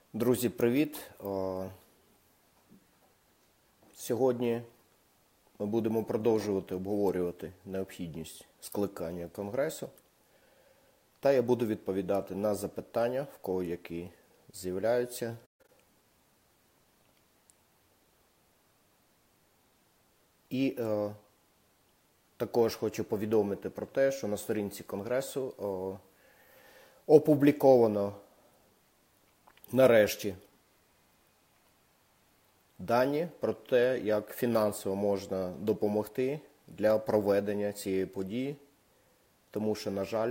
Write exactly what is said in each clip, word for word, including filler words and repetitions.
Друзі, привіт! Сьогодні ми будемо продовжувати обговорювати необхідність скликання Конгресу. Та я буду відповідати на запитання, в кого які з'являються. І е, також хочу повідомити про те, що на сторінці Конгресу е, опубліковано нарешті дані про те, як фінансово можна допомогти для проведення цієї події, тому що, на жаль,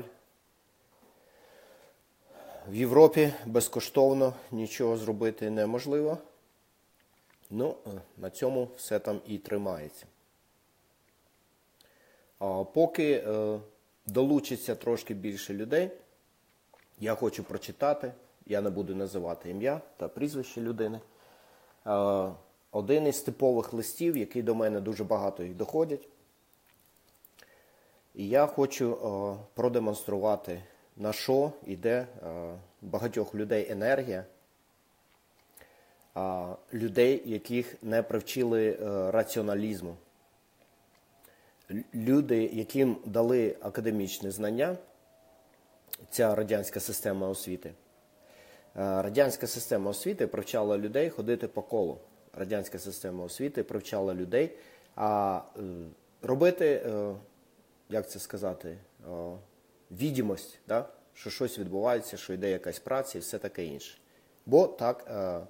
в Європі безкоштовно нічого зробити неможливо. Ну, на цьому все там і тримається. А поки е, долучиться трошки більше людей, я хочу прочитати, я не буду називати ім'я та прізвище людини, е, один із типових листів, який до мене дуже багато їх доходять. І я хочу е, продемонструвати, на що йде е, багатьох людей енергія, е, людей, яких не привчили е, раціоналізму. Люди, яким дали академічне знання, ця радянська система освіти. Радянська система освіти привчала людей ходити по колу. Радянська система освіти привчала людей а, робити, як це сказати, відомість, да? Що щось відбувається, що йде якась праця і все таке інше. Бо так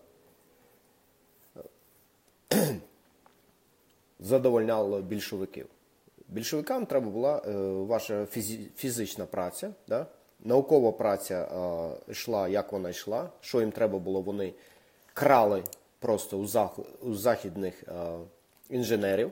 задовольняло більшовиків. Більшовикам треба була е, ваша фізі, фізична праця, да? Наукова праця е, йшла, як вона йшла, що їм треба було, вони крали просто у, зах, у західних е, інженерів,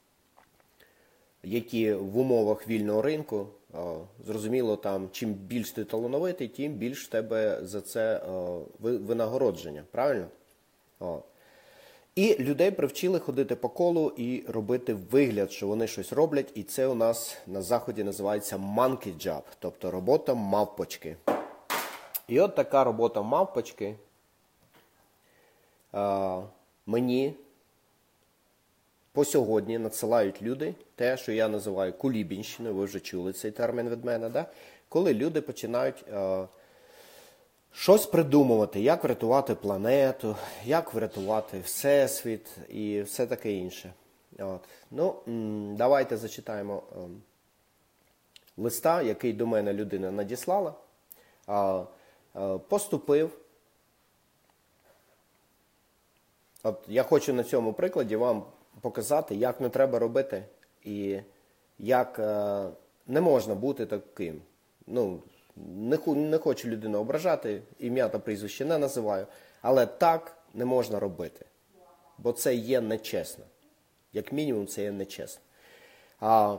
які в умовах вільного ринку, е, зрозуміло, там, чим більш ти талановитий, тим більш в тебе за це е, винагородження, правильно? О. І людей привчили ходити по колу і робити вигляд, що вони щось роблять. І це у нас на Заході називається monkey job, тобто робота мавпочки. І от така робота мавпочки а, мені по сьогодні надсилають люди, те, що я називаю кулібінщиною, ви вже чули цей термін від мене, да? Коли люди починають а, щось придумувати, як врятувати планету, як врятувати Всесвіт і все таке інше. От. Ну, давайте зачитаємо ем, листа, який до мене людина надіслала. А, а, поступив. От я хочу на цьому прикладі вам показати, як не треба робити і як е, не можна бути таким. Ну, Не, не хочу людину ображати, ім'я та прізвище не називаю, але так не можна робити, бо це є нечесно. Як мінімум, це є нечесно. А,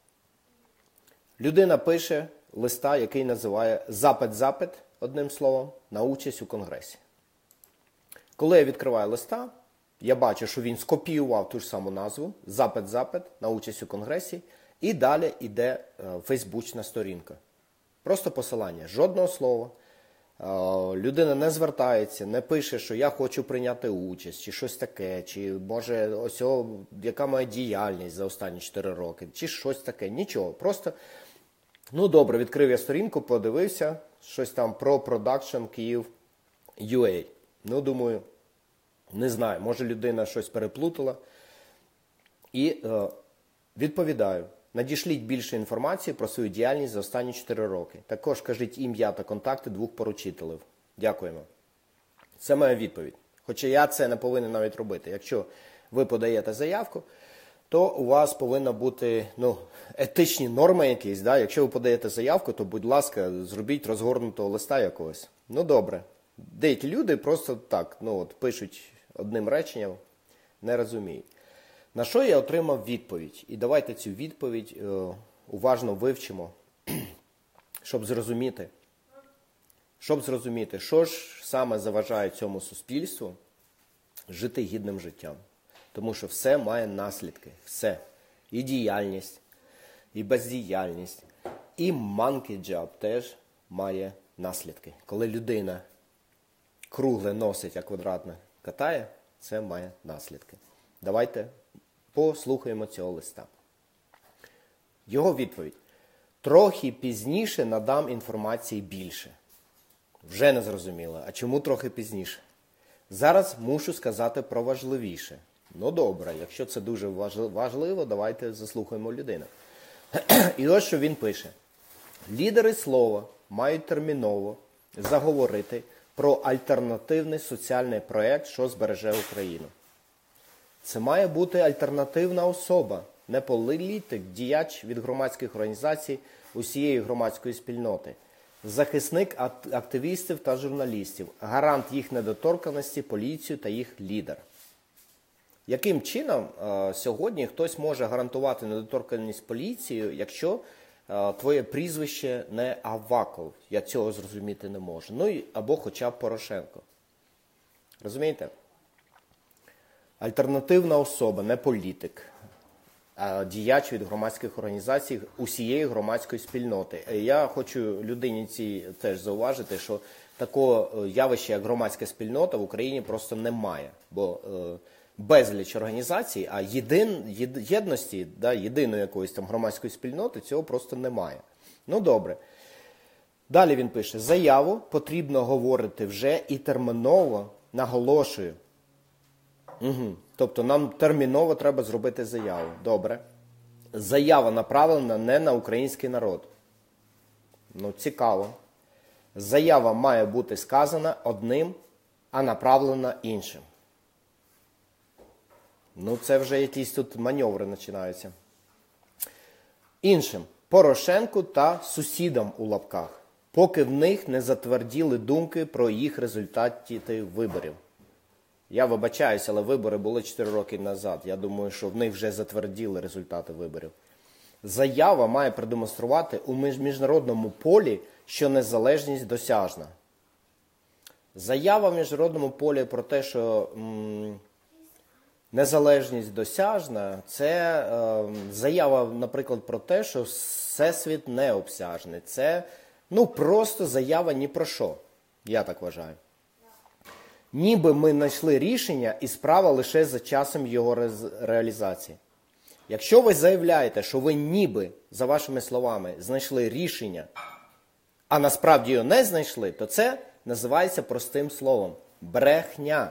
людина пише листа, який називає «Запит-запит», одним словом, на участь у Конгресі. Коли я відкриваю листа, я бачу, що він скопіював ту ж саму назву «Запит-запит», на участь у Конгресі, і далі йде е, фейсбучна сторінка. Просто посилання, жодного слова. Людина не звертається, не пише, що я хочу прийняти участь, чи щось таке, чи, може, ось о, яка моя діяльність за останні чотири роки, чи щось таке. Нічого. Просто, ну добре, відкрив я сторінку, подивився, щось там про продакшн Київ ю ей. Ну, думаю, не знаю, може людина щось переплутала. І е, відповідаю. Надішліть більше інформації про свою діяльність за останні чотири роки. Також кажіть ім'я та контакти двох поручителів. Дякуємо. Це моя відповідь. Хоча я це не повинен навіть робити. Якщо ви подаєте заявку, то у вас повинна бути ну, етичні норми якісь. Да? Якщо ви подаєте заявку, то, будь ласка, зробіть розгорнутого листа якогось. Ну, добре. Деякі люди просто так ну, от, пишуть одним реченням, не розуміють. На що я отримав відповідь? І давайте цю відповідь е, уважно вивчимо, щоб зрозуміти, щоб зрозуміти, що ж саме заважає цьому суспільству жити гідним життям. Тому що все має наслідки. Все. І діяльність, і бездіяльність, і monkey job теж має наслідки. Коли людина кругле носить, а квадратне катає, це має наслідки. Давайте послухаємо цього листа. Його відповідь. Трохи пізніше надам інформації більше. Вже не зрозуміло. А чому трохи пізніше? Зараз мушу сказати про важливіше. Ну добре, якщо це дуже важливо, давайте заслухаємо людину. І ось що він пише. Лідери слова мають терміново заговорити про альтернативний соціальний проєкт, що збереже Україну. Це має бути альтернативна особа, не політик, діяч від громадських організацій усієї громадської спільноти, захисник активістів та журналістів, гарант їх недоторканності, поліцію та їх лідер. Яким чином е, сьогодні хтось може гарантувати недоторканність поліції, якщо е, твоє прізвище не Аваков? Я цього зрозуміти не можу. Ну, і, або хоча б Порошенко. Розумієте? Альтернативна особа, не політик, а діяч від громадських організацій усієї громадської спільноти. Я хочу людині цій теж зауважити, що такого явища, як громадська спільнота, в Україні просто немає. Бо е, безліч організацій, а єдин, єд, єдності, да, єдиної якоїсь там громадської спільноти, цього просто немає. Ну добре. Далі він пише, заяву потрібно говорити вже і терміново, наголошую. Угу. Тобто нам терміново треба зробити заяву. Добре. Заява направлена не на український народ. Ну, цікаво. Заява має бути сказана одним, а направлена іншим. Ну, це вже якісь тут маневри починаються. Іншим. Порошенку та сусідам у лапках. Поки в них не затверділи думки про їх результати виборів. Я вибачаюся, але вибори були чотири роки назад. Я думаю, що в них вже затверділи результати виборів. Заява має продемонструвати у міжнародному полі, що незалежність досяжна. Заява в міжнародному полі про те, що м, незалежність досяжна, це е, заява, наприклад, про те, що всесвіт необсяжний. Це, ну, просто заява ні про що, я так вважаю. Ніби ми знайшли рішення і справа лише за часом його реалізації. Якщо ви заявляєте, що ви ніби, за вашими словами, знайшли рішення, а насправді його не знайшли, то це називається простим словом – брехня.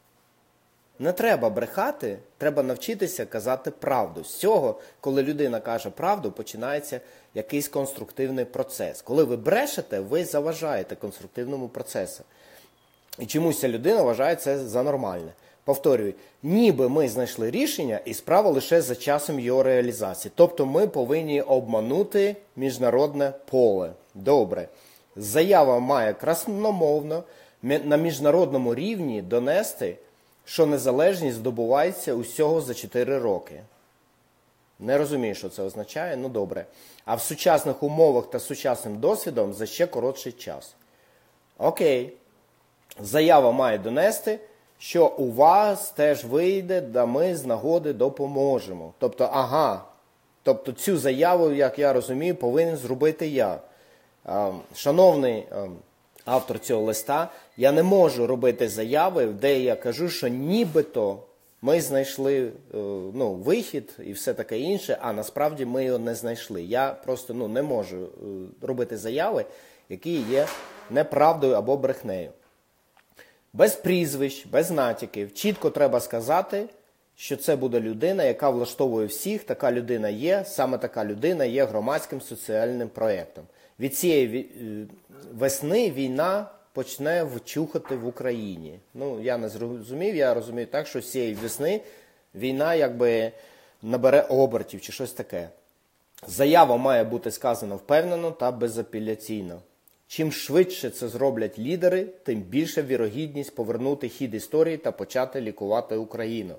Не треба брехати, треба навчитися казати правду. З цього, коли людина каже правду, починається якийсь конструктивний процес. Коли ви брешете, ви заважаєте конструктивному процесу. І чомусь ця людина вважає це за нормальне. Повторюю, ніби ми знайшли рішення і справа лише за часом його реалізації. Тобто ми повинні обманути міжнародне поле. Добре. Заява має красномовно на міжнародному рівні донести, що незалежність здобувається усього за чотири роки. Не розумію, що це означає, ну добре. А в сучасних умовах та сучасним досвідом за ще коротший час. Окей. Заява має донести, що у вас теж вийде, да ми з нагоди допоможемо. Тобто, ага, тобто цю заяву, як я розумію, повинен зробити я. Шановний автор цього листа, я не можу робити заяви, де я кажу, що нібито ми знайшли ну, вихід і все таке інше, а насправді ми його не знайшли. Я просто ну, не можу робити заяви, які є неправдою або брехнею. Без прізвищ, без натяків. Чітко треба сказати, що це буде людина, яка влаштовує всіх. Така людина є, саме така людина є громадським соціальним проєктом. Від цієї весни війна почне вчухати в Україні. Ну, я не зрозумів, я розумію так, що з цієї весни війна якби набере обертів чи щось таке. Заява має бути сказана впевнено та безапеляційно. Чим швидше це зроблять лідери, тим більша вірогідність повернути хід історії та почати лікувати Україну.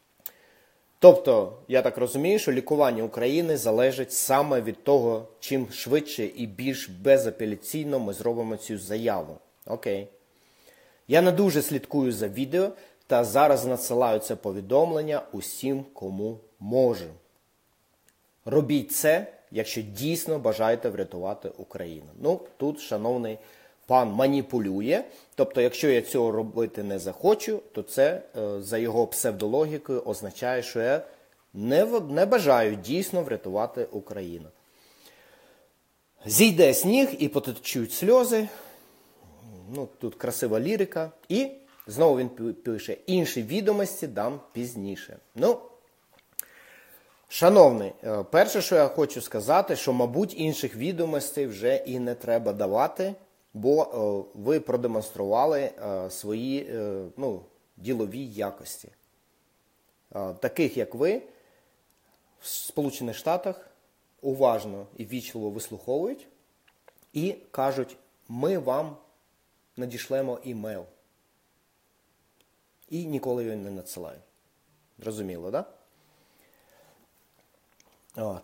Тобто, я так розумію, що лікування України залежить саме від того, чим швидше і більш безапеляційно ми зробимо цю заяву. Окей. Я не дуже слідкую за відео, та зараз надсилаю це повідомлення усім, кому можу. Робіть це, якщо дійсно бажаєте врятувати Україну. Ну, тут, шановний, пан маніпулює. Тобто, якщо я цього робити не захочу, то це за його псевдологікою означає, що я не, не бажаю дійсно врятувати Україну. Зійде сніг і потечуть сльози. Ну, тут красива лірика. І знову він пише, інші відомості дам пізніше. Ну, шановний, перше, що я хочу сказати, що, мабуть, інших відомостей вже і не треба давати, бо ви продемонстрували свої, ну, ділові якості. Таких, як ви, в Сполучених Штатах уважно і ввічливо вислуховують і кажуть, ми вам надішлемо імейл. І ніколи його не надсилають. Зрозуміло, так? Да? От.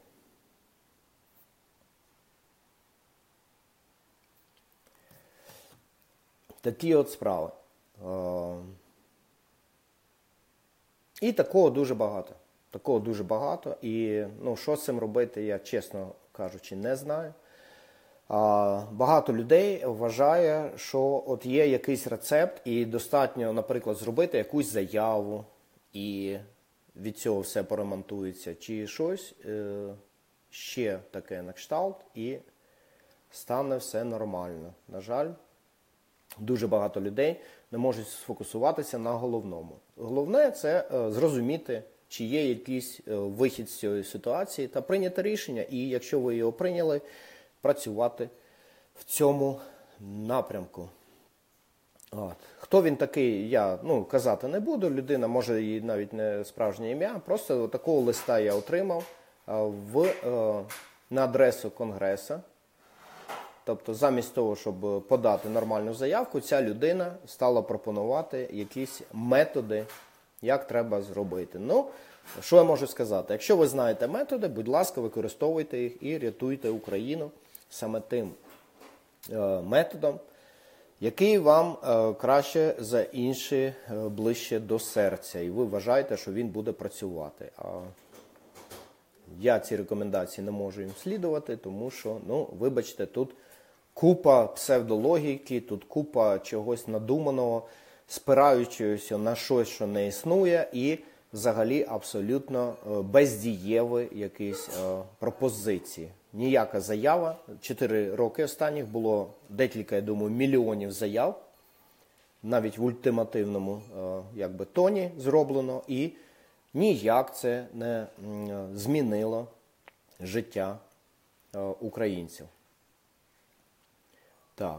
Такі от справи. І такого дуже багато. Такого дуже багато. І ну, що з цим робити, я, чесно кажучи, не знаю. А, багато людей вважає, що от є якийсь рецепт і достатньо, наприклад, зробити якусь заяву і від цього все поремонтується. Чи щось е, ще таке на кшталт і стане все нормально. На жаль, дуже багато людей не можуть сфокусуватися на головному. Головне – це е, зрозуміти, чи є якийсь е, вихід з цієї ситуації та прийняти рішення. І якщо ви його прийняли, працювати в цьому напрямку. От. Хто він такий, я ну, казати не буду. Людина, може, і навіть не справжнє ім'я. Просто такого листа я отримав в, е, на адресу Конгресу. Тобто, замість того, щоб подати нормальну заявку, ця людина стала пропонувати якісь методи, як треба зробити. Ну, що я можу сказати? Якщо ви знаєте методи, будь ласка, використовуйте їх і рятуйте Україну саме тим е, методом, який вам е, краще за інші е, ближче до серця. І ви вважаєте, що він буде працювати. А я ці рекомендації не можу їм слідувати, тому що, ну, вибачте, тут купа псевдологіки, тут купа чогось надуманого, спираючогося на щось, що не існує, і взагалі абсолютно бездієві якісь е, пропозиції. Ніяка заява. Чотири роки останніх було декілька, я думаю, мільйонів заяв, навіть в ультимативному е, якби, тоні зроблено, і ніяк це не е, змінило життя е, українців. Так.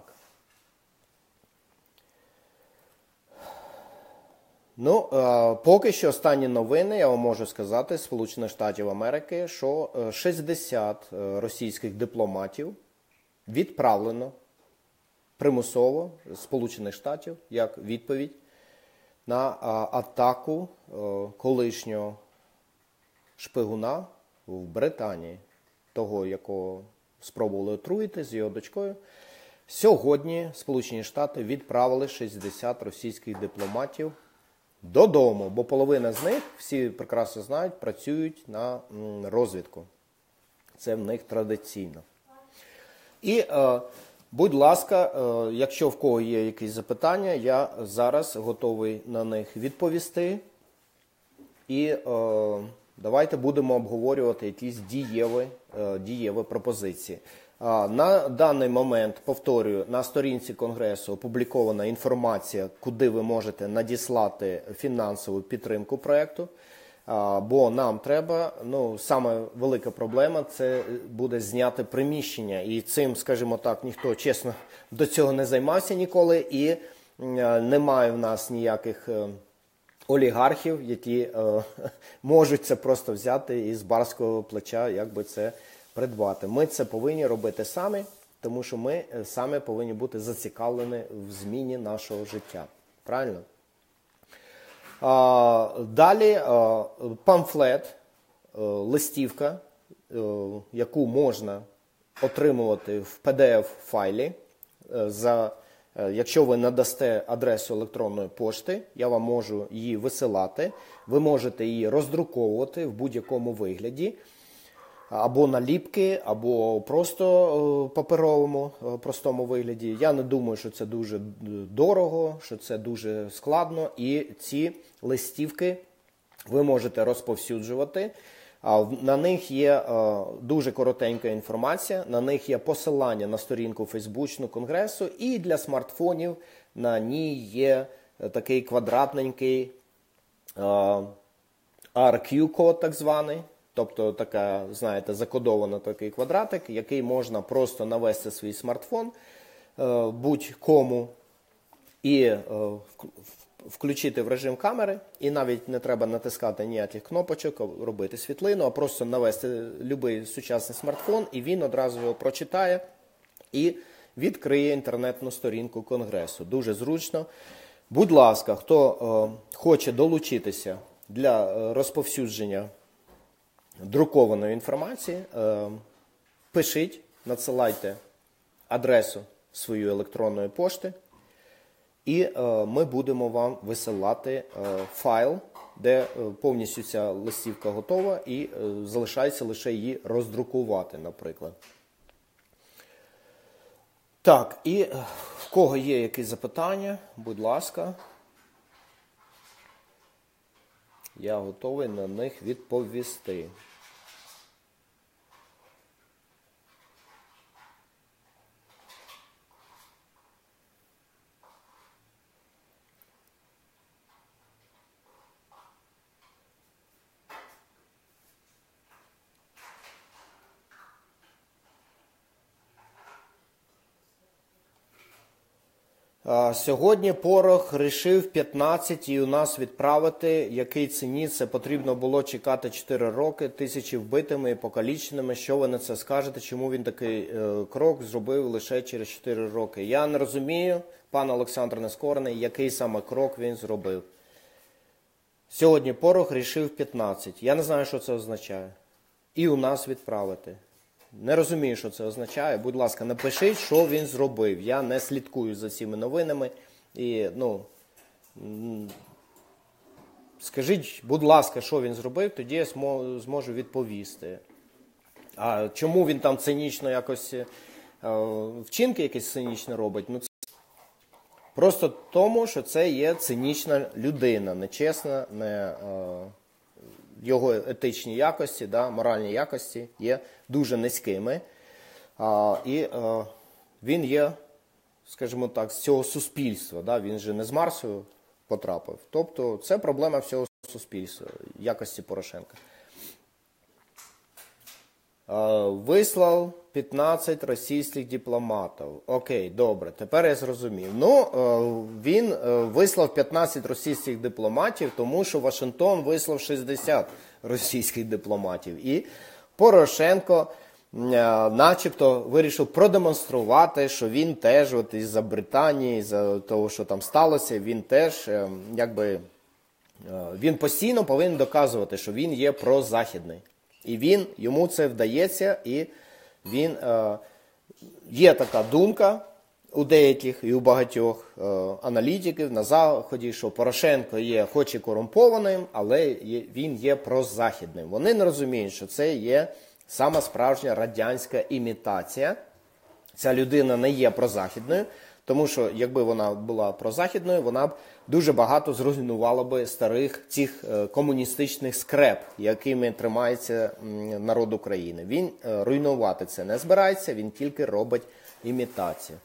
Ну, е, поки що останні новини, я вам можу сказати, з Сполучених Штатів Америки, що шістдесят російських дипломатів відправлено примусово з Сполучених Штатів як відповідь на е, атаку е, колишнього шпигуна в Британії, того, якого спробували отруїти з його дочкою. Сьогодні Сполучені Штати відправили шістдесят російських дипломатів додому, бо половина з них, всі прекрасно знають, працюють на розвідку. Це в них традиційно. І, е, будь ласка, е, якщо в кого є якісь запитання, я зараз готовий на них відповісти. І е, давайте будемо обговорювати якісь дієві, е, дієві пропозиції. На даний момент, повторюю, на сторінці Конгресу опублікована інформація, куди ви можете надіслати фінансову підтримку проєкту, бо нам треба, ну, саме велика проблема – це буде зняти приміщення. І цим, скажімо так, ніхто, чесно, до цього не займався ніколи, і немає в нас ніяких олігархів, які можуть це просто взяти із барського плеча, як би це придбати. Ми це повинні робити самі, тому що ми самі повинні бути зацікавлені в зміні нашого життя. Правильно? А, далі а, памфлет, а, листівка, а, яку можна отримувати в пі ді еф-файлі. За, а, якщо ви надасте адресу електронної пошти, я вам можу її висилати. Ви можете її роздруковувати в будь-якому вигляді. або наліпки, або просто паперовому простому вигляді. Я не думаю, що це дуже дорого, що це дуже складно. І ці листівки ви можете розповсюджувати. На них є дуже коротенька інформація, на них є посилання на сторінку Фейсбучну Конгресу, і для смартфонів на ній є такий квадратненький ар кью-код так званий, тобто така, знаєте, закодований такий квадратик, який можна просто навести свій смартфон будь-кому і включити в режим камери, і навіть не треба натискати ніяких кнопочок, робити світлину, а просто навести будь-який сучасний смартфон, і він одразу його прочитає і відкриє інтернетну сторінку Конгресу. Дуже зручно. Будь ласка, хто е, хоче долучитися для розповсюдження друкованої інформації, е, пишіть, надсилайте адресу своєї електронної пошти, і е, ми будемо вам висилати е, файл, де е, повністю ця листівка готова, і е, залишається лише її роздрукувати, наприклад. Так, і е, в кого є якісь запитання, будь ласка. Я готовий на них відповісти. Сьогодні Порох рішив п'ятнадцять і у нас відправити, який ціні це потрібно було чекати чотири роки, тисячі вбитими і покаліченими. Що ви на це скажете, чому він такий е, крок зробив лише через чотири роки? Я не розумію, пан Олександр Нескорений, який саме крок він зробив. Сьогодні Порох рішив п'ятнадцять. Я не знаю, що це означає. І у нас відправити. Не розумію, що це означає. Будь ласка, напишіть, що він зробив. Я не слідкую за цими новинами. І, ну, скажіть, будь ласка, що він зробив, тоді я зможу відповісти. А чому він там цинічно якось, вчинки якісь цинічні робить? Ну, це просто тому, що це є цинічна людина, нечесна, не... Його етичні якості, да, моральні якості є дуже низькими. А, і а, він є, скажімо так, з цього суспільства. Да, він же не з Марсу потрапив. Тобто це проблема всього суспільства, якості Порошенка. А, вислав п'ятнадцять російських дипломатів. Окей, добре, тепер я зрозумів. Ну, він вислав п'ятнадцять російських дипломатів, тому що Вашингтон вислав шістдесят російських дипломатів. І Порошенко начебто вирішив продемонструвати, що він теж, от із-за Британії, із-за того, що там сталося, він теж, якби, він постійно повинен доказувати, що він є прозахідний. І він, йому це вдається, і він, е, є така думка у деяких і у багатьох е, аналітиків на Заході, що Порошенко є хоч і корумпованим, але є, він є прозахідним. Вони не розуміють, що це є сама справжня радянська імітація. Ця людина не є прозахідною, тому що якби вона була прозахідною, вона б дуже багато зруйнувала би старих цих комуністичних скреп, якими тримається народ України. Він руйнувати це не збирається, він тільки робить імітацію.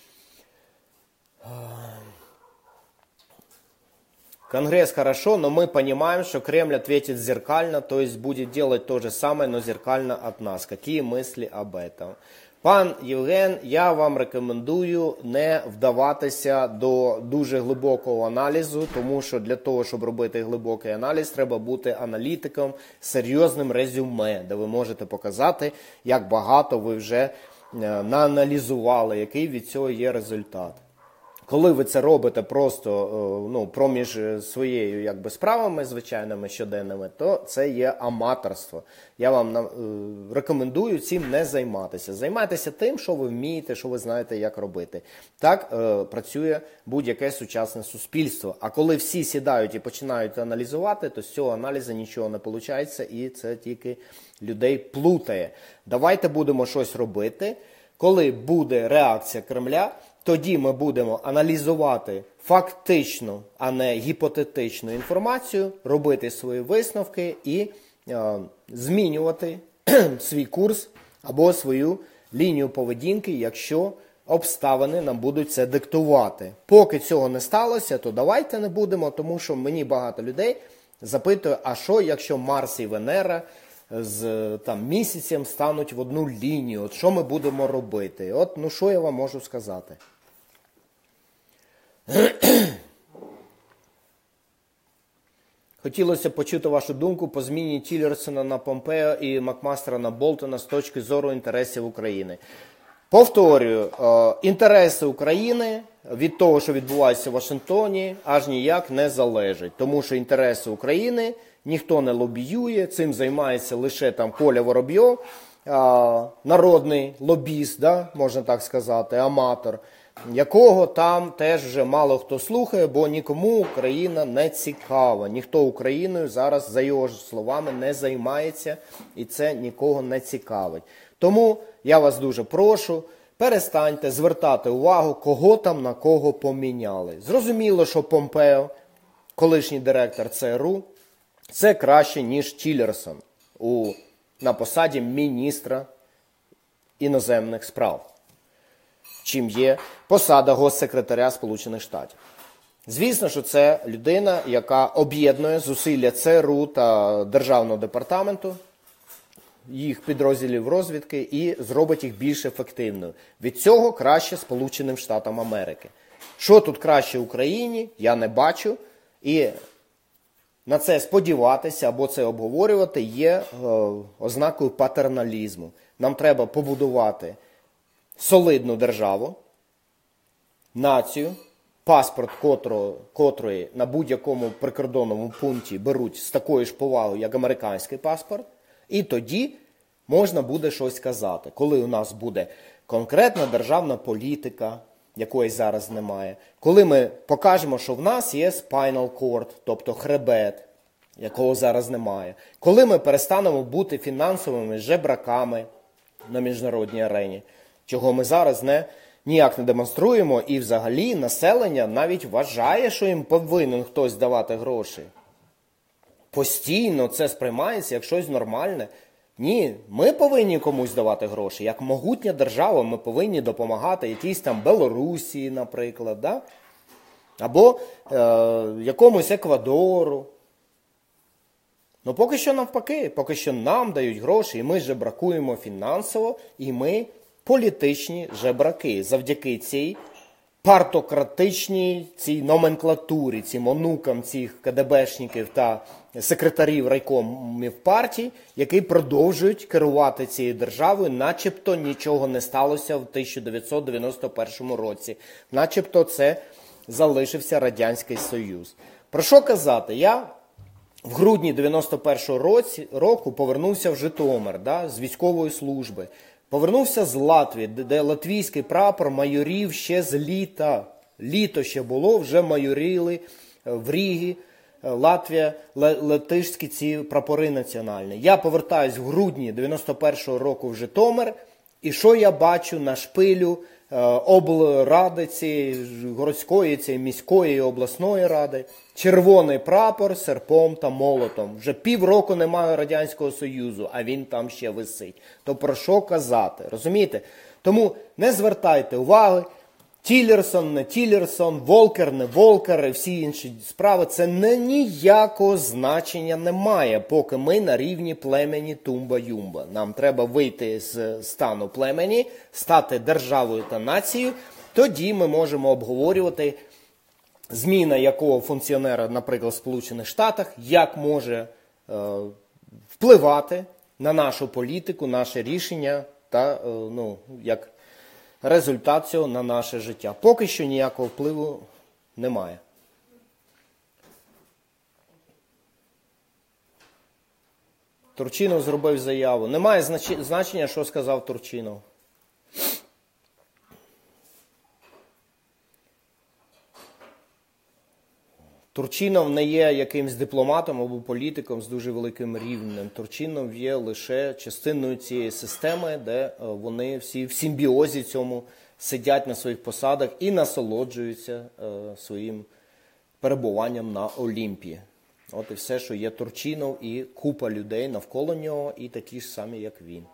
Конгресс хорошо, но мы понимаем, что Кремль ответит зеркально, то есть будет делать то же самое, но зеркально от нас. Какие мысли об этом? Пан Євген, я вам рекомендую не вдаватися до дуже глибокого аналізу, тому що для того, щоб робити глибокий аналіз, треба бути аналітиком з серйозним резюме, де ви можете показати, як багато ви вже нааналізували, який від цього є результат. Коли ви це робите просто ну, проміж своєю якби, справами звичайними щоденними, то це є аматорство. Я вам е, рекомендую цим не займатися. Займайтеся тим, що ви вмієте, що ви знаєте, як робити. Так е, працює будь-яке сучасне суспільство. А коли всі сідають і починають аналізувати, то з цього аналізу нічого не виходить, і це тільки людей плутає. Давайте будемо щось робити. Коли буде реакція Кремля, тоді ми будемо аналізувати фактичну, а не гіпотетичну інформацію, робити свої висновки і е, змінювати свій курс або свою лінію поведінки, якщо обставини нам будуть це диктувати. Поки цього не сталося, то давайте не будемо, тому що мені багато людей запитує, а що, якщо Марс і Венера з там, місяцем стануть в одну лінію, от що ми будемо робити? От, ну що я вам можу сказати? Хотілося почути вашу думку по зміні Тіллерсона на Помпео і Макмастера на Болтона з точки зору інтересів України. Повторюю, інтереси України від того, що відбувається в Вашингтоні, аж ніяк не залежать. Тому що інтереси України ніхто не лобіює, цим займається лише там Коля Воробйов, народний лобіст, да, можна так сказати, аматор, якого там теж вже мало хто слухає, бо нікому Україна не цікава. Ніхто Україною зараз, за його ж словами, не займається, і це нікого не цікавить. Тому я вас дуже прошу, перестаньте звертати увагу, кого там на кого поміняли. Зрозуміло, що Помпео, колишній директор ЦРУ, це краще, ніж Тіллерсон у, на посаді міністра іноземних справ, чим є посада госсекретаря Сполучених Штатів. Звісно, що це людина, яка об'єднує зусилля ЦРУ та Державного департаменту, їх підрозділів розвідки, і зробить їх більш ефективною. Від цього краще Сполученим Штатам Америки. Що тут краще Україні, я не бачу. І на це сподіватися або це обговорювати є е, ознакою патерналізму. Нам треба побудувати солидну державу, націю, паспорт котрої, котрої на будь-якому прикордонному пункті беруть з такою ж повагою, як американський паспорт, і тоді можна буде щось казати. Коли у нас буде конкретна державна політика, якої зараз немає, коли ми покажемо, що в нас є spinal cord, тобто хребет, якого зараз немає, коли ми перестанемо бути фінансовими жебраками на міжнародній арені, чого ми зараз не, ніяк не демонструємо, і взагалі населення навіть вважає, що їм повинен хтось давати гроші. Постійно це сприймається як щось нормальне. Ні, ми повинні комусь давати гроші. Як могутня держава ми повинні допомагати якійсь там Білорусі, наприклад, да? Або е, якомусь Еквадору. Ну поки що навпаки, поки що нам дають гроші, і ми жебракуємо фінансово, і ми політичні жебраки завдяки цій партократичній цій номенклатурі, цим онукам цих КДБшників та секретарів райкомів партій, які продовжують керувати цією державою, начебто нічого не сталося в тисяча дев'ятсот дев'яносто першому році. Начебто це залишився Радянський Союз. Про що казати? Я в грудні дев'яносто першого році, року повернувся в Житомир, да, з військової служби. Повернувся з Латвії, де латвійський прапор майорів ще з літа. Літо ще було, вже майоріли в Рігі, Латвія, латишські ці прапори національні. Я повертаюсь в грудні дев'яносто першого року в Житомир, і що я бачу на шпилю облради цієї, городської, цієї міської і обласної ради? Червоний прапор з серпом та молотом. Вже півроку немає Радянського Союзу, а він там ще висить. То про що казати? Розумієте? Тому не звертайте уваги. Тіллерсон, не Тіллерсон, Волкер, не Волкер і всі інші справи. Це не ніякого значення немає, поки ми на рівні племені Тумба-Юмба. Нам треба вийти з стану племені, стати державою та нацією. Тоді ми можемо обговорювати зміна якого функціонера, наприклад, в Сполучених Штатах, як може е, впливати на нашу політику, наше рішення та, е, ну, як результат цього на наше життя. Поки що ніякого впливу немає. Турчинов зробив заяву. Немає значення, що сказав Турчинов. Турчинов не є якимсь дипломатом або політиком з дуже великим рівнем. Турчинов є лише частиною цієї системи, де вони всі в симбіозі цьому сидять на своїх посадах і насолоджуються своїм перебуванням на Олімпі. От і все, що є Турчинов і купа людей навколо нього, і такі ж самі, як він.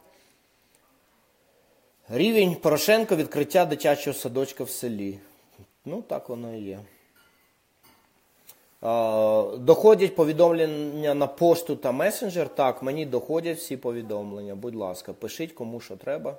Рівень Порошенко – відкриття дитячого садочка в селі. Ну, так воно і є. Доходять повідомлення на пошту та месенджер? Так, мені доходять всі повідомлення. Будь ласка, пишіть кому що треба.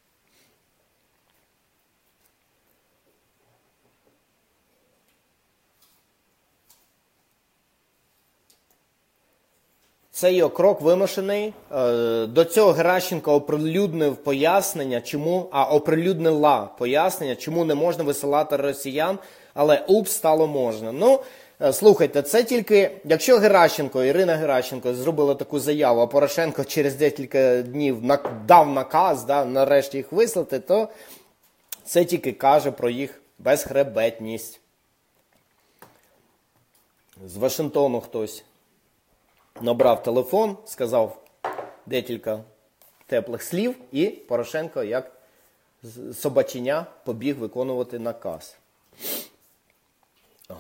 Це його крок вимушений. До цього Геращенко оприлюднив пояснення, чому, а оприлюднила пояснення, чому не можна висилати росіян, але упс, стало можна. Ну, слухайте, це тільки, якщо Геращенко, Ірина Геращенко зробила таку заяву, а Порошенко через декілька днів дав наказ, да, нарешті їх вислати, то це тільки каже про їх безхребетність. З Вашингтону хтось набрав телефон, сказав декілька теплих слів, і Порошенко, як собаченя, побіг виконувати наказ. От.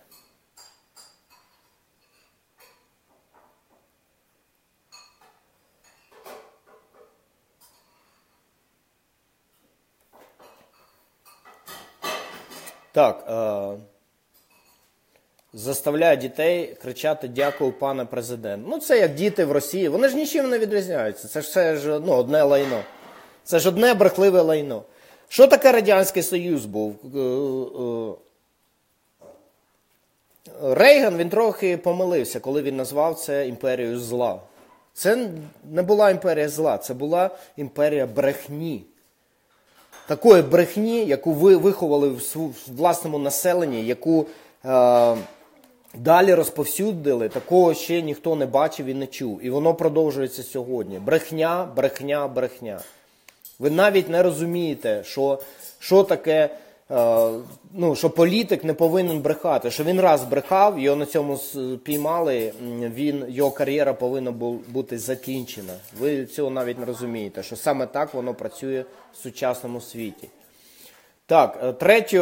Так, е- заставляє дітей кричати «Дякую, пане президент». Ну, це як діти в Росії. Вони ж нічим не відрізняються. Це ж все ж, ну, одне лайно. Це ж одне брехливе лайно. Що таке Радянський Союз був? Рейган, він трохи помилився, коли він назвав це імперією зла. Це не була імперія зла, це була імперія брехні. Такої брехні, яку ви виховали в власному населенні, яку е, далі розповсюдили, такого ще ніхто не бачив і не чув. І воно продовжується сьогодні. Брехня, брехня, брехня. Ви навіть не розумієте, що, що таке, е, ну, що політик не повинен брехати. Що він раз брехав, його на цьому піймали, він, його кар'єра повинна бути закінчена. Ви цього навіть не розумієте, що саме так воно працює в сучасному світі. Так,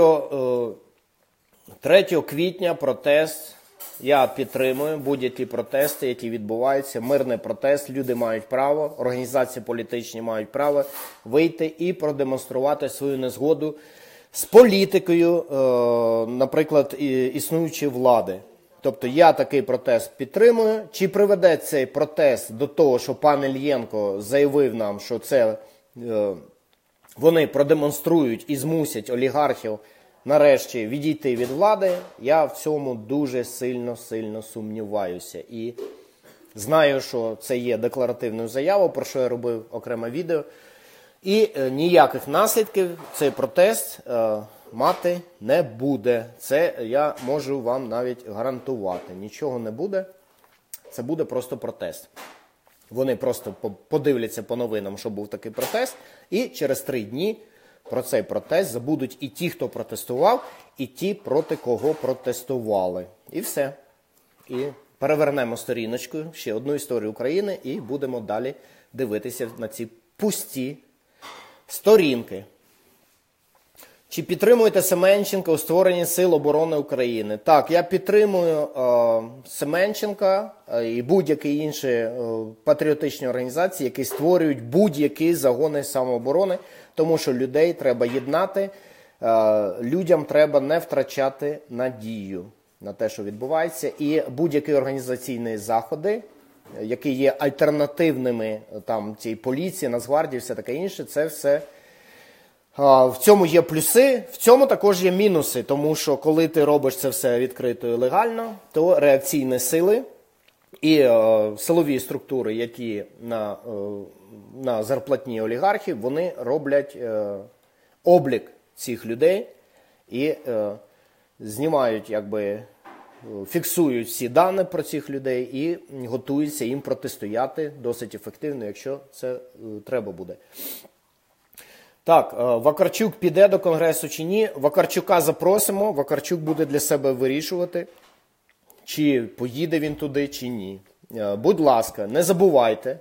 третього квітня протест. Я підтримую будь-які протести, які відбуваються. Мирний протест, люди мають право, організації політичні мають право вийти і продемонструвати свою незгоду з політикою, наприклад, існуючої влади. Тобто я такий протест підтримую. Чи приведе цей протест до того, що пан Ільєнко заявив нам, що це вони продемонструють і змусять олігархів нарешті відійти від влади, я в цьому дуже сильно-сильно сумніваюся. І знаю, що це є декларативною заявою, про що я робив окреме відео. І е, ніяких наслідків цей протест е, мати не буде. Це я можу вам навіть гарантувати. Нічого не буде. Це буде просто протест. Вони просто подивляться по новинам, що був такий протест, і через три дні про цей протест забудуть і ті, хто протестував, і ті, проти кого протестували. І все. І перевернемо сторіночку, ще одну історію України, і будемо далі дивитися на ці пусті сторінки. Чи підтримуєте Семенченка у створенні Сил оборони України? Так, я підтримую е, Семенченка е, і будь-які інші е, патріотичні організації, які створюють будь-які загони самооборони, тому що людей треба єднати, е, людям треба не втрачати надію на те, що відбувається. І будь-які організаційні заходи, які є альтернативними там, цій поліції, Нацгвардії, все таке інше, це все... В цьому є плюси, в цьому також є мінуси, тому що коли ти робиш це все відкрито і легально, то реакційні сили і е, силові структури, які на, е, на зарплатні олігархів, вони роблять е, облік цих людей і е, знімають, якби, фіксують всі дані про цих людей і готуються їм протистояти досить ефективно, якщо це е, треба буде. Так, е, Вакарчук піде до Конгресу чи ні? Вакарчука запросимо, Вакарчук буде для себе вирішувати, чи поїде він туди, чи ні. Е, будь ласка, не забувайте,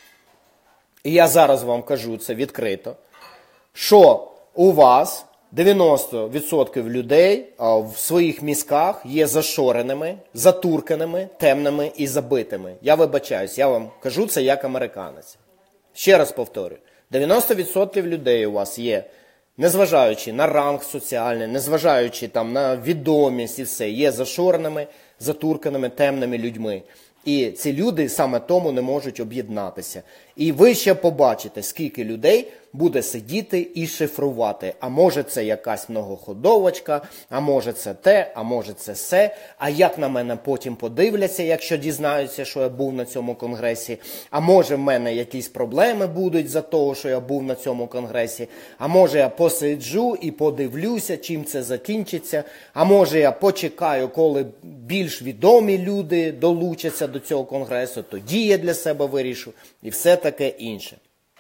і я зараз вам кажу це відкрито, що у вас дев'яносто відсотків людей в своїх мізках є зашореними, затурканими, темними і забитими. Я вибачаюсь, я вам кажу це як американець. Ще раз повторюю, дев'яносто відсотків людей у вас є, незважаючи на ранг соціальний, незважаючи там на відомість і все, є зашореними, затурканими, темними людьми. І ці люди саме тому не можуть об'єднатися. І ви ще побачите, скільки людей буде сидіти і шифрувати. А може це якась многоходовочка, а може це те, а може це се. А як на мене потім подивляться, якщо дізнаються, що я був на цьому конгресі. А може в мене якісь проблеми будуть за того, що я був на цьому конгресі. А може я посиджу і подивлюся, чим це закінчиться. А може я почекаю, коли більш відомі люди долучаться до цього конгресу, тоді я для себе вирішу. І все таке інше.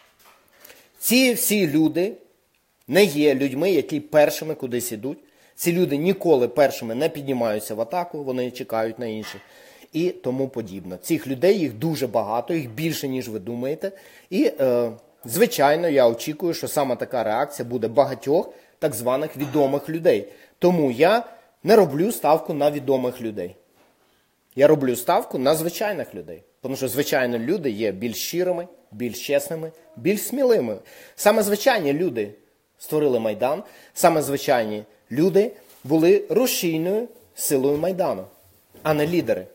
Ці всі люди не є людьми, які першими кудись ідуть. Ці люди ніколи першими не піднімаються в атаку, вони чекають на інших і тому подібне. Цих людей, їх дуже багато, їх більше, ніж ви думаєте. І, е, звичайно, я очікую, що саме така реакція буде багатьох так званих відомих людей. Тому я не роблю ставку на відомих людей. Я роблю ставку на звичайних людей. Тому що звичайні люди є більш щирими, більш чесними, більш сміливими. Саме звичайні люди створили Майдан, саме звичайні люди були рушійною силою Майдану, а не лідери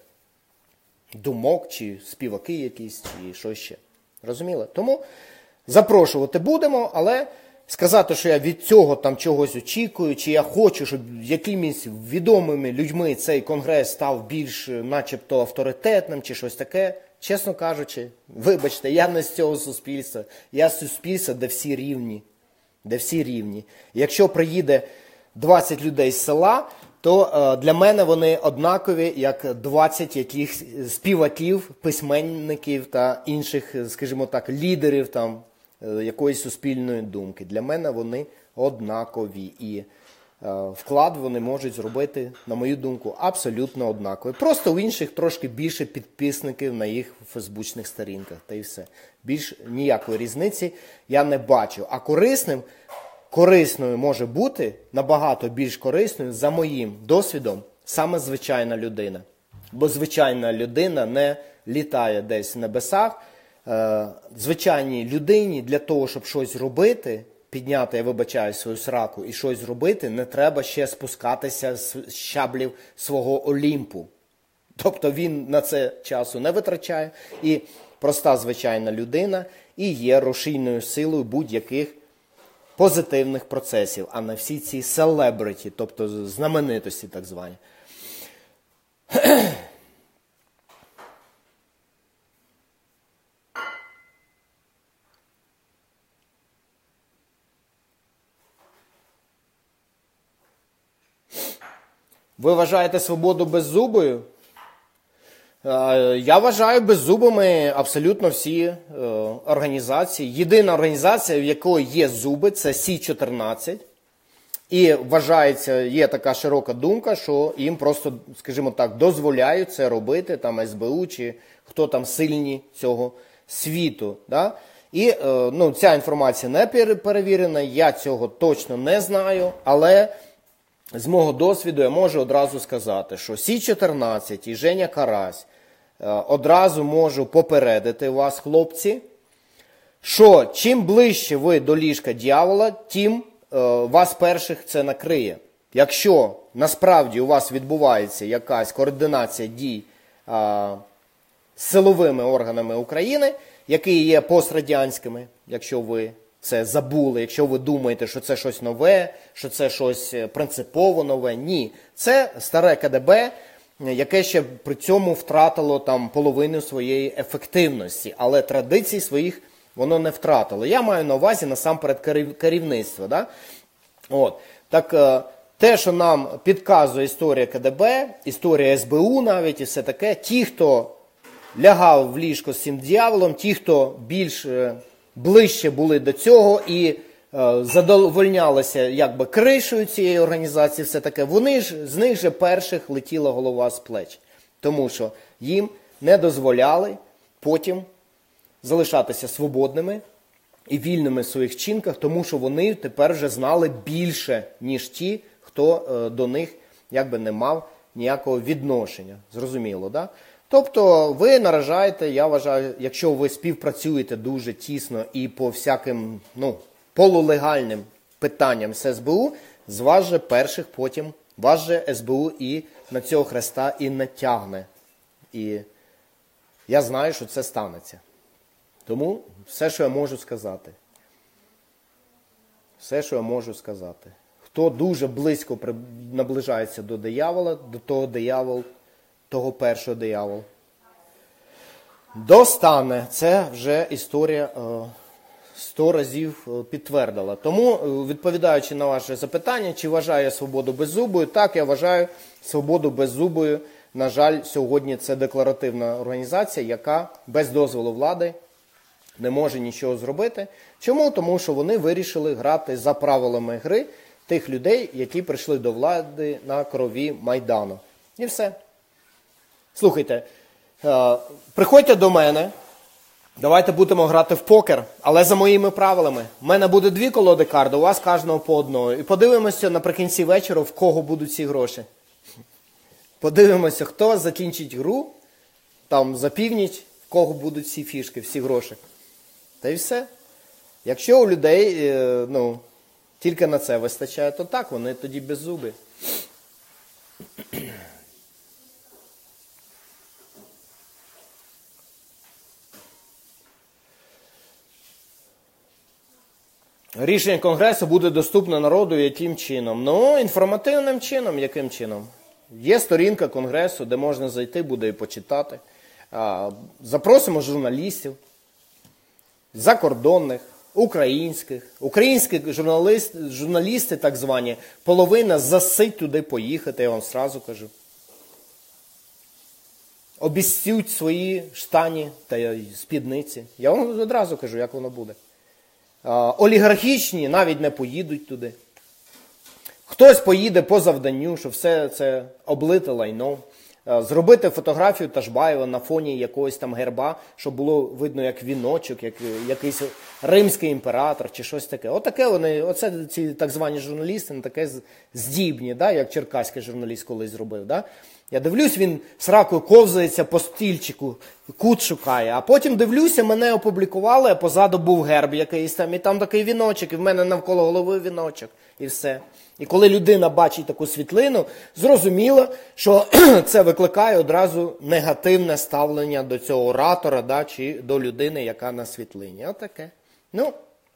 думок, чи співаки якісь, чи що ще. Розуміли? Тому запрошувати будемо, але сказати, що я від цього там чогось очікую, чи я хочу, щоб якимись відомими людьми цей конгрес став більш начебто авторитетним, чи щось таке, чесно кажучи, вибачте, я не з цього суспільства. Я з суспільства, де всі рівні. Де всі рівні. Якщо приїде двадцять людей з села, то е, для мене вони однакові, як двадцять яких співаків, письменників та інших, скажімо так, лідерів там, е, якоїсь суспільної думки. Для мене вони однакові. І е, вклад вони можуть зробити, на мою думку, абсолютно однаковий. Просто у інших трошки більше підписників на їх фейсбучних сторінках. Та й все. Більш ніякої різниці я не бачу. А корисним, корисною може бути, набагато більш корисною, за моїм досвідом, саме звичайна людина. Бо звичайна людина не літає десь в небесах. Е, звичайній людині для того, щоб щось робити, підняти, я вибачаю, свою сраку і щось зробити, не треба ще спускатися з щаблів свого Олімпу. Тобто він на це часу не витрачає. І проста звичайна людина і є рушійною силою будь-яких позитивних процесів, а не всі ці селебриті, тобто знаменитості так звані. Ви вважаєте свободу беззубою? Я вважаю беззубими абсолютно всі е, організації. Єдина організація, в якої є зуби, це Сі чотирнадцять. І вважається, є така широка думка, що їм просто, скажімо так, дозволяють це робити, там Ес Бе У чи хто там сильні цього світу. Да? І е, ну, ця інформація не перевірена, я цього точно не знаю, але з мого досвіду я можу одразу сказати, що Сі чотирнадцять і Женя Карась, одразу можу попередити вас, хлопці, що чим ближче ви до ліжка дьявола, тим е, вас перших це накриє. Якщо насправді у вас відбувається якась координація дій е, з силовими органами України, які є пострадянськими, якщо ви це забули, якщо ви думаєте, що це щось нове, що це щось принципово нове. Ні. Це старе Ка Де Бе, яке ще при цьому втратило там половину своєї ефективності, але традицій своїх воно не втратило. Я маю на увазі насамперед керівництво. Да? От. Так е, те, що нам підказує історія ка де бе, історія ес бе у навіть і все таке, ті, хто лягав в ліжко з цим дияволом, ті, хто більш е, ближче були до цього і е, задовольнялися якби кришею цієї організації, все таке, вони ж, з них же перших летіла голова з плеч. Тому що їм не дозволяли потім залишатися свободними і вільними в своїх вчинках, тому що вони тепер вже знали більше, ніж ті, хто е, до них якби не мав ніякого відношення. Зрозуміло, да? Тобто ви наражаєте, я вважаю, якщо ви співпрацюєте дуже тісно і по всяким, ну, полулегальним питанням з ес бе у, з вас же перших потім, вас же ес бе у і на цього хреста і натягне. І я знаю, що це станеться. Тому все, що я можу сказати. Все, що я можу сказати. Хто дуже близько наближається до диявола, до того диявол, того першого диявол, достане. Це вже історія сто разів підтвердила. Тому, відповідаючи на ваше запитання, чи вважаю я свободу беззубою, так, я вважаю свободу беззубою. На жаль, сьогодні це декларативна організація, яка без дозволу влади не може нічого зробити. Чому? Тому що вони вирішили грати за правилами гри тих людей, які прийшли до влади на крові Майдану. І все. Слухайте, приходьте до мене, давайте будемо грати в покер, але за моїми правилами. У мене буде дві колоди карт, у вас кожного по одної. І подивимося наприкінці вечора, в кого будуть ці гроші. Подивимося, хто закінчить гру, там за північ, в кого будуть всі фішки, всі гроші. Та й все. Якщо у людей, ну, тільки на це вистачає, то так, вони тоді беззубі. Рішення Конгресу буде доступне народу яким чином? Ну, інформативним чином, яким чином? Є сторінка Конгресу, де можна зайти, буде і почитати. Запросимо журналістів, закордонних, українських. Українські журналісти, журналісти так звані, половина засить туди поїхати, я вам сразу кажу. Обіцють свої штані та спідниці. Я вам одразу кажу, як воно буде. Олігархічні навіть не поїдуть туди. Хтось поїде по завданню, що все це облите лайном. Зробити фотографію Ташбаєва на фоні якогось там герба, щоб було видно як віночок, як якийсь римський імператор чи щось таке. Отаке вони, оце ці так звані журналісти, не таке здібні, да, як черкаський журналіст колись зробив. Да? Я дивлюсь, він сракою ковзається по стільчику, кут шукає. А потім дивлюся, мене опублікували, а позаду був герб якийсь там, і там такий віночок, і в мене навколо голови віночок, і все. І коли людина бачить таку світлину, зрозуміло, що це викликає одразу негативне ставлення до цього оратора, да, чи до людини, яка на світлині. Отаке. Ну,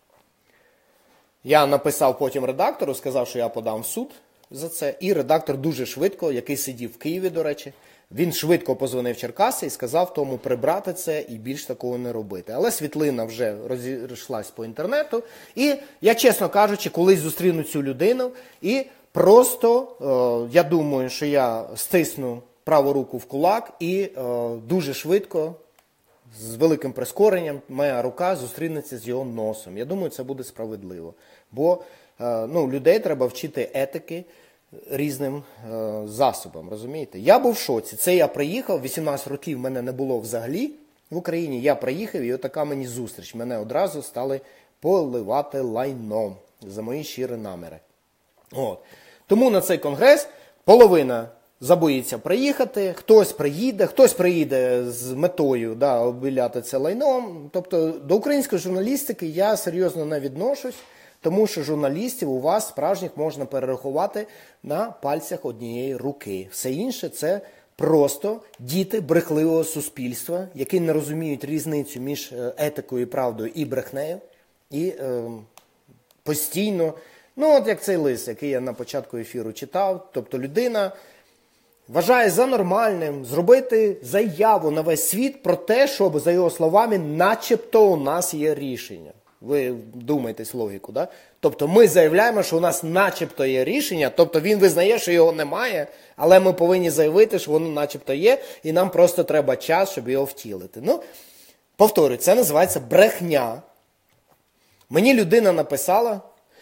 я написав потім редактору, сказав, що я подам в суд за це. І редактор дуже швидко, який сидів в Києві, до речі, він швидко позвонив Черкаси і сказав тому прибрати це і більш такого не робити. Але світлина вже розійшлась по інтернету. І я, чесно кажучи, колись зустріну цю людину і просто, е, я думаю, що я стисну праву руку в кулак і е, дуже швидко, з великим прискоренням, моя рука зустрінеться з його носом. Я думаю, це буде справедливо. Бо е, ну, людей треба вчити етики різним е, засобам, розумієте? Я був в шоці. Це я приїхав, вісімнадцять років мене не було взагалі в Україні. Я приїхав і отака мені зустріч. Мене одразу стали поливати лайном за мої щирі наміри. От. Тому на цей конгрес половина забоїться приїхати, хтось приїде, хтось приїде з метою, да, обіляти це лайном. Тобто до української журналістики я серйозно не відношусь, тому що журналістів у вас справжніх можна перерахувати на пальцях однієї руки. Все інше – це просто діти брехливого суспільства, які не розуміють різницю між етикою і правдою і брехнею. І е, постійно, ну от як цей лист, який я на початку ефіру читав, тобто людина вважає за нормальним зробити заяву на весь світ про те, щоб, за його словами, начебто у нас є рішення. Ви думаєтесь логіку, да? Тобто ми заявляємо, що у нас начебто є рішення, тобто він визнає, що його немає, але ми повинні заявити, що воно начебто є, і нам просто треба час, щоб його втілити. Ну, повторюю, це називається брехня. Мені людина написала,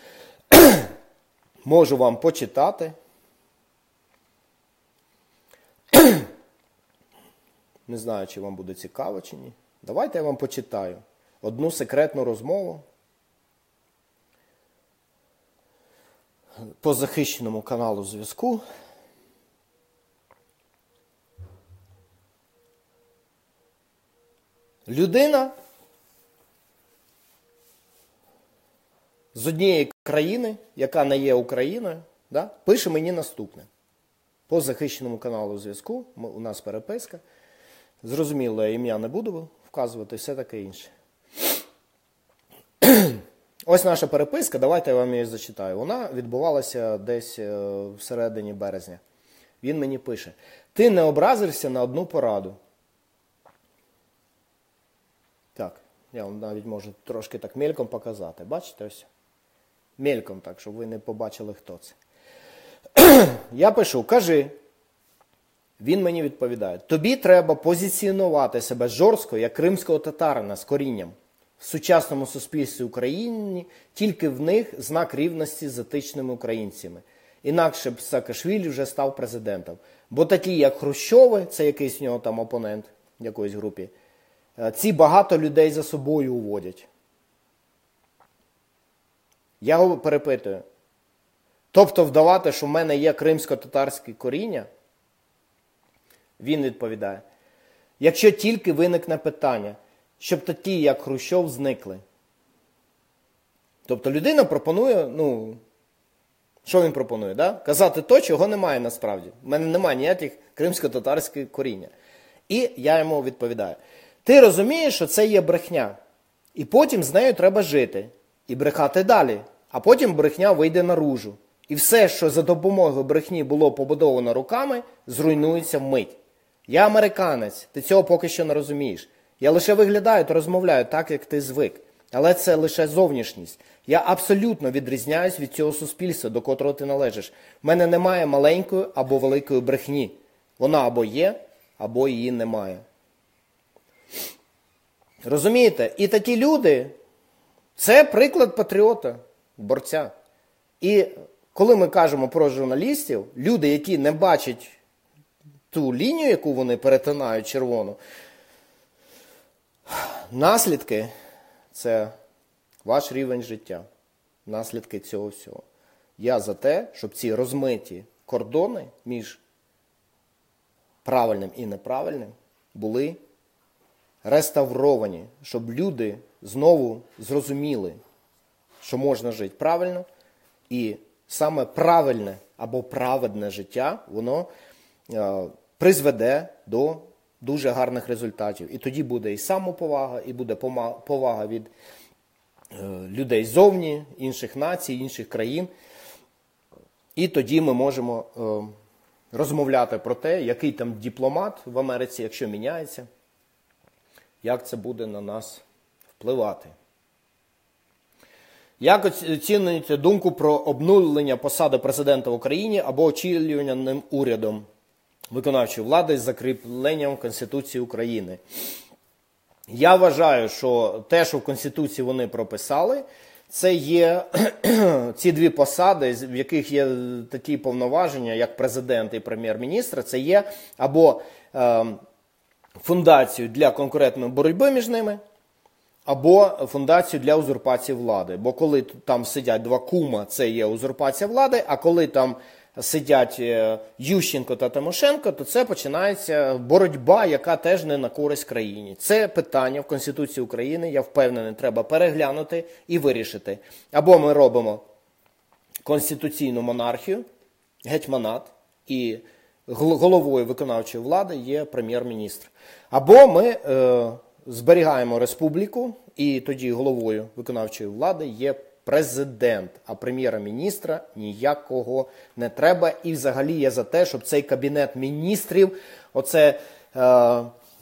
можу вам почитати. Не знаю, чи вам буде цікаво, чи ні. Давайте я вам почитаю одну секретну розмову по захищеному каналу зв'язку. Людина з однієї країни, яка не є Україною, да, пише мені наступне. По захищеному каналу зв'язку, у нас переписка. Зрозуміло, я ім'я не буду вказувати, все таке інше. Ось наша переписка, давайте я вам її зачитаю. Вона відбувалася десь всередині березня. Він мені пише: ти не образився на одну пораду. Так, я вам навіть можу трошки так мельком показати. Бачите ось? Мельком так, щоб ви не побачили, хто це. Я пишу: кажи. Він мені відповідає: тобі треба позиціонувати себе жорстко, як кримського татарина з корінням. В сучасному суспільстві України тільки в них знак рівності з етичними українцями. Інакше б Саакашвілі вже став президентом. Бо такі, як Хрущови, це якийсь в нього там опонент в якоїсь групі, ці багато людей за собою уводять. Я його перепитую. Тобто вдавати, що в мене є кримсько-татарське коріння? Він відповідає: якщо тільки виникне питання, щоб такі, як Хрущов, зникли. Тобто людина пропонує, ну, що він пропонує, да? Казати то, чого немає насправді. У мене немає ніяких кримсько-татарських коріння. І я йому відповідаю: ти розумієш, що це є брехня, і потім з нею треба жити, і брехати далі, а потім брехня вийде наружу. І все, що за допомогою брехні було побудовано руками, зруйнується вмить. Я американець, ти цього поки що не розумієш. Я лише виглядаю та розмовляю так, як ти звик. Але це лише зовнішність. Я абсолютно відрізняюсь від цього суспільства, до котрого ти належиш. В мене немає маленької або великої брехні. Вона або є, або її немає. Розумієте? І такі люди – це приклад патріота, борця. І коли ми кажемо про журналістів, люди, які не бачать ту лінію, яку вони перетинають, червону, наслідки – це ваш рівень життя. Наслідки цього всього. Я за те, щоб ці розмиті кордони між правильним і неправильним були реставровані, щоб люди знову зрозуміли, що можна жити правильно, і саме правильне або праведне життя, воно е, призведе до дуже гарних результатів. І тоді буде і самоповага, і буде повага від е, людей ззовні, інших націй, інших країн. І тоді ми можемо е, розмовляти про те, який там дипломат в Америці, якщо міняється, як це буде на нас впливати. Як оцінюєте думку про обнулення посади президента в Україні або очолювання ним урядом виконавчої влади з закріпленням Конституції України? Я вважаю, що те, що в Конституції вони прописали, це є ці дві посади, в яких є такі повноваження, як президент і прем'єр-міністр, це є або е, фундацію для конкурентної боротьби між ними, або фундацію для узурпації влади. Бо коли там сидять два кума, це є узурпація влади, а коли там сидять Ющенко та Тимошенко, то це починається боротьба, яка теж не на користь країні. Це питання в Конституції України, я впевнений, треба переглянути і вирішити. Або ми робимо конституційну монархію, гетьманат, і головою виконавчої влади є прем'єр-міністр. Або ми е, зберігаємо республіку, і тоді головою виконавчої влади є президент, а прем'єра-міністра ніякого не треба. І взагалі я за те, щоб цей кабінет міністрів, оце е,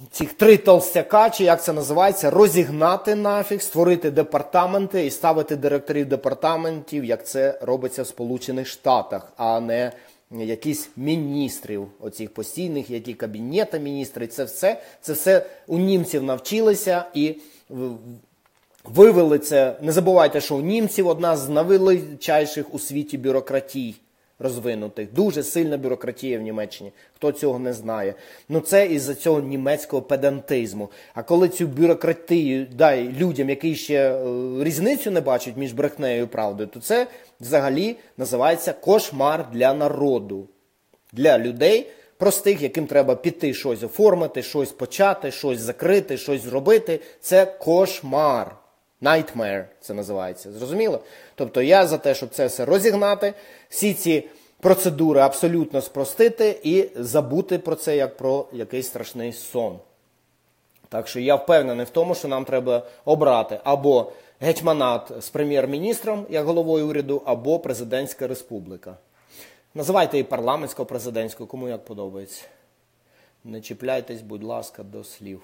цих три толстяка, чи як це називається, розігнати нафіг, створити департаменти і ставити директорів департаментів, як це робиться в Сполучених Штатах, а не якісь міністрів оцих постійних, які кабінети міністрів. Це все, це все у німців навчилися і вивели це. Не забувайте, що у німців одна з найвеличайших у світі бюрократій розвинутих. Дуже сильна бюрократія в Німеччині. Хто цього не знає. Ну це із-за цього німецького педантизму. А коли цю бюрократію дай людям, які ще е, різницю не бачать між брехнею і правдою, то це взагалі називається кошмар для народу. Для людей простих, яким треба піти щось оформити, щось почати, щось закрити, щось зробити. Це кошмар. Nightmare це називається. Зрозуміло? Тобто я за те, щоб це все розігнати, всі ці процедури абсолютно спростити і забути про це, як про якийсь страшний сон. Так що я впевнений в тому, що нам треба обрати або гетьманат з прем'єр-міністром, як головою уряду, або президентська республіка. Називайте і парламентсько-президентську, кому як подобається. Не чіпляйтесь, будь ласка, до слів.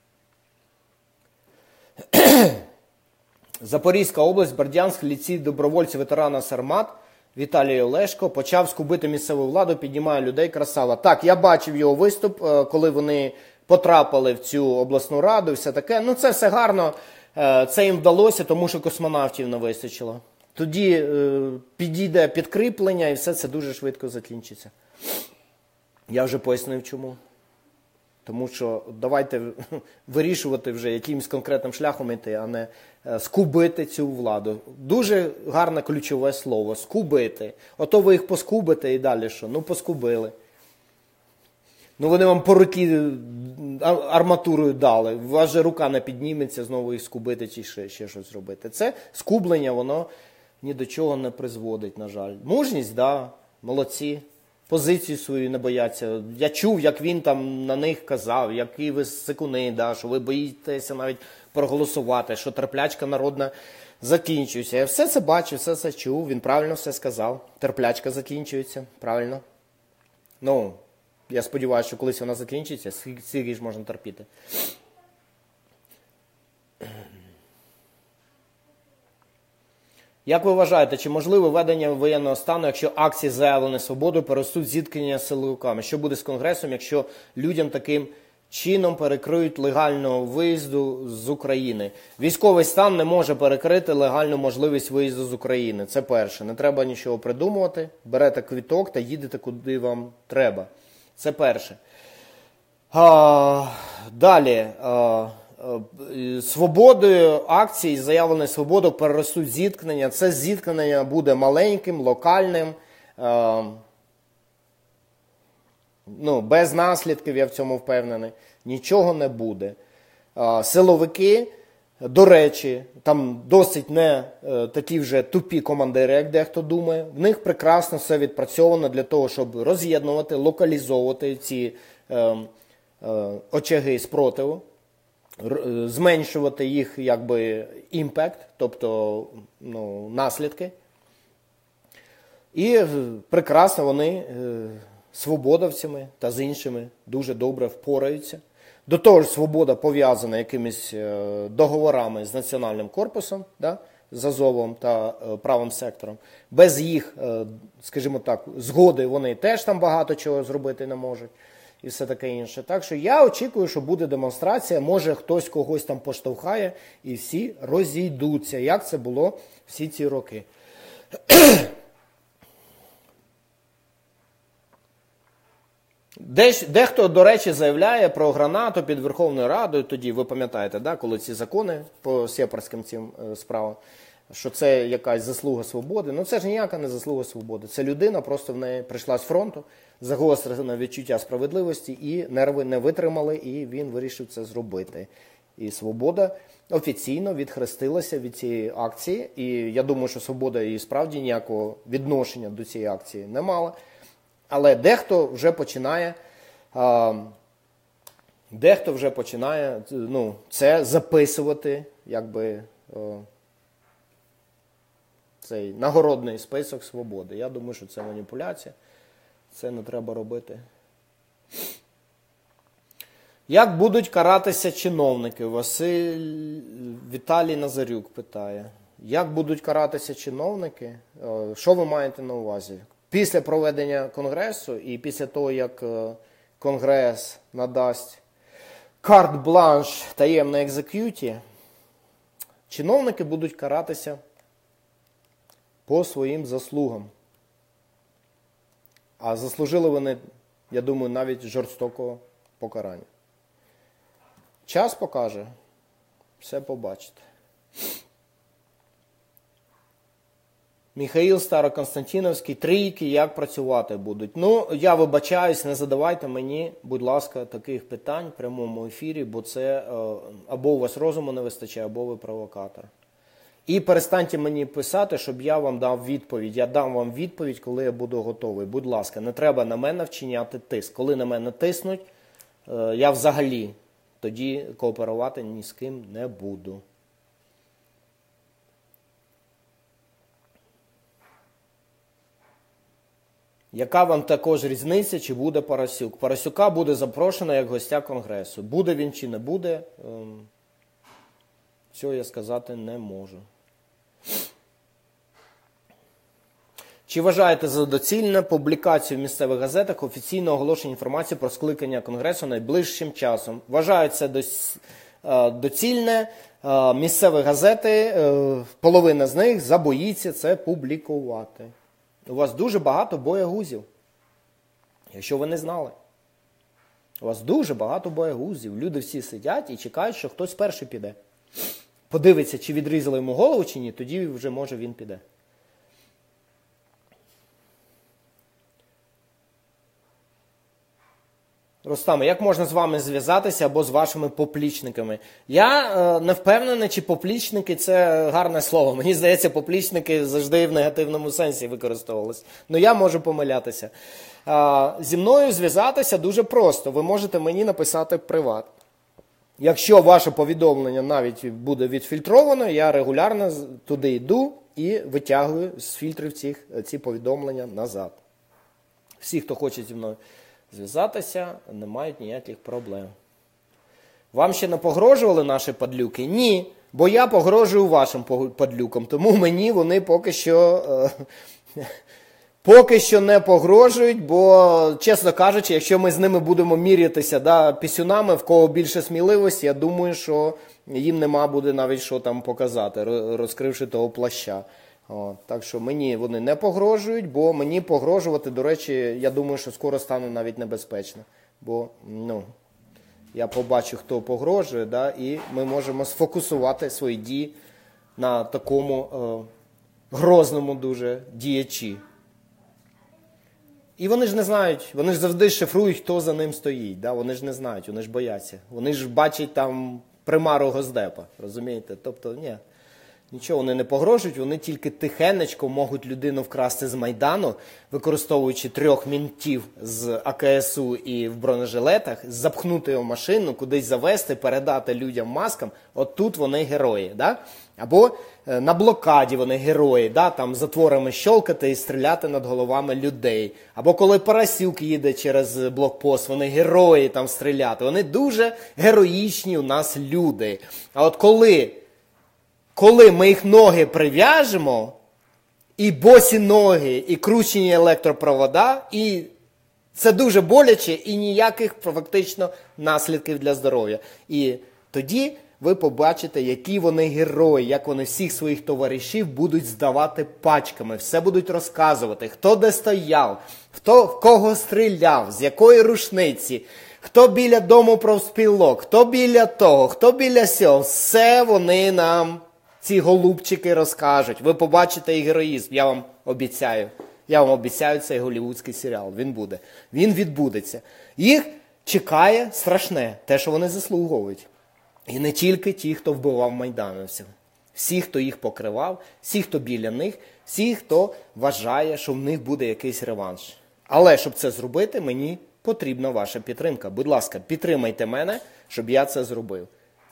Запорізька область, Бердянськ, ліцей добровольців ветерана Сармат, Віталій Олешко почав скубити місцеву владу, піднімає людей, красава. Так, я бачив його виступ, коли вони потрапили в цю обласну раду і все таке. Ну, це все гарно, це їм вдалося, тому що космонавтів не вистачило. Тоді підійде підкріплення і все це дуже швидко закінчиться. Я вже пояснив, чому. Тому що давайте вирішувати вже якимось конкретним шляхом йти, а не скубити цю владу. Дуже гарне ключове слово – скубити. Ото ви їх поскубите і далі що? Ну, поскубили. Ну, вони вам по руки арматурою дали. У вас же рука не підніметься знову їх скубити чи ще, ще щось робити. Це скублення, воно ні до чого не призводить, на жаль. Мужність, да, молодці. Позицію свою не бояться. Я чув, як він там на них казав, які ви сикуни, да, що ви боїтеся навіть проголосувати, що терплячка народна закінчується. Я все це бачив, все це чув, він правильно все сказав. Терплячка закінчується, правильно. Ну, я сподіваюся, що колись вона закінчиться, скільки ж можна терпіти. Як ви вважаєте, чи можливе введення воєнного стану, якщо акції заявлені свободою переростуть зіткнення з силовиками? Що буде з Конгресом, якщо людям таким чином перекриють легального виїзду з України? Військовий стан не може перекрити легальну можливість виїзду з України. Це перше. Не треба нічого придумувати. Берете квіток та їдете, куди вам треба. Це перше. А, далі. А, свободою акцій, заявленою свободою переростуть зіткнення. Це зіткнення буде маленьким, локальним, е, ну, без наслідків, я в цьому впевнений. Нічого не буде. Е, силовики, до речі, там досить не е, такі вже тупі командири, як дехто думає. В них прекрасно все відпрацьовано для того, щоб роз'єднувати, локалізовувати ці е, е, очаги спротиву. Зменшувати їх, якби, імпект, тобто, ну, наслідки. І прекрасно вони свободовцями та з іншими дуже добре впораються. До того ж, свобода пов'язана якимись договорами з національним корпусом, да, з Азовом та правим сектором. Без їх, скажімо так, згоди вони теж там багато чого зробити не можуть. І все таке інше. Так що я очікую, що буде демонстрація, може хтось когось там поштовхає, і всі розійдуться, як це було всі ці роки. Дехто, до речі, заявляє про гранату під Верховною Радою, тоді, ви пам'ятаєте, да, коли ці закони по сепарським цим справам, що це якась заслуга свободи. Ну це ж ніяка не заслуга свободи. Це людина, просто в неї прийшла з фронту, загострене відчуття справедливості, і нерви не витримали, і він вирішив це зробити. І свобода офіційно відхрестилася від цієї акції, і я думаю, що свобода і справді ніякого відношення до цієї акції не мала. Але дехто вже починає, а, дехто вже починає, ну, це записувати, якби, а, цей нагородний список свободи. Я думаю, що це маніпуляція. Це не треба робити. Як будуть каратися чиновники? Василь Віталій Назарюк питає. Як будуть каратися чиновники? Що ви маєте на увазі? Після проведення конгресу і після того, як конгрес надасть карт-бланш таємної екзек'юті, чиновники будуть каратися по своїм заслугам. А заслужили вони, я думаю, навіть жорстокого покарання. Час покаже, все побачите. Михаїл Староконстантиновський, трійки, як працювати будуть? Ну, я вибачаюсь, не задавайте мені, будь ласка, таких питань в прямому ефірі, бо це або у вас розуму не вистачає, або ви провокатор. І перестаньте мені писати, щоб я вам дав відповідь. Я дам вам відповідь, коли я буду готовий. Будь ласка, не треба на мене вчиняти тиск. Коли на мене тиснуть, я взагалі тоді кооперувати ні з ким не буду. Яка вам також різниця, чи буде Парасюк? Парасюка буде запрошено як гостя Конгресу. Буде він чи не буде, цього я сказати не можу. Чи вважаєте за доцільне публікацію в місцевих газетах офіційного оголошення інформації про скликання Конгресу найближчим часом? Вважаю це доцільне. Місцеві газети, половина з них забоїться це публікувати. У вас дуже багато боягузів, якщо ви не знали. У вас дуже багато боягузів. Люди всі сидять і чекають, що хтось перший піде. Подивиться, чи відрізали йому голову, чи ні, тоді вже, може, він піде. Рустаме, як можна з вами зв'язатися або з вашими поплічниками? Я е, не впевнений, чи поплічники – це гарне слово. Мені здається, поплічники завжди в негативному сенсі використовувалися. Ну, я можу помилятися. Е, зі мною зв'язатися дуже просто. Ви можете мені написати в приват. Якщо ваше повідомлення навіть буде відфільтровано, я регулярно туди йду і витягую з фільтрів цих, ці повідомлення назад. Всі, хто хоче зі мною зв'язатися, не мають ніяких проблем. Вам ще не погрожували наші падлюки? Ні, бо я погрожую вашим падлюкам, тому мені вони поки що, е, поки що не погрожують, бо, чесно кажучи, якщо ми з ними будемо мірятися да, пісюнами, в кого більше сміливості, я думаю, що їм нема буде навіть що там показати, розкривши того плаща. О, так що мені вони не погрожують, бо мені погрожувати, до речі, я думаю, що скоро стане навіть небезпечно. Бо, ну, я побачу, хто погрожує, да, і ми можемо сфокусувати свої дії на такому е, грозному дуже діячі. І вони ж не знають, вони ж завжди шифрують, хто за ним стоїть. Да? Вони ж не знають, вони ж бояться. Вони ж бачать там примару Госдепа, розумієте? Тобто, ні. Нічого вони не погрожують, вони тільки тихенечко можуть людину вкрасти з Майдану, використовуючи трьох мінтів з А К С У і в бронежилетах, запхнути його в машину, кудись завести, передати людям маскам. От тут вони герої. Да? Або на блокаді вони герої, да? Там затворами щолкати і стріляти над головами людей. Або коли Парасюк їде через блокпост, вони герої там стріляти. Вони дуже героїчні у нас люди. А от коли... Коли ми їх ноги прив'яжемо, і босі ноги, і кручені електропровода, і це дуже боляче, і ніяких фактично наслідків для здоров'я. І тоді ви побачите, які вони герої, як вони всіх своїх товаришів будуть здавати пачками, все будуть розказувати, хто де стояв, хто в кого стріляв, з якої рушниці, хто біля дому профспілок, хто біля того, хто біля сього, все вони нам... Ці голубчики розкажуть. Ви побачите і героїзм, я вам обіцяю. Я вам обіцяю цей голлівудський серіал. Він буде. Він відбудеться. Їх чекає страшне, те, що вони заслуговують. І не тільки ті, хто вбивав майдановців. Всі, хто їх покривав, всі, хто біля них, всі, хто вважає, що в них буде якийсь реванш. Але, щоб це зробити, мені потрібна ваша підтримка. Будь ласка, підтримайте мене, щоб я це зробив.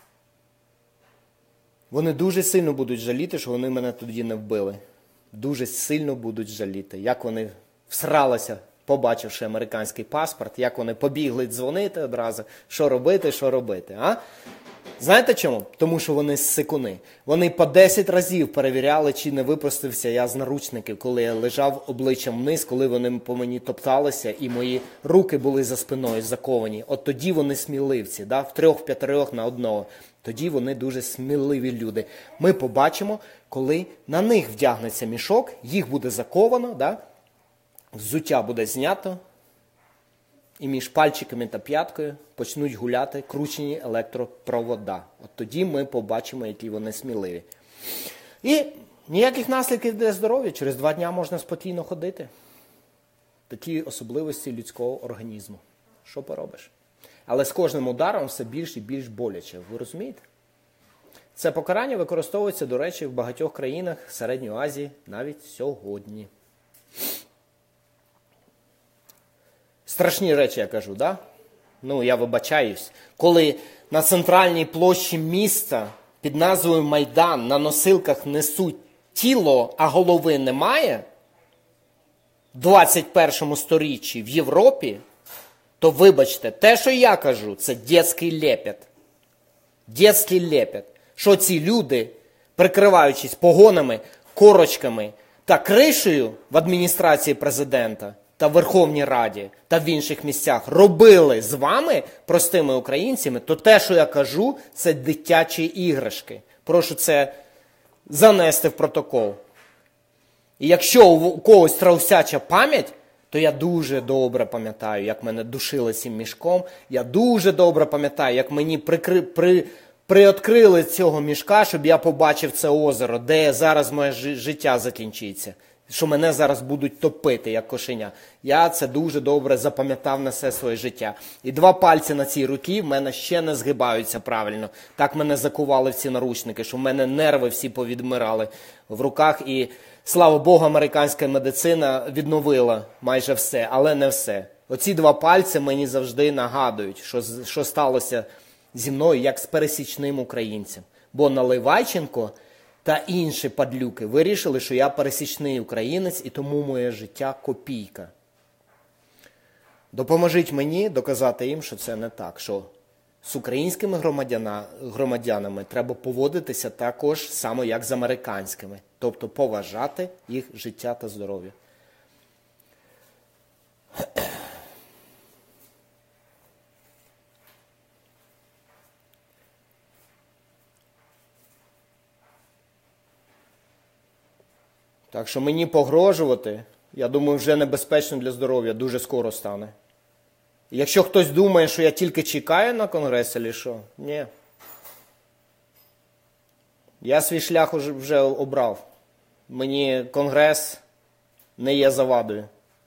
Вони дуже сильно будуть жаліти, що вони мене тоді не вбили. Дуже сильно будуть жаліти. Як вони всралися побачивши американський паспорт, як вони побігли дзвонити одразу, що робити, що робити, а? Знаєте чому? Тому що вони ссикуни. Вони по десять разів перевіряли, чи не випростався я з наручників, коли я лежав обличчям вниз, коли вони по мені топталися і мої руки були за спиною заковані. От тоді вони сміливці, да? В трьох-п'ятерьох на одного. Тоді вони дуже сміливі люди. Ми побачимо, коли на них вдягнеться мішок, їх буде заковано, да? Взуття буде знято, і між пальчиками та п'яткою почнуть гуляти кручені електропровода. От тоді ми побачимо, які вони сміливі. І ніяких наслідків для здоров'я. Через два дня можна спокійно ходити. Такі особливості людського організму. Що поробиш? Але з кожним ударом все більш і більш боляче. Ви розумієте? Це покарання використовується, до речі, в багатьох країнах Середньої Азії навіть сьогодні. Страшні речі, я кажу, да? Ну, я вибачаюсь. Коли на центральній площі міста під назвою Майдан на носилках несуть тіло, а голови немає, в двадцять першому сторіччі в Європі, то вибачте, те, що я кажу, це дєцький лепет. Дєцький лепет. Що ці люди, прикриваючись погонами, корочками та кришею в адміністрації президента, та в Верховній Раді, та в інших місцях робили з вами, простими українцями, то те, що я кажу, це дитячі іграшки. Прошу це занести в протокол. І якщо у когось страусяча пам'ять, то я дуже добре пам'ятаю, як мене душили цим мішком. Я дуже добре пам'ятаю, як мені прикри... при... приоткрили цього мішка, щоб я побачив це озеро, де зараз моє життя закінчиться. Що мене зараз будуть топити, як кошеня. Я це дуже добре запам'ятав на все своє життя. І два пальці на цій руці в мене ще не згибаються правильно. Так мене закували в ці наручники, що в мене нерви всі повідмирали в руках. І, слава Богу, американська медицина відновила майже все, але не все. Оці два пальці мені завжди нагадують, що, що сталося зі мною, як з пересічним українцем. Бо Наливайченко та інші падлюки вирішили, що я пересічний українець, і тому моє життя копійка. Допоможіть мені доказати їм, що це не так, що з українськими громадяна, громадянами треба поводитися також само, як з американськими. Тобто поважати їх життя та здоров'я. Так що мені погрожувати, я думаю, вже небезпечно для здоров'я, дуже скоро стане. Якщо хтось думає, що я тільки чекаю на Конгрес, чи що, ні. Я свій шлях вже, вже обрав. Мені Конгрес не є завадою.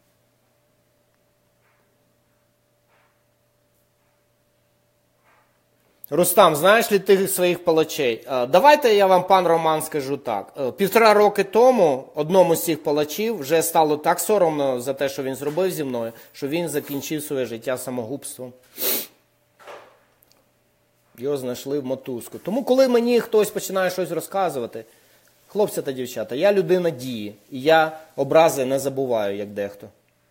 Рустам, знаєш ли ти своїх палачей? Давайте я вам, пан Роман, скажу так. Півтора роки тому одному з цих палачів вже стало так соромно за те, що він зробив зі мною, що він закінчив своє життя самогубством. Його знайшли в мотузку. Тому коли мені хтось починає щось розказувати, хлопці та дівчата, я людина дії, і я образи не забуваю, як дехто.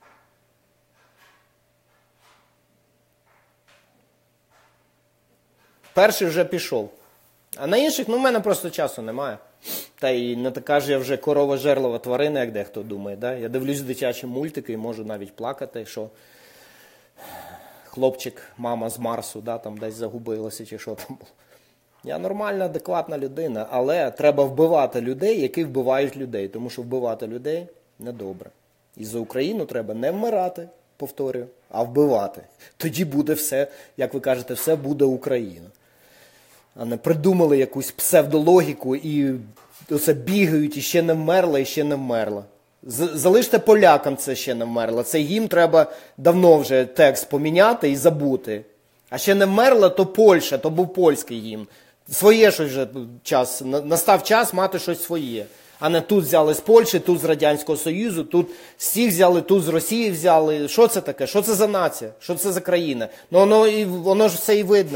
Перший вже пішов. А на інших, ну, в мене просто часу немає. Та й не така ж я вже корова-жерлова тварина, як дехто думає. Да? Я дивлюсь дитячі мультики і можу навіть плакати, що хлопчик, мама з Марсу, да, там десь загубилася чи що там було. Я нормальна, адекватна людина, але треба вбивати людей, які вбивають людей. Тому що вбивати людей недобре. І за Україну треба не вмирати, повторюю, а вбивати. Тоді буде все, як ви кажете, все буде Україна. А не придумали якусь псевдологіку і оце бігають, і ще не вмерла, і ще не вмерла. Залиште полякам це ще не вмерла. Це їм треба давно вже текст поміняти і забути. А ще не вмерла, то Польща, то був польський гімн. Своє щось вже час, настав час мати щось своє. А не тут взяли з Польщі, тут з Радянського Союзу, тут з цих взяли, тут з Росії взяли. Що це таке? Що це за нація? Що це за країна? Ну воно, і, воно ж все і видно.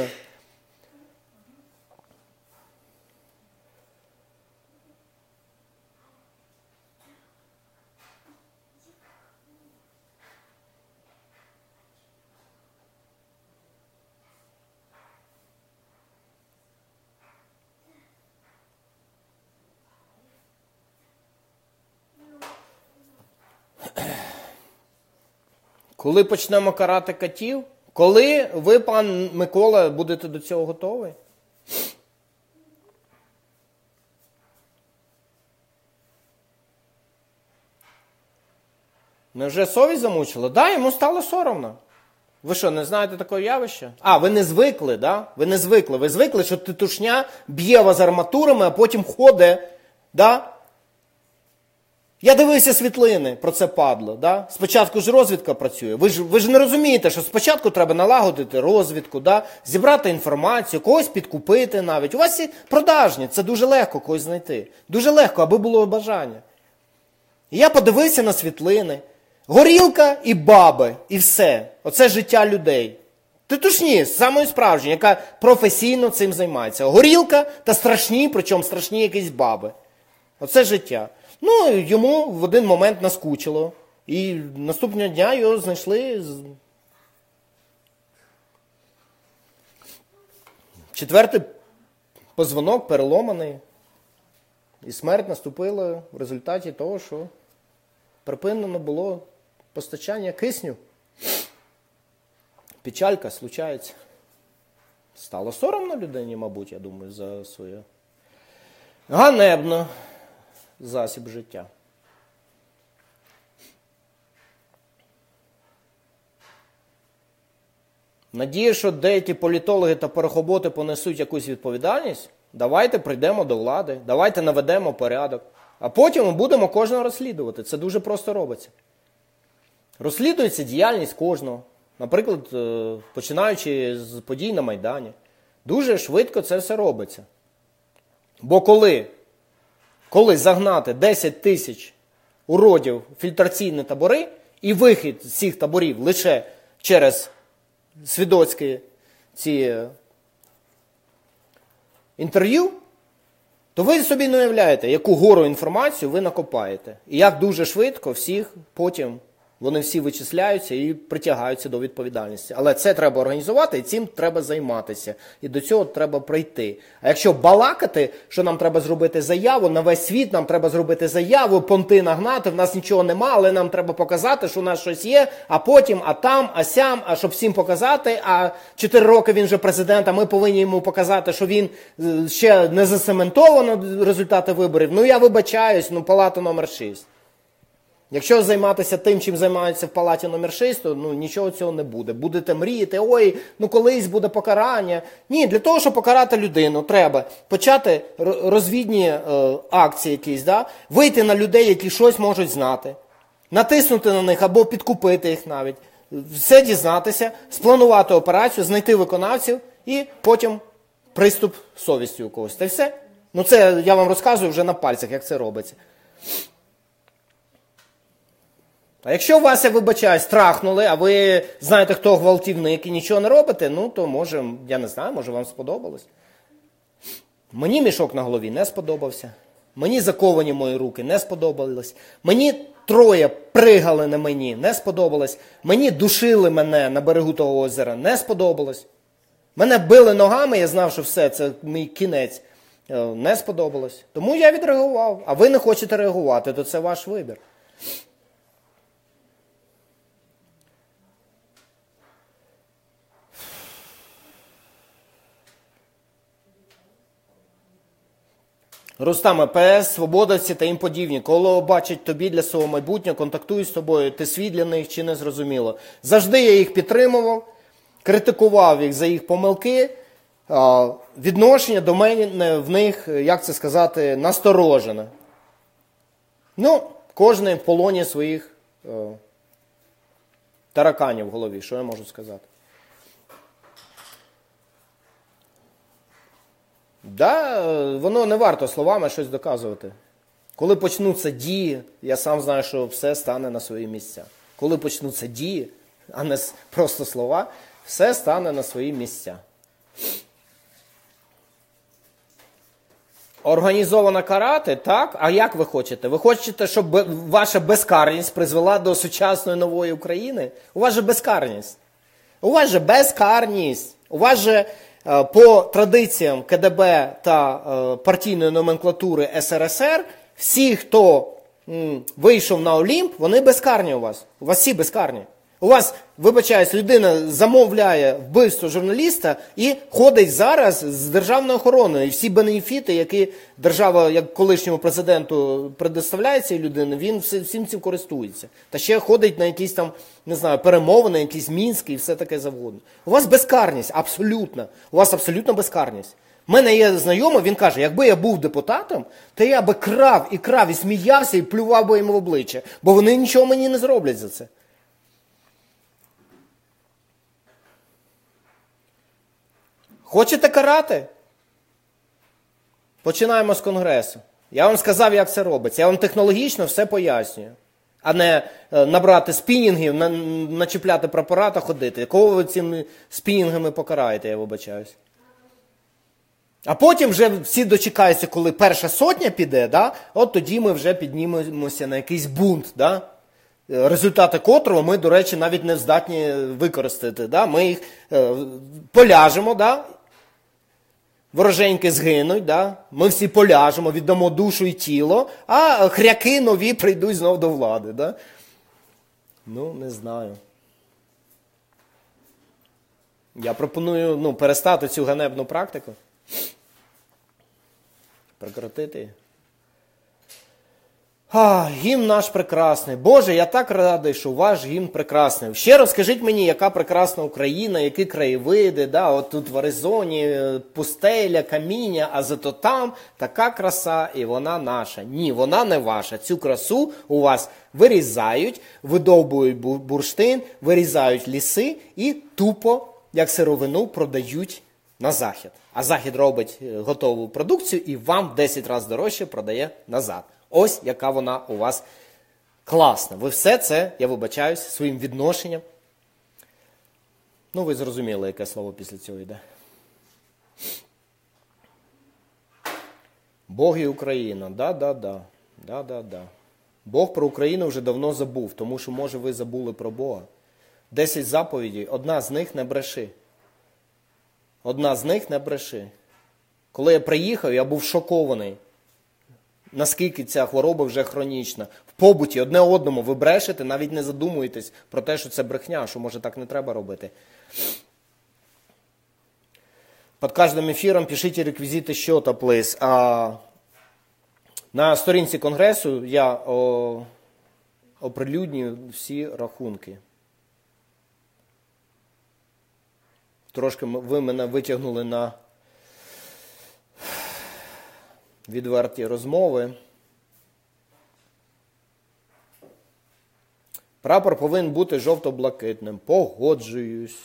Коли почнемо карати катів? Коли ви, пан Микола, будете до цього готові? Невже совість замучила? Да, йому стало соромно. Ви що, не знаєте такого явища? А, ви не звикли, да? Ви не звикли. Ви звикли, що титушня б'є вас арматурами, а потім ходить, да? Я дивився світлини про це падло, да? Спочатку ж розвідка працює. Ви ж, ви ж не розумієте, що спочатку треба налагодити розвідку, да? Зібрати інформацію, когось підкупити навіть. У вас є продажні, це дуже легко когось знайти. Дуже легко, аби було бажання. І я подивився на світлини. Горілка і баби, і все. Оце життя людей. Титушні, самої справжні, яка професійно цим займається. Горілка та страшні, причому страшні якісь баби. Оце життя. Ну, йому в один момент наскучило. І наступного дня його знайшли. Четвертий позвонок переломаний. І смерть наступила в результаті того, що припинено було постачання кисню. Печалька случається. Стало соромно людині, мабуть, я думаю, за своє ганебно засіб життя. Надію, що деякі політологи та порохоботи понесуть якусь відповідальність. Давайте прийдемо до влади, давайте наведемо порядок. А потім ми будемо кожного розслідувати. Це дуже просто робиться. Розслідується діяльність кожного. Наприклад, починаючи з подій на Майдані. Дуже швидко це все робиться. Бо коли, коли загнати десять тисяч уродів в фільтраційні табори і вихід з цих таборів лише через свідоцькі ці інтерв'ю, то ви собі не уявляєте, яку гору інформацію ви накопаєте. І як дуже швидко всіх потім вони всі вичисляються і притягаються до відповідальності. Але це треба організувати і цим треба займатися. І до цього треба прийти. А якщо балакати, що нам треба зробити заяву, на весь світ нам треба зробити заяву, понти нагнати, в нас нічого нема, але нам треба показати, що у нас щось є, а потім, а там, а сям, а щоб всім показати, а чотири роки він вже президент, а ми повинні йому показати, що він ще не засементовано результати виборів. Ну я вибачаюсь, ну палата номер шість. Якщо займатися тим, чим займаються в палаті номер шість, то ну, нічого цього не буде. Будете мріяти, ой, ну колись буде покарання. Ні, для того, щоб покарати людину, треба почати розвідні е, акції якісь, да? Вийти на людей, які щось можуть знати, натиснути на них або підкупити їх навіть, все дізнатися, спланувати операцію, знайти виконавців і потім приступ совісті у когось. Та й все. Ну це я вам розказую вже на пальцях, як це робиться. А якщо вас, я вибачаю, страхнули, а ви знаєте, хто гвалтівник і нічого не робите, ну то може, я не знаю, може вам сподобалось. Мені мішок на голові не сподобався. Мені заковані мої руки не сподобалось. Мені троє пригали на мені не сподобалось. Мені душили мене на берегу того озера не сподобалось. Мене били ногами, я знав, що все, це мій кінець. Не сподобалось. Тому я відреагував. А ви не хочете реагувати, то це ваш вибір. Рустам, ПС, свободовці та їм подібні. Коли бачать тобі для свого майбутнього, контактують з тобою, ти свій для них чи не зрозуміло. Завжди я їх підтримував, критикував їх за їх помилки, відношення до мене в них, як це сказати, насторожене. Ну, кожен в полоні своїх тараканів в голові, що я можу сказати. Да, воно не варто словами щось доказувати. Коли почнуться дії, я сам знаю, що все стане на свої місця. Коли почнуться дії, а не просто слова, все стане на свої місця. Організовано карати, так? А як ви хочете? Ви хочете, щоб ваша безкарність призвела до сучасної нової України? У вас же безкарність. У вас же безкарність. У вас же по традиціям КДБ та партійної номенклатури СРСР, всі, хто м, вийшов на Олімп, вони безкарні у вас. У вас всі безкарні. У вас, вибачаюсь, людина замовляє вбивство журналіста і ходить зараз з державною охороною. І всі бенефіти, які держава, як колишньому президенту, предоставляє цій людині, він всім цим користується. Та ще ходить на якісь там, не знаю, перемовини, якісь мінські і все таке завгодно. У вас безкарність, абсолютно. У вас абсолютно безкарність. У мене є знайомий, він каже, якби я був депутатом, то я би крав і крав, і сміявся, і плював би їм в обличчя. Бо вони нічого мені не зроблять за це. Хочете карати? Починаємо з Конгресу. Я вам сказав, як це робиться. Я вам технологічно все пояснюю. А не набрати спінінгів, начіпляти прапора та ходити. Кого ви цими спінінгами покараєте, я вибачаюсь. А потім вже всі дочекаються, коли перша сотня піде, да? От тоді ми вже піднімемося на якийсь бунт, да? Результати котрого ми, до речі, навіть не здатні використати. Да? Ми їх е, поляжемо, да? Вороженьки згинуть, да? Ми всі поляжемо, віддамо душу і тіло, а хряки нові прийдуть знов до влади. Да? Ну, не знаю. Я пропоную ну, перестати цю ганебну практику. Прекратити. А, гімн наш прекрасний. Боже, я так радий, що ваш гімн прекрасний. Ще розкажіть мені, яка прекрасна Україна, які краєвиди, да, от тут в Аризоні пустеля, каміння, а зато там така краса і вона наша. Ні, вона не ваша. Цю красу у вас вирізають, видовбують бурштин, вирізають ліси і тупо, як сировину, продають на Захід. А Захід робить готову продукцію і вам в десять разів дорожче продає назад. Ось яка вона у вас класна. Ви все це, я вибачаюсь, своїм відношенням. Ну, ви зрозуміли, яке слово після цього йде. Бог і Україна. Да-да-да. Да-да-да. Бог про Україну вже давно забув, тому що, може, ви забули про Бога. Десять заповідей, одна з них не бреши. Одна з них не бреши. Коли я приїхав, я був шокований, наскільки ця хвороба вже хронічна. В побуті одне одному ви брешете, навіть не задумуєтесь про те, що це брехня, що, може, так не треба робити. Під кожним ефіром пишіть реквізити счета, please. А на сторінці Конгресу я о, оприлюднюю всі рахунки. Трошки ви мене витягнули на відверті розмови. Прапор повинен бути жовто-блакитним. Погоджуюсь.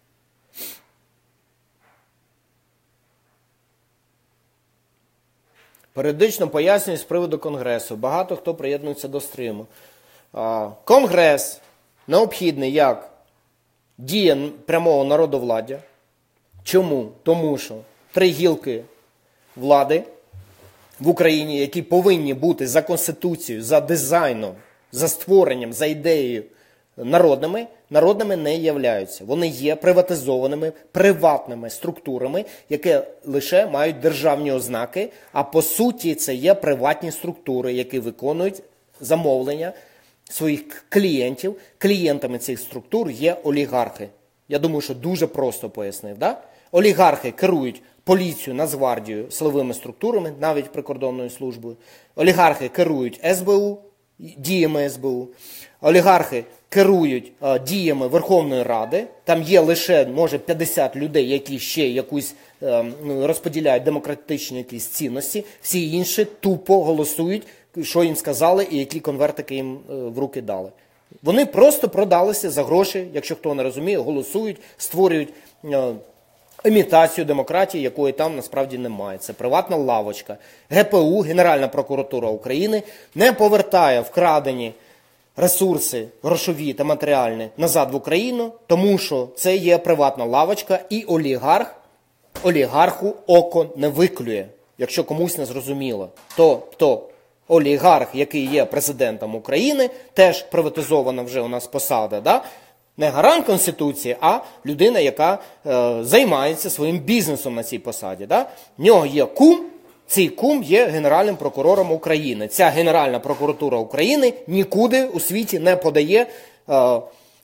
Періодично пояснюю з приводу Конгресу. Багато хто приєднується до стриму. Конгрес необхідний як дія прямого народовладдя. Чому? Тому що три гілки влади в Україні, які повинні бути за Конституцією, за дизайном, за створенням, за ідеєю народними, народними не являються. Вони є приватизованими, приватними структурами, які лише мають державні ознаки, а по суті це є приватні структури, які виконують замовлення своїх клієнтів. Клієнтами цих структур є олігархи. Я думаю, що дуже просто пояснив, да? Олігархи керують поліцію, Нацгвардію, силовими структурами, навіть прикордонною службою. Олігархи керують ес бе у, діями ес бе у. Олігархи керують а, діями Верховної Ради. Там є лише, може, п'ятдесят людей, які ще якусь а, розподіляють демократичні якісь цінності. Всі інші тупо голосують, що їм сказали і які конвертики їм а, в руки дали. Вони просто продалися за гроші, якщо хто не розуміє, голосують, створюють а, імітацію демократії, якої там насправді немає. Це приватна лавочка. ге пе у, Генеральна прокуратура України, не повертає вкрадені ресурси грошові та матеріальні назад в Україну, тому що це є приватна лавочка і олігарх, олігарху око не виклює. Якщо комусь не зрозуміло, то, то олігарх, який є президентом України, теж приватизована вже у нас посада, да? Не гарант Конституції, а людина, яка е, займається своїм бізнесом на цій посаді. Да? В нього є кум, цей кум є Генеральним прокурором України. Ця Генеральна прокуратура України нікуди у світі не подає е,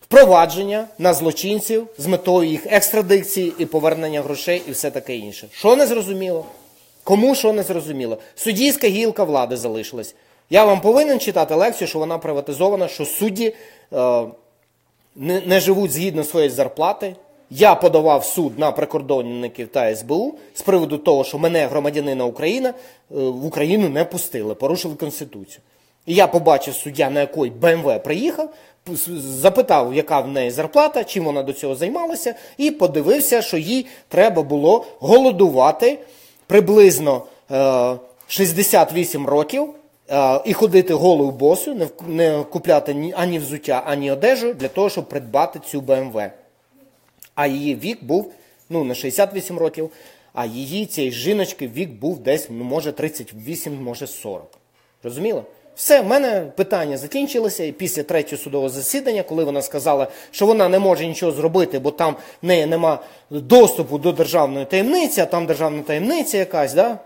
впровадження на злочинців з метою їх екстрадикції і повернення грошей і все таке інше. Що не зрозуміло? Кому що не зрозуміло? Суддівська гілка влади залишилась. Я вам повинен читати лекцію, що вона приватизована, що судді е, не, не живуть згідно своєї зарплати. Я подавав суд на прикордонників та ес бе у з приводу того, що мене, громадянина України, в Україну не пустили, порушили Конституцію. І я побачив суддя, на якої Бе Ем Ве приїхав, запитав, яка в неї зарплата, чим вона до цього займалася, і подивився, що їй треба було голодувати приблизно е, шістдесят вісім років е, і ходити голою босою, не, не купляти ні, ані взуття, ані одежу для того, щоб придбати цю Бе Ем Ве. А її вік був, ну, не шістдесят вісім років, а її, цієї жіночки, вік був десь, ну, може, тридцять вісім, може, сорок. Розуміло? Все, в мене питання закінчилося, і після третього судового засідання, коли вона сказала, що вона не може нічого зробити, бо там в неї нема доступу до державної таємниці, а там державна таємниця якась, да?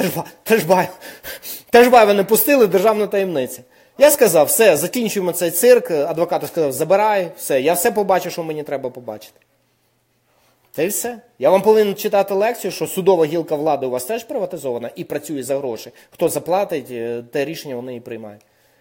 Тежбаєва не пустили, державна таємниця. Я сказав, все, закінчуємо цей цирк, адвокат сказав, забирай, все, я все побачу, що мені треба побачити. Та й все. Я вам повинен читати лекцію, що судова гілка влади у вас теж приватизована і працює за гроші. Хто заплатить, те рішення вони і приймають.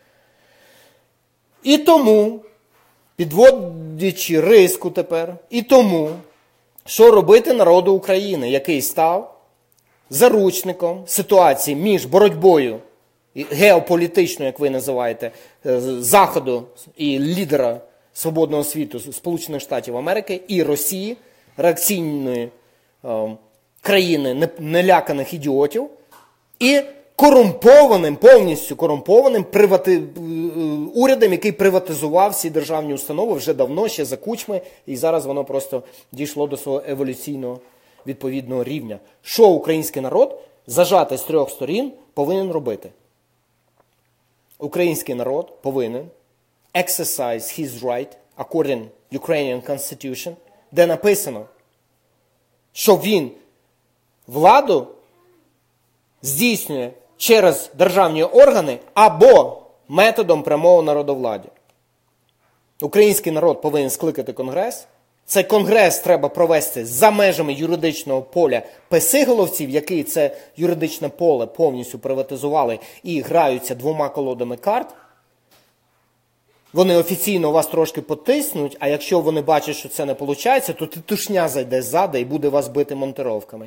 І тому, підводячи риску тепер, і тому, що робити народу України, який став заручником ситуації між боротьбою геополітичною, як ви називаєте, Заходу і лідера свободного світу Сполучених Штатів Америки і Росії, реакційної е, країни неляканих ідіотів, і корумпованим, повністю корумпованим привати... урядом, який приватизував всі державні установи вже давно, ще за Кучми, і зараз воно просто дійшло до свого еволюційного відповідного рівня. Що український народ, зажатий з трьох сторін, повинен робити? Український народ повинен exercise his right according Ukrainian Constitution, де написано, що він владу здійснює через державні органи або методом прямого народовладдя. Український народ повинен скликати конгрес. Цей конгрес треба провести за межами юридичного поля песиголовців, які це юридичне поле повністю приватизували і граються двома колодами карт. Вони офіційно вас трошки потиснуть, а якщо вони бачать, що це не виходить, то титушня зайде ззаду і буде вас бити монтировками.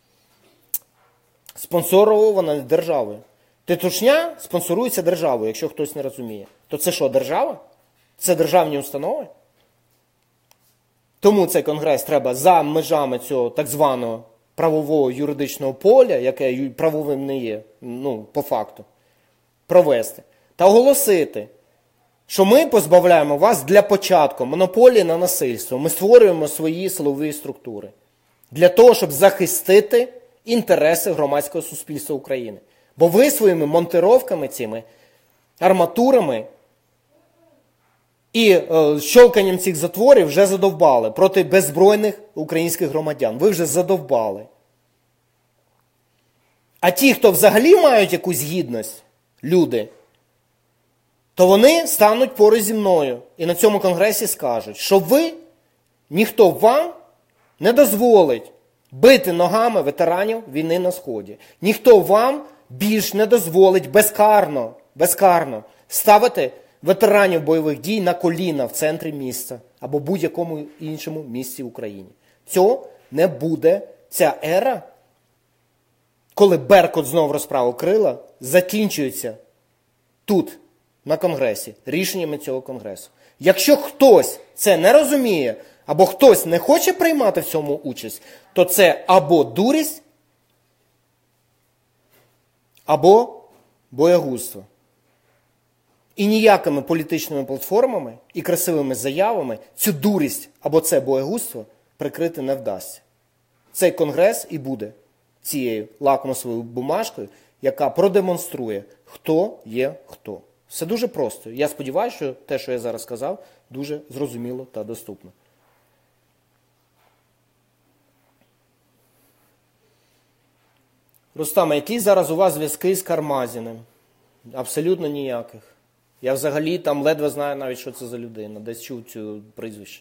Спонсорована державою. Титушня спонсорується державою, якщо хтось не розуміє. То це що, держава? Це державні установи? Тому цей конгрес треба за межами цього так званого правового юридичного поля, яке правовим не є, ну, по факту, провести. Та оголосити, що ми позбавляємо вас для початку монополії на насильство. Ми створюємо свої силові структури для того, щоб захистити інтереси громадського суспільства України. Бо ви своїми монтировками цими, арматурами і е, щолканням цих затворів вже задовбали проти беззбройних українських громадян. Ви вже задовбали. А ті, хто взагалі мають якусь гідність, люди, то вони стануть поруч зі мною і на цьому конгресі скажуть, що ви, ніхто вам не дозволить бити ногами ветеранів війни на Сході. Ніхто вам більш не дозволить безкарно, безкарно ставити ветеранів бойових дій на коліна в центрі міста або будь-якому іншому місці в Україні. Цього не буде. Ця ера, коли Беркут знов розправив крила, закінчується тут, на Конгресі, рішеннями цього Конгресу. Якщо хтось це не розуміє, або хтось не хоче приймати в цьому участь, то це або дурість, або боягузтво. І ніякими політичними платформами і красивими заявами цю дурість або це боягузтво прикрити не вдасться. Цей конгрес і буде цією лакмусовою бумажкою, яка продемонструє, хто є хто. Все дуже просто. Я сподіваюся, що те, що я зараз сказав, дуже зрозуміло та доступно. Рустаме, які зараз у вас зв'язки з Кармазіним? Абсолютно ніяких. Я взагалі там ледве знаю навіть, що це за людина. Десь чув цю прізвище.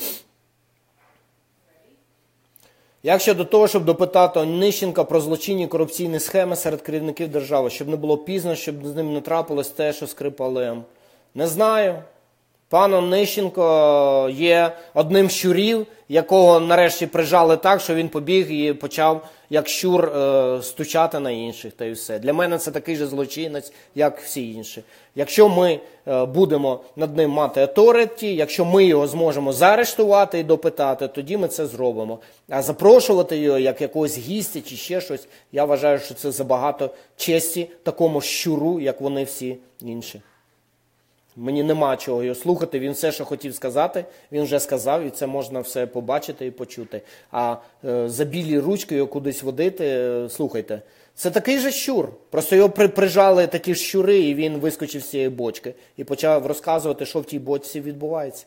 Як щодо того, щоб допитати Онищенка про злочинні корупційні схеми серед керівників держави, щоб не було пізно, щоб з ним не трапилось те, що Скрипалем? Не знаю. Пан Онищенко є одним з щурів, якого нарешті прижали так, що він побіг і почав, як щур, е, стучати на інших, та й все. Для мене це такий же злочинець, як всі інші. Якщо ми е, будемо над ним мати authority, якщо ми його зможемо заарештувати і допитати, тоді ми це зробимо. А запрошувати його як якогось гістя чи ще щось, я вважаю, що це забагато честі такому щуру, як вони всі інші. Мені нема чого його слухати, він все, що хотів сказати, він вже сказав, і це можна все побачити і почути. А е, за білі ручки його кудись водити, е, слухайте, це такий же щур. Просто його при, прижали такі ж щури, і він вискочив з цієї бочки і почав розказувати, що в тій бочці відбувається.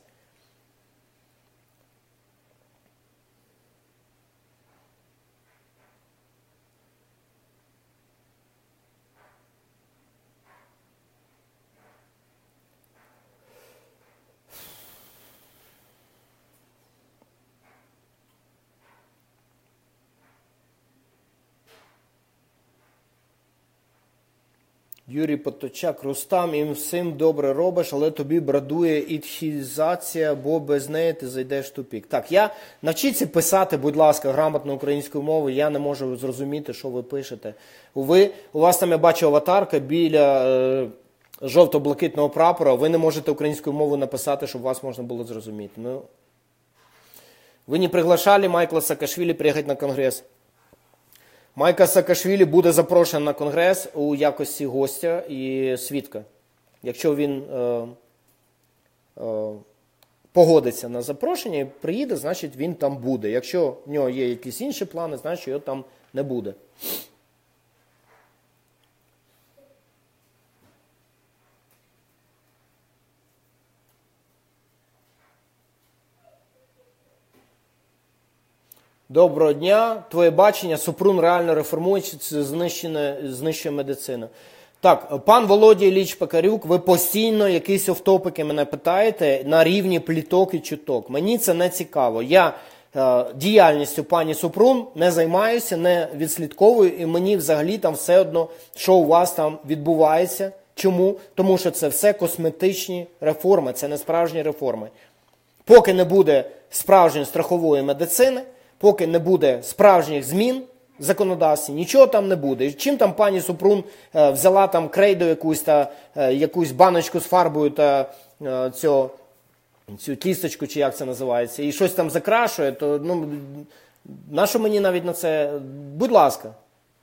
Юрій Поточак, Рустам, їм всім добре робиш, але тобі брадує ідхізація, бо без неї ти зайдеш в тупік. Так, я навчіться писати, будь ласка, грамотно українською мовою, я не можу зрозуміти, що ви пишете. Ви, у вас там, я бачу, аватарка біля е, жовто-блакитного прапора, ви не можете українською мовою написати, щоб вас можна було зрозуміти. Ну, ви не приглашали Майкла Саакашвілі приїхати на конгрес? Майкл Саакашвілі буде запрошений на конгрес у якості гостя і свідка. Якщо він е, е, погодиться на запрошення і приїде, значить він там буде. Якщо в нього є якісь інші плани, значить його там не буде. Доброго дня. Твоє бачення, Супрун реально реформує, чи це знищує медицину? Так, пан Володя Ілліч Пекарюк, ви постійно якісь офтопики мене питаєте на рівні пліток і чуток. Мені це не цікаво. Я е, діяльністю пані Супрун не займаюся, не відслідковую, і мені взагалі там все одно, що у вас там відбувається. Чому? Тому що це все косметичні реформи, це не справжні реформи. Поки не буде справжньої страхової медицини, поки не буде справжніх змін в законодавстві, нічого там не буде. І чим там пані Супрун е, взяла там крейду якусь, та е, якусь баночку з фарбою та е, цю, цю кісточку, чи як це називається, і щось там закрашує, то ну, нащо мені навіть на це? Будь ласка.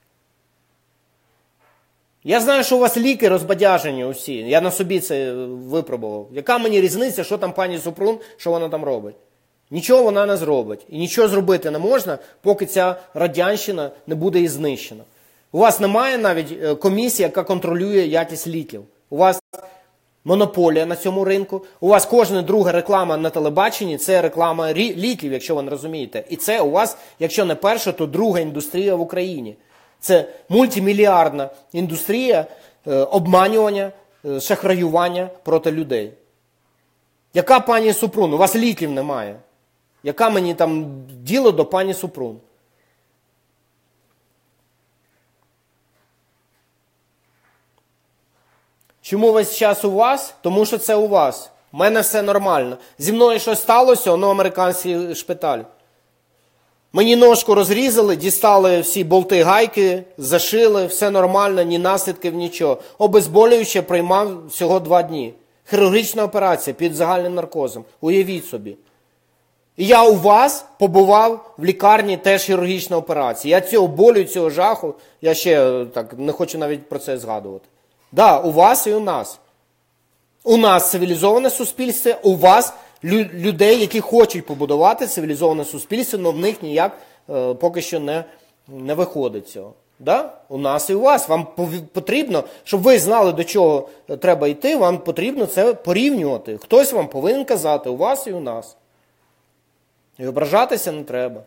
Я знаю, що у вас ліки розбадяжені усі. Я на собі це випробував. Яка мені різниця, що там пані Супрун, що вона там робить? Нічого вона не зробить. І нічого зробити не можна, поки ця радянщина не буде і знищена. У вас немає навіть комісії, яка контролює якість ліків. У вас монополія на цьому ринку. У вас кожна друга реклама на телебаченні – це реклама ліків, якщо ви не розумієте. І це у вас, якщо не перша, то друга індустрія в Україні. Це мультимільярдна індустрія е, обманювання, е, шахраювання проти людей. Яка пані Супрун? У вас ліків немає. Яка мені там діло до пані Супрун? Чому весь час у вас? Тому що це у вас. У мене все нормально. Зі мною щось сталося, воно американський шпиталь. Мені ножку розрізали, дістали всі болти, гайки, зашили, все нормально, ні наслідків, нічого. Обезболююче приймав всього два дні. Хірургічна операція під загальним наркозом. Уявіть собі. І я у вас побував в лікарні, теж хірургічна операція. Я цього болю, цього жаху, я ще так не хочу навіть про це згадувати. Так, да, у вас і у нас. У нас цивілізоване суспільство, у вас лю- людей, які хочуть побудувати цивілізоване суспільство, але в них ніяк е, поки що не, не виходить цього. Да? У нас і у вас. Вам потрібно, щоб ви знали, до чого треба йти, вам потрібно це порівнювати. Хтось вам повинен казати, у вас і у нас. І ображатися не треба.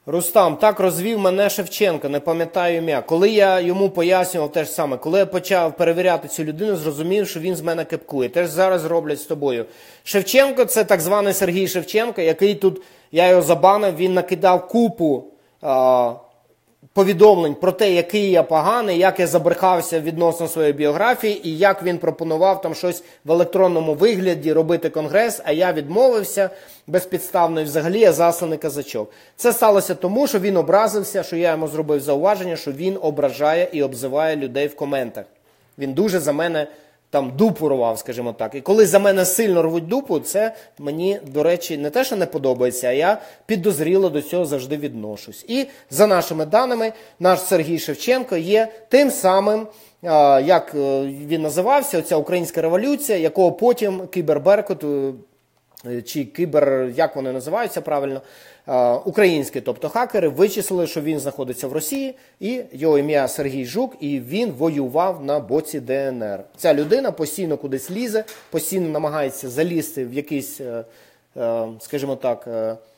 Рустам, так розвів мене Шевченко, не пам'ятаю ім'я. Коли я йому пояснював те ж саме, коли я почав перевіряти цю людину, зрозумів, що він з мене кепкує. Те ж зараз роблять з тобою. Шевченко – це так званий Сергій Шевченко, який тут, я його забанив, він накидав купу а, повідомлень про те, який я поганий, як я забрехався відносно своєї біографії і як він пропонував там щось в електронному вигляді робити конгрес, а я відмовився безпідставно і взагалі я засланий казачок. Це сталося тому, що він образився, що я йому зробив зауваження, що він ображає і обзиває людей в коментах. Він дуже за мене там дупу рвав, скажімо так. І коли за мене сильно рвуть дупу, це мені, до речі, не те, що не подобається, а я підозріло до цього завжди відношусь. І за нашими даними, наш Сергій Шевченко є тим самим, як він називався, оця українська революція, якого потім Кіберберкут, чи кібер, як вони називаються правильно, українські, тобто хакери, вичислили, що він знаходиться в Росії, і його ім'я Сергій Жук, і він воював на боці Де Ен Ер. Ця людина постійно кудись лізе, постійно намагається залізти в якісь, скажімо так,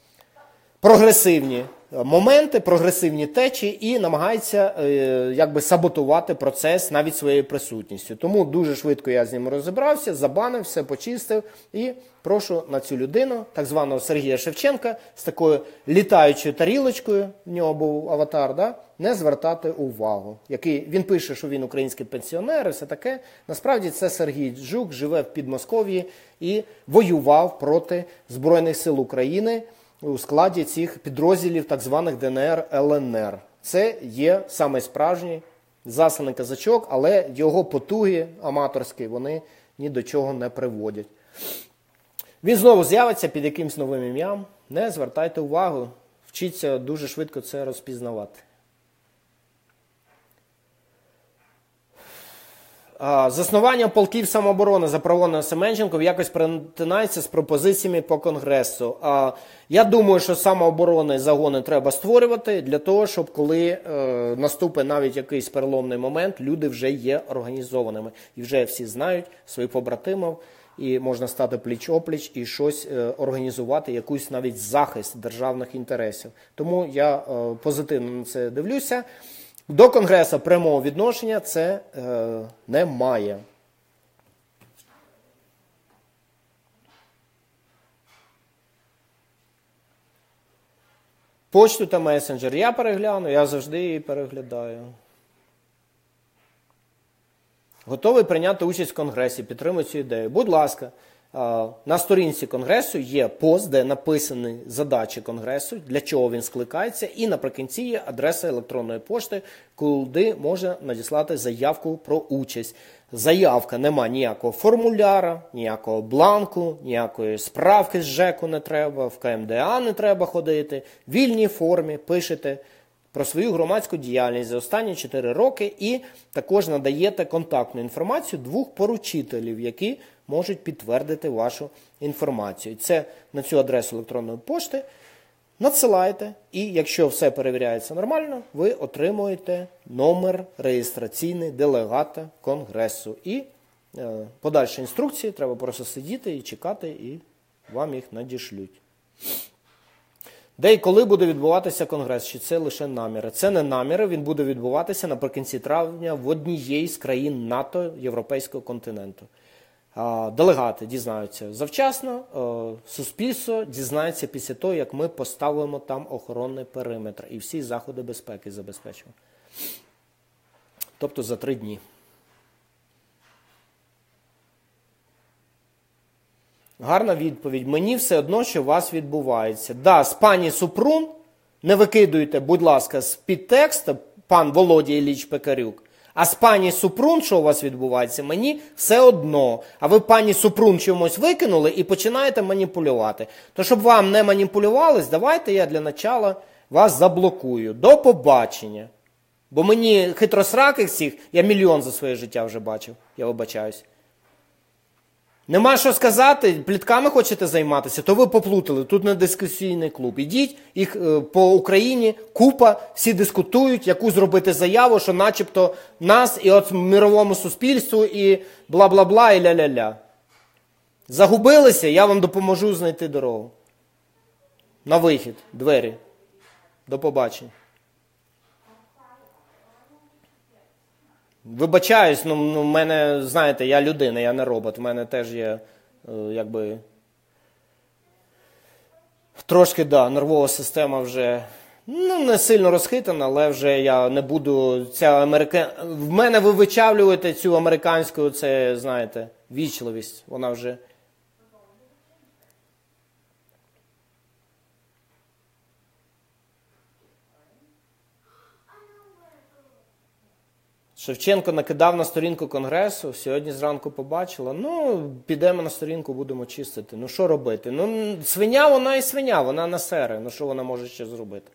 прогресивні моменти, прогресивні течії і намагається якби саботувати процес навіть своєю присутністю. Тому дуже швидко я з ним розібрався, забанив, все почистив і прошу на цю людину, так званого Сергія Шевченка, з такою літаючою тарілочкою, в нього був аватар, да? Не звертати увагу. Який, він пише, що він український пенсіонер і все таке. Насправді це Сергій Жук, живе в Підмосков'ї і воював проти Збройних сил України у складі цих підрозділів так званих Де Ен Ер, Ел Ен Ер. Це є саме справжній засланий казачок, але його потуги аматорські, вони ні до чого не приводять. Він знову з'явиться під якимсь новим ім'ям. Не звертайте увагу, вчіться дуже швидко це розпізнавати. Заснування полків самооборони запропоноване Семенченком якось перетинається з пропозиціями по Конгресу. Я думаю, що самооборонні загони треба створювати для того, щоб коли е, наступить навіть якийсь переломний момент, люди вже є організованими. І вже всі знають своїх побратимів, і можна стати пліч-опліч і щось е, організувати, якийсь навіть захист державних інтересів. Тому я е, позитивно на це дивлюся. До Конгресу прямого відношення це е, немає. Почту та месенджер я перегляну, я завжди її переглядаю. Готовий прийняти участь в Конгресі, підтримую цю ідею. Будь ласка, на сторінці Конгресу є пост, де написані задачі Конгресу, для чого він скликається, і наприкінці є адреса електронної пошти, куди можна надіслати заявку про участь. Заявка, нема ніякого формуляра, ніякого бланку, ніякої справки з ЖЕКу не треба, в Ка Ем Де А не треба ходити. В вільній формі пишете про свою громадську діяльність за останні чотири роки і також надаєте контактну інформацію двох поручителів, які можуть підтвердити вашу інформацію. Це на цю адресу електронної пошти надсилаєте, і якщо все перевіряється нормально, ви отримуєте номер реєстраційний делегата Конгресу. І е, подальші інструкції треба просто сидіти і чекати, і вам їх надішлють. Де і коли буде відбуватися Конгрес? Чи це лише наміри? Це не наміри, він буде відбуватися наприкінці травня в однієї з країн НАТО, Європейського континенту. Делегати дізнаються завчасно, суспільство дізнається після того, як ми поставимо там охоронний периметр і всі заходи безпеки забезпечимо. Тобто за три дні. Гарна відповідь. Мені все одно, що у вас відбувається. Да, з пані Супрун, не викидуйте, будь ласка, з підтексту, пан Володя Ілліч Пекарюк, а з пані Супрун, що у вас відбувається, мені все одно. А ви пані Супрун чомусь викинули і починаєте маніпулювати. То щоб вам не маніпулювались, давайте я для начала вас заблокую. До побачення. Бо мені хитросраких всіх, я мільйон за своє життя вже бачив, я вибачаюсь. Нема що сказати, плітками хочете займатися, то ви поплутали, тут не дискусійний клуб. Ідіть, їх е, по Україні купа, всі дискутують, яку зробити заяву, що начебто нас і от мировому суспільству і бла-бла-бла і ля-ля-ля. Загубилися, я вам допоможу знайти дорогу. На вихід, двері. До побачення. Вибачаюсь, ну, ну в мене, знаєте, я людина, я не робот. У мене теж є, е, якби, трошки, да, нервова система вже, ну, не сильно розхитана, але вже я не буду, ця америка... в мене ви вичавлюєте цю американську, це, знаєте, вічливість, вона вже... Шевченко накидав на сторінку Конгресу, сьогодні зранку побачила, ну, підемо на сторінку, будемо чистити. Ну, що робити? Ну, свиня, вона і свиня, вона на сери. Ну, що вона може ще зробити?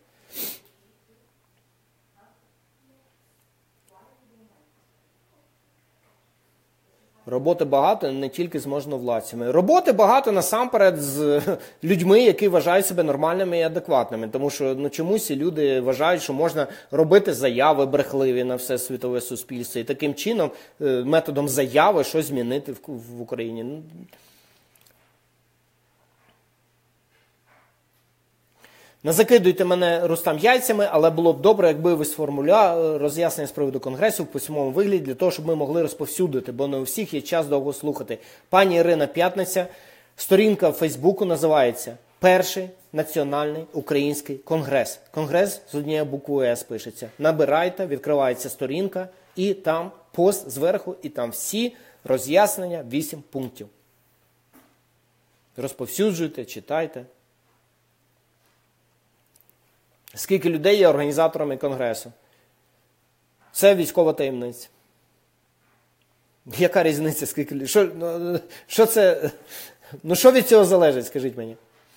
Роботи багато не тільки з можновладцями. Роботи багато насамперед з людьми, які вважають себе нормальними і адекватними. Тому що ну, чомусь люди вважають, що можна робити заяви брехливі на все світове суспільство. І таким чином, методом заяви, щось змінити в, в Україні. Не закидуйте мене, Рустам, яйцями, але було б добре, якби ви сформулювали роз'яснення з приводу Конгресу в письмовому вигляді, для того, щоб ми могли розповсюдити, бо не у всіх є час довго слухати. Пані Ірина П'ятниця, сторінка в Фейсбуку називається «Перший національний український конгрес». Конгрес з однією буквою «С» пишеться. Набирайте, відкривається сторінка, і там пост зверху, і там всі роз'яснення, вісім пунктів. Розповсюджуйте, читайте. Скільки людей є організаторами Конгресу? Це військова таємниця. Яка різниця, скільки людей? Що, ну, що це? Ну, що від цього залежить, скажіть мені?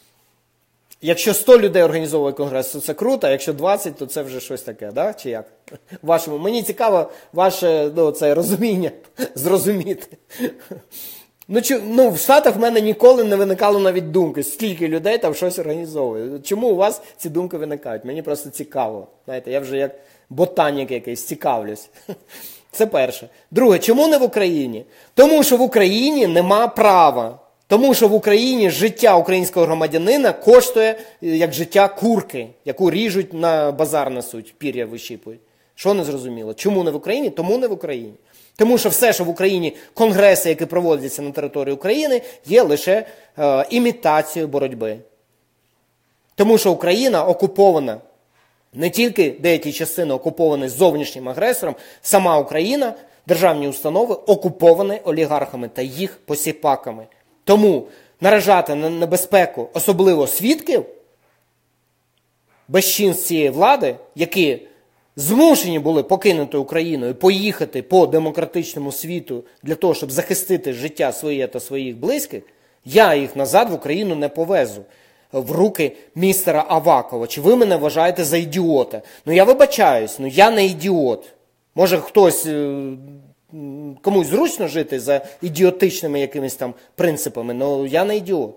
Якщо сто людей організовує Конгрес, то це круто, а якщо двадцять, то це вже щось таке, да? Чи як? Вашому. Мені цікаво ваше ну, це розуміння зрозуміти. Ну, чу, ну, в Штатах в мене ніколи не виникало навіть думки, скільки людей там щось організовує. Чому у вас ці думки виникають? Мені просто цікаво. Знаєте, я вже як ботанік якийсь цікавлюсь. Це перше. Друге, чому не в Україні? Тому що в Україні нема права. Тому що в Україні життя українського громадянина коштує як життя курки, яку ріжуть на базар несуть, пір'я вищіпують. Що не зрозуміло? Чому не в Україні? Тому не в Україні. Тому що все, що в Україні, конгреси, які проводяться на території України, є лише е, імітацією боротьби. Тому що Україна окупована, не тільки деякі частини окуповані зовнішнім агресором, сама Україна, державні установи окуповані олігархами та їх посіпаками. Тому наражати на небезпеку особливо свідків, безчинств цієї влади, які змушені були покинути Україну і поїхати по демократичному світу для того, щоб захистити життя своє та своїх близьких, я їх назад в Україну не повезу в руки містера Авакова. Чи ви мене вважаєте за ідіота? Ну я вибачаюсь, ну я не ідіот. Може хтось, комусь зручно жити за ідіотичними якимись там принципами, але я не ідіот.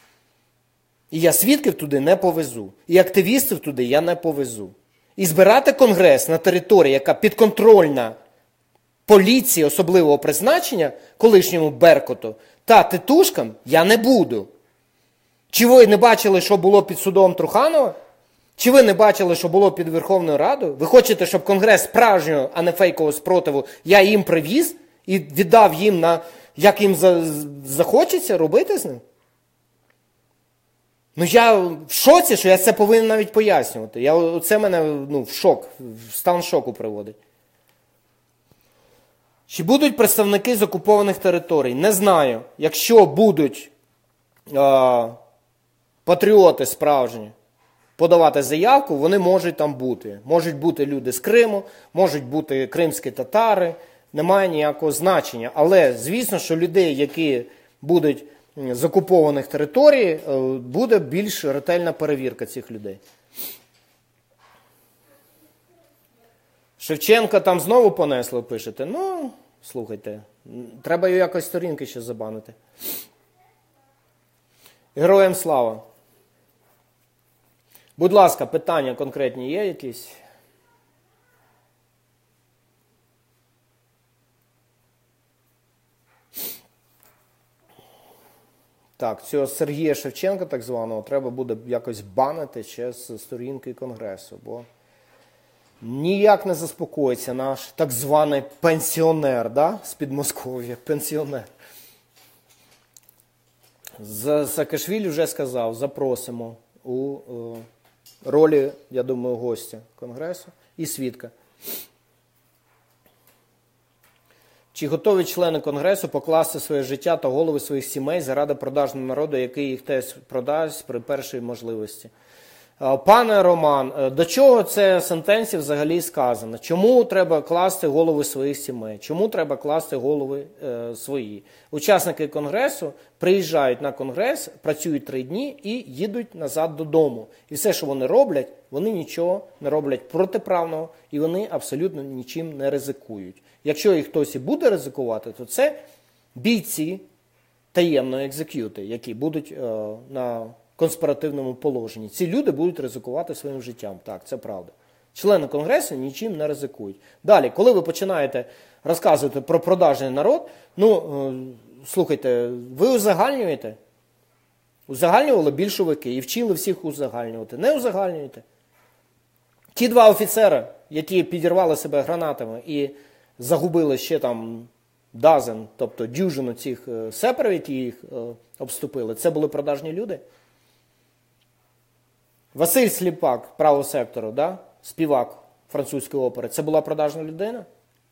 І я свідків туди не повезу. І активістів туди я не повезу. І збирати конгрес на території, яка підконтрольна поліції особливого призначення, колишньому Беркуту, та титушкам, я не буду. Чи ви не бачили, що було під судом Труханова? Чи ви не бачили, що було під Верховною Радою? Ви хочете, щоб конгрес справжнього, а не фейкового спротиву, я їм привіз і віддав їм на, як їм захочеться робити з ним? Ну я в шоці, що я це повинен навіть пояснювати. Я, це мене ну, в шок, в стан шоку приводить. Чи будуть представники з окупованих територій? Не знаю. Якщо будуть е, патріоти справжні подавати заявку, вони можуть там бути. Можуть бути люди з Криму, можуть бути кримські татари, немає ніякого значення. Але, звісно, що людей, які будуть з окупованих територій, буде більш ретельна перевірка цих людей. Шевченка там знову понесло, пишете. Ну, слухайте, треба її якось сторінки ще забанити. Героям слава. Будь ласка, питання конкретні є якісь? Так, цього Сергія Шевченка, так званого, треба буде якось банити ще з сторінки Конгресу, бо ніяк не заспокоїться наш так званий пенсіонер, да? З Підмосков'я, пенсіонер. Саакашвілі вже сказав, запросимо у е, ролі, я думаю, гостя Конгресу і свідка. Чи готові члени Конгресу покласти своє життя та голови своїх сімей заради продажного народу, який їх теж продасть при першій можливості? Пане Роман, до чого це сентенція взагалі сказано? Чому треба класти голови своїх сімей? Чому треба класти голови е, свої? Учасники Конгресу приїжджають на Конгрес, працюють три дні і їдуть назад додому. І все, що вони роблять, вони нічого не роблять протиправного і вони абсолютно нічим не ризикують. Якщо їх хтось і буде ризикувати, то це бійці таємної екзек'юти, які будуть е, на конспіративному положенні. Ці люди будуть ризикувати своїм життям. Так, це правда. Члени Конгресу нічим не ризикують. Далі, коли ви починаєте розказувати про продажний народ, ну, е, слухайте, ви узагальнюєте? Узагальнювали більшовики і вчили всіх узагальнювати. Не узагальнюєте. Ті два офіцери, які підірвали себе гранатами і загубили ще там дазен, тобто дюжину цих сеперів, які їх е, обступили, це були продажні люди? Василь Сліпак, правого сектору, да? Співак французької опери, це була продажна людина?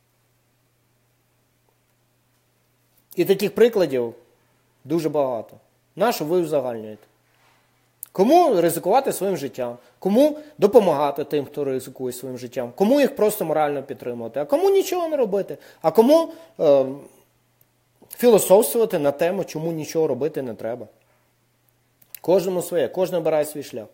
І таких прикладів дуже багато. Нащо ви узагальнюєте? Кому ризикувати своїм життям? Кому допомагати тим, хто ризикує своїм життям? Кому їх просто морально підтримувати? А кому нічого не робити? А кому е, філософствувати на тему, чому нічого робити не треба? Кожному своє, кожен обирає свій шлях.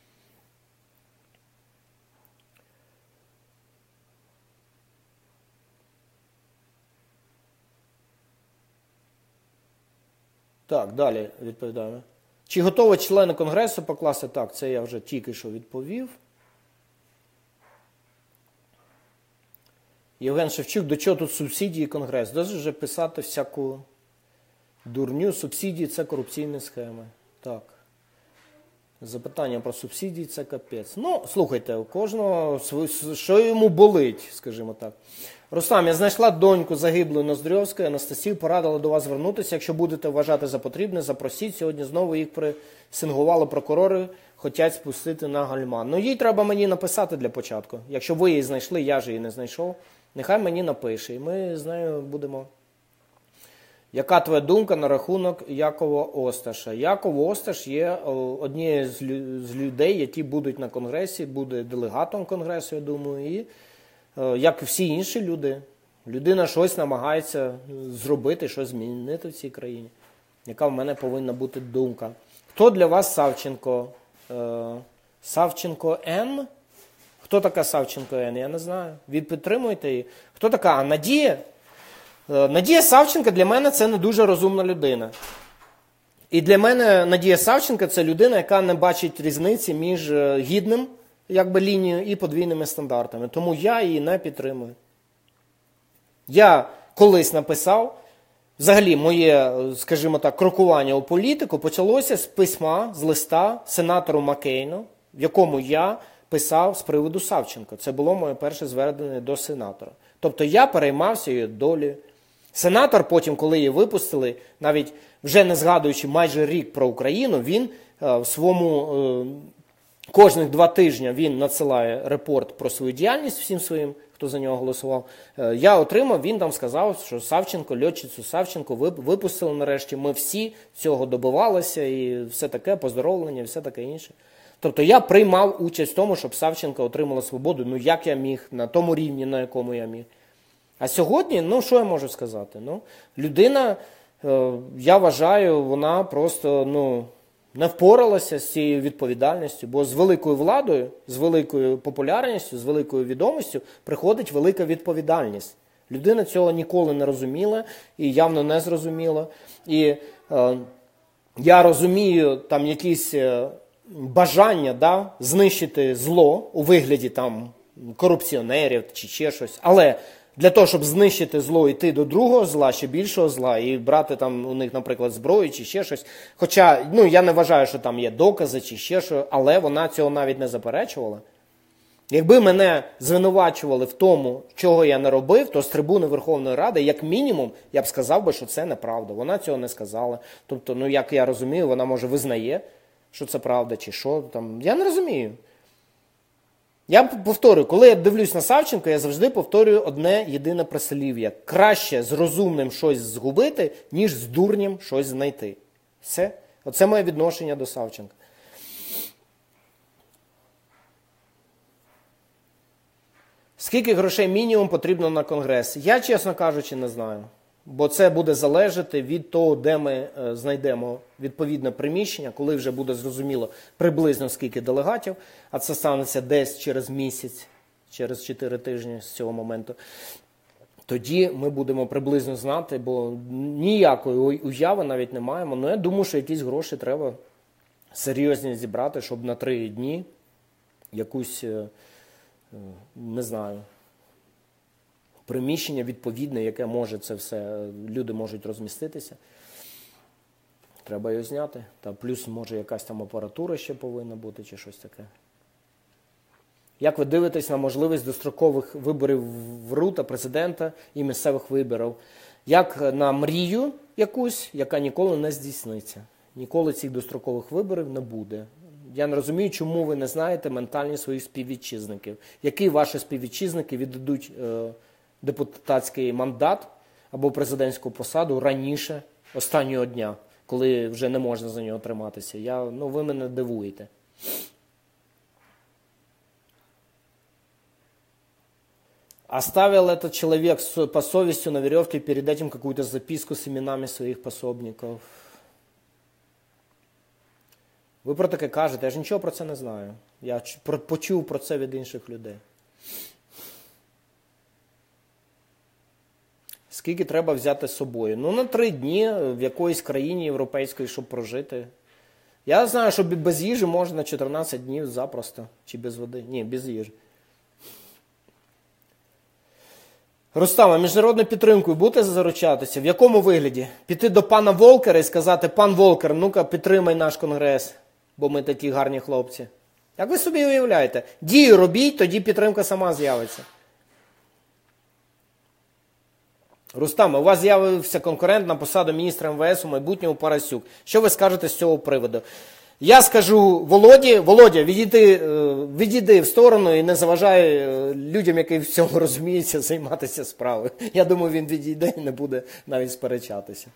Так, далі відповідаємо. Чи готові члени Конгресу покласти? Так, це я вже тільки що відповів. Євген Шевчук, до чого тут субсидії Конгрес? Досить вже писати всяку дурню. Субсидії – це корупційні схеми. Так. Запитання про субсидії – це капець. Ну, слухайте, у кожного, що йому болить, скажімо так. Рустам, я знайшла доньку загиблої Ноздрьовської, Анастасію, порадила до вас звернутися. Якщо будете вважати за потрібне, запросіть. Сьогодні знову їх пресингували прокурори, хочуть спустити на гальма. Ну, їй треба мені написати для початку. Якщо ви її знайшли, я ж її не знайшов, нехай мені напише. І ми з нею будемо... Яка твоя думка на рахунок Якова Осташа? Яков Осташ є однією з людей, які будуть на Конгресі, буде делегатом Конгресу, я думаю, і як і всі інші люди, людина щось намагається зробити, щось змінити в цій країні. Яка в мене повинна бути думка? Хто для вас Савченко? Савченко Н? Хто така Савченко Н? Я не знаю. Ви підтримуєте її? Хто така Надія? Надія Савченко для мене це не дуже розумна людина. І для мене Надія Савченко це людина, яка не бачить різниці між гідним, якби, лінією і подвійними стандартами. Тому я її не підтримую. Я колись написав, взагалі моє, скажімо так, крокування у політику почалося з письма, з листа сенатору Маккейну, в якому я писав з приводу Савченко. Це було моє перше звернення до сенатора. Тобто я переймався її долею. Сенатор потім, коли її випустили, навіть вже не згадуючи майже рік про Україну, він в своєму, кожних два тижні він надсилає репорт про свою діяльність всім своїм, хто за нього голосував. Я отримав, він там сказав, що Савченко, льотчицю Савченко випустили нарешті, ми всі цього добивалися і все таке, поздоровлення, і все таке інше. Тобто я приймав участь в тому, щоб Савченко отримала свободу, ну як я міг, на тому рівні, на якому я міг. А сьогодні, ну що я можу сказати? Ну, людина, е, я вважаю, вона просто ну, не впоралася з цією відповідальністю, бо з великою владою, з великою популярністю, з великою відомістю приходить велика відповідальність. Людина цього ніколи не розуміла і явно не зрозуміла. І е, я розумію там якісь е, бажання, да, знищити зло у вигляді там корупціонерів чи ще щось, але Для того, щоб знищити зло, йти до другого зла, ще більшого зла, і брати там у них, наприклад, зброю чи ще щось. Хоча, ну, я не вважаю, що там є докази чи ще що, але вона цього навіть не заперечувала. Якби мене звинувачували в тому, чого я не робив, то з трибуни Верховної Ради, як мінімум, я б сказав би, що це неправда. Вона цього не сказала. Тобто, ну, як я розумію, вона, може, визнає, що це правда, чи що там. Я не розумію. Я повторюю, коли я дивлюсь на Савченко, я завжди повторюю одне єдине прислів'я. Краще з розумним щось згубити, ніж з дурнім щось знайти. Все. Оце моє відношення до Савченка. Скільки грошей мінімум потрібно на Конгрес? Я, чесно кажучи, не знаю. Бо це буде залежати від того, де ми е, знайдемо відповідне приміщення, коли вже буде зрозуміло приблизно скільки делегатів, а це станеться десь через місяць, через чотири тижні з цього моменту. Тоді ми будемо приблизно знати, бо ніякої уяви навіть не маємо. Ну, я думаю, що якісь гроші треба серйозні зібрати, щоб на три дні якусь, е, не знаю, приміщення відповідне, яке може це все, люди можуть розміститися. Треба його зняти. Та плюс, може, якась там апаратура ще повинна бути, чи щось таке. Як ви дивитесь на можливість дострокових виборів в РУ та президента і місцевих виборів? Як на мрію якусь, яка ніколи не здійсниться? Ніколи цих дострокових виборів не буде. Я не розумію, чому ви не знаєте ментальність своїх співвітчизників. Які ваші співвітчизники віддадуть е, депутатський мандат або президентську посаду раніше останнього дня, коли вже не можна за нього триматися. Я, ну, ви мене дивуєте. Оставил этот человек по совести на веревке перед этим какую-то записку с именами своих пособников. Ви про таке кажете, я ж нічого про це не знаю. Я почув про це від інших людей. Скільки треба взяти з собою? Ну, на три дні в якоїсь країні європейської, щоб прожити. Я знаю, що без їжі можна чотирнадцять днів запросто. Чи без води? Ні, без їжі. Рустама, міжнародною підтримкою будете заручатися? В якому вигляді? Піти до пана Волкера і сказати: пан Волкер, ну-ка підтримай наш конгрес, бо ми такі гарні хлопці. Як ви собі уявляєте? Дію робіть, тоді підтримка сама з'явиться. Рустам, у вас з'явився конкурент на посаду міністра ем ве ес у майбутньому Парасюк. Що ви скажете з цього приводу? Я скажу Володі: Володя, відійди, відійди в сторону і не заважай людям, які в цьому розуміються, займатися справою. Я думаю, він відійде і не буде навіть сперечатися.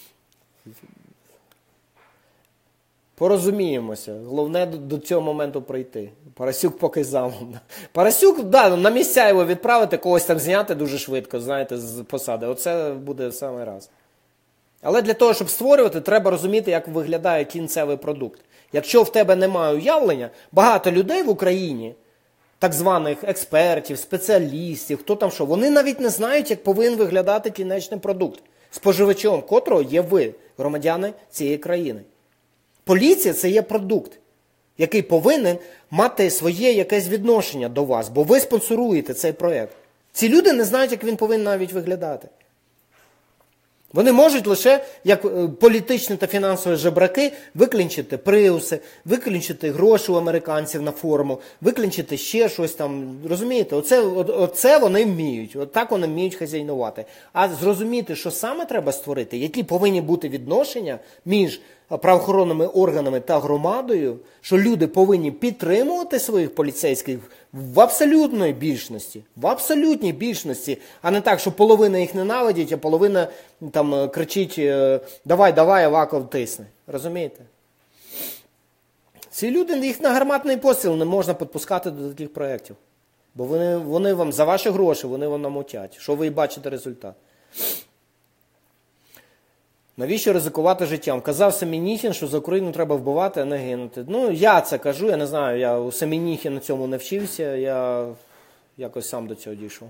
Порозуміємося. Головне до цього моменту прийти. Парасюк поки замом. Парасюк, да, на місця його відправити, когось там зняти дуже швидко, знаєте, з посади. Оце буде в самий раз. Але для того, щоб створювати, треба розуміти, як виглядає кінцевий продукт. Якщо в тебе немає уявлення, багато людей в Україні, так званих експертів, спеціалістів, хто там що, вони навіть не знають, як повинен виглядати кінечний продукт, споживачом котрого є ви, громадяни цієї країни. Поліція – це є продукт, який повинен мати своє якесь відношення до вас, бо ви спонсоруєте цей проєкт. Ці люди не знають, як він повинен навіть виглядати. Вони можуть лише, як політичні та фінансові жебраки, виклінчити приуси, виклінчити гроші у американців на форму, виклінчити ще щось там. Розумієте? Оце, оце вони вміють. Отак вони вміють хазяйнувати. А зрозуміти, що саме треба створити, які повинні бути відношення між правоохоронними органами та громадою, що люди повинні підтримувати своїх поліцейських в абсолютній більшості, в абсолютній більшості, а не так, що половина їх ненавидить, а половина там кричить: давай, давай, Аваков тисне. Розумієте? Ці люди, їх на гарматний постріл не можна підпускати до таких проєктів. Бо вони, вони вам за ваші гроші, вони вам намутять. Що ви і бачите результат. Навіщо ризикувати життям? Казав Семеніхін, що за Україну треба вбивати, а не гинути. Ну, я це кажу, я не знаю, я у Семеніхіна цьому не вчився, я якось сам до цього дійшов.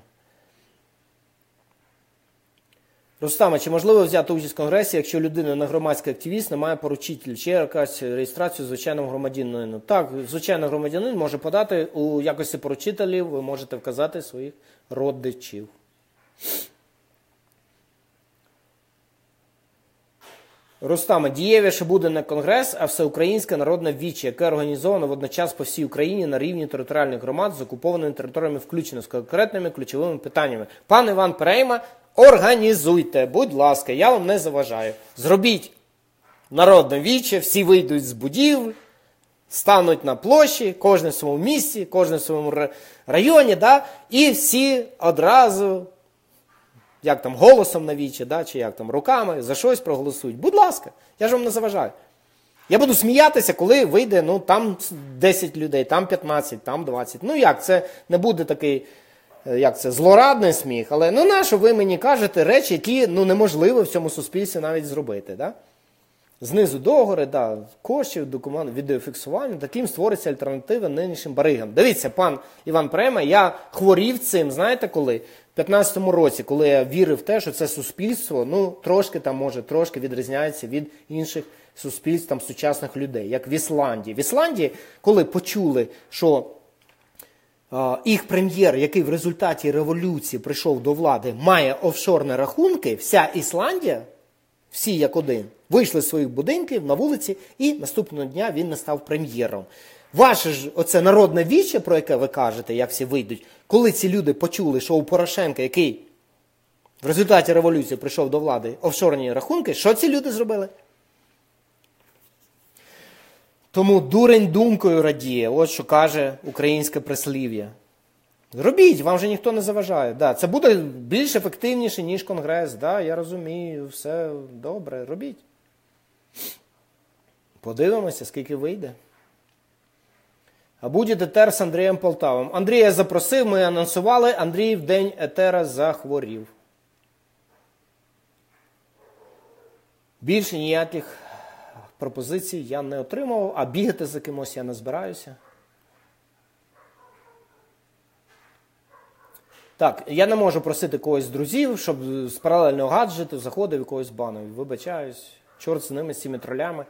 Рустаме, чи можливо взяти участь в Конгресі, якщо людина не громадський активіст, не має поручителя, чи якась реєстрацію звичайного громадянина? Так, звичайний громадянин може подати у якості поручителів, ви можете вказати своїх родичів. Рустаме, дієвіше буде не конгрес, а всеукраїнське народне віче, яке організовано водночас по всій Україні на рівні територіальних громад з окупованими територіями, включено з конкретними ключовими питаннями. Пан Іван Перейма, організуйте, будь ласка, я вам не заважаю. Зробіть народне віче, всі вийдуть з будівель, стануть на площі, кожен в своєму місці, кожен в своєму районі, да? І всі одразу, як там, голосом на вічі, да? Чи як там, руками, за щось проголосують. Будь ласка, я ж вам не заважаю. Я буду сміятися, коли вийде, ну, там десять людей, там п'ятнадцять, там двадцять. Ну, як, це не буде такий, як це, злорадний сміх, але, ну, нащо ви мені кажете речі, які, ну, неможливо в цьому суспільстві навіть зробити, да? Знизу догори, да, коштів, документ, відеофіксування, таким створиться альтернатива нинішнім баригам. Дивіться, пан Іван Перейма, я хворів цим, знаєте коли? В п'ятнадцятому році, коли я вірив в те, що це суспільство, ну, трошки там, може, трошки відрізняється від інших суспільств, там, сучасних людей, як в Ісландії. В Ісландії, коли почули, що а, їх прем'єр, який в результаті революції прийшов до влади, має офшорні рахунки, вся Ісландія, всі як один, вийшли з своїх будинків на вулиці, і наступного дня він не став прем'єром. Ваше ж оце народне віче, про яке ви кажете, як всі вийдуть, коли ці люди почули, що у Порошенка, який в результаті революції прийшов до влади, офшорні рахунки, що ці люди зробили? Тому дурень думкою радіє, от що каже українське прислів'я. Робіть, вам же ніхто не заважає. Да, це буде більш ефективніше, ніж Конгрес. Да, я розумію, все добре, робіть. Подивимося, скільки вийде. А буде етер з Андрієм Полтавим. Андрія запросив, ми анонсували, Андрій в день етера захворів. Більше ніяких пропозицій я не отримав, а бігати за кимось я не збираюся. Так, я не можу просити когось з друзів, щоб з паралельного гаджету заходив і когось банив. Вибачаюсь, чорт з ними, з цими тролями.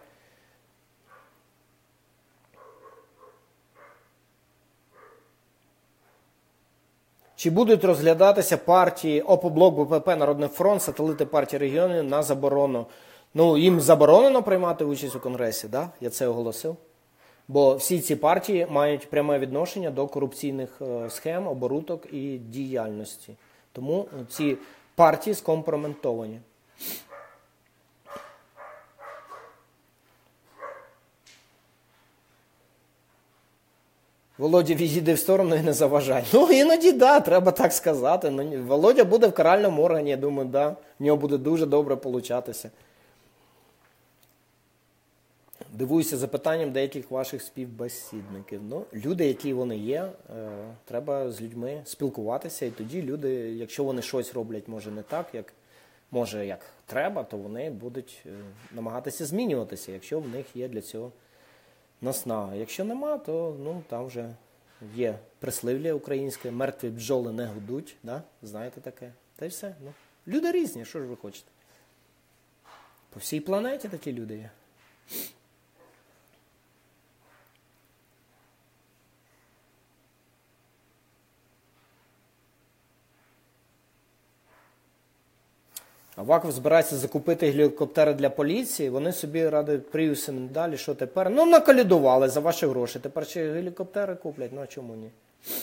Чи будуть розглядатися партії ОПО-БЛОК, БПП, Народний фронт, сателити партії регіонів на заборону? Ну, їм заборонено приймати участь у Конгресі, да? Я це оголосив. Бо всі ці партії мають пряме відношення до корупційних схем, оборудок і діяльності. Тому ці партії скомпрометовані. Володя, відійди в сторону і не заважай. Ну, іноді, да, треба так сказати. Володя буде в каральному органі, я думаю, да, в нього буде дуже добре получатися. Дивуюся запитанням деяких ваших співбесідників. Ну, люди, які вони є, е, треба з людьми спілкуватися, і тоді люди, якщо вони щось роблять, може, не так, як може, як треба, то вони будуть е, намагатися змінюватися, якщо в них є для цього наснага. Якщо нема, то ну, там вже є прислів'я українське, мертві бджоли не гудуть, да? Знаєте таке? Та й все. Ну, люди різні, що ж ви хочете? По всій планеті такі люди є. Аваков збирається закупити гелікоптери для поліції, вони собі ради Пріуси не далі, що тепер? Ну, наколядували за ваші гроші, тепер ще гелікоптери куплять, ну а чому ні?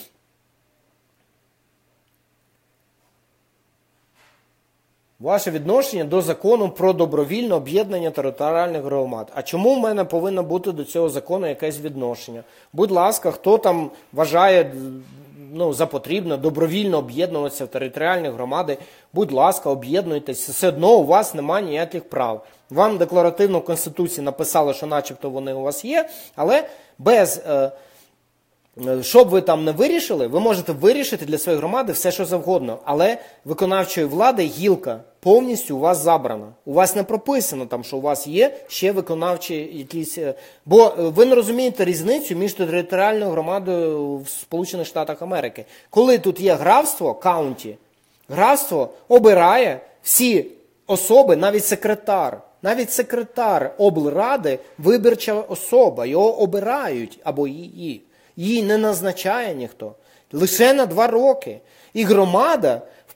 Ваше відношення до закону про добровільне об'єднання територіальних громад. А чому в мене повинно бути до цього закону якесь відношення? Будь ласка, хто там вважає ну, за потрібно добровільно об'єднуватися в територіальні громади, будь ласка, об'єднуйтесь. Все одно у вас немає ніяких прав. Вам декларативно в Конституції написали, що начебто вони у вас є, але без... Е, Що б ви там не вирішили, ви можете вирішити для своєї громади все, що завгодно. Але виконавчої влади гілка повністю у вас забрана. У вас не прописано там, що у вас є ще виконавчі якісь... Бо ви не розумієте різницю між територіальною громадою в Сполучених Штатах Америки. Коли тут є графство, каунті, графство обирає всі особи, навіть секретар. Навіть секретар облради – виборча особа. Його обирають або її. Її не назначає ніхто. Лише на два роки. І громада в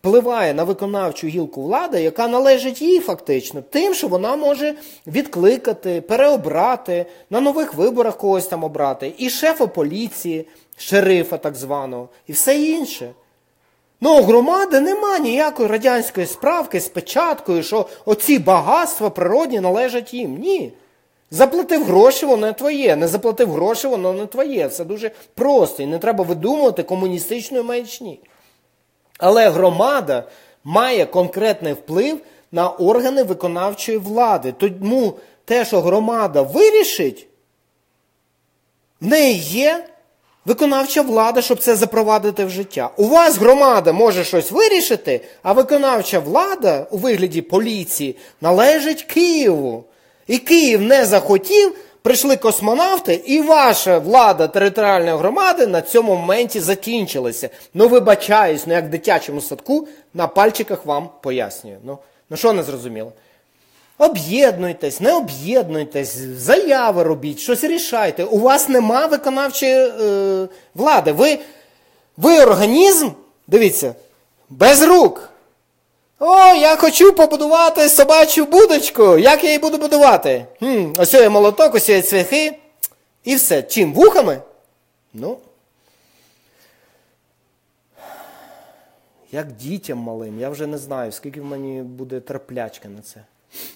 впливає на виконавчу гілку влади, яка належить їй фактично, тим, що вона може відкликати, переобрати, на нових виборах когось там обрати, і шефа поліції, шерифа так званого, і все інше. Ну, у громади нема ніякої радянської справки з печаткою, що оці багатства природні належать їм. Ні. Заплатив гроші, воно не твоє. Не заплатив гроші, воно не твоє. Все дуже просто. І не треба видумувати комуністичної маячні. Але громада має конкретний вплив на органи виконавчої влади. Тому те, що громада вирішить, в неї є виконавча влада, щоб це запровадити в життя. У вас громада може щось вирішити, а виконавча влада у вигляді поліції належить Києву. І Київ не захотів, прийшли космонавти, і ваша влада територіальної громади на цьому моменті закінчилася. Ну, вибачаюсь, ну як в дитячому садку, на пальчиках вам пояснюю. Ну, ну що не зрозуміло? Об'єднуйтесь, не об'єднуйтесь, заяви робіть, щось рішайте. У вас нема виконавчої е, влади. Ви, ви організм, дивіться, без рук. О, я хочу побудувати собачу будочку. Як я її буду будувати? Хм, ось є молоток, ось є цвяхи. І все. Чим? Вухами? Ну, як дітям малим. Я вже не знаю, скільки в мені буде терплячки на це.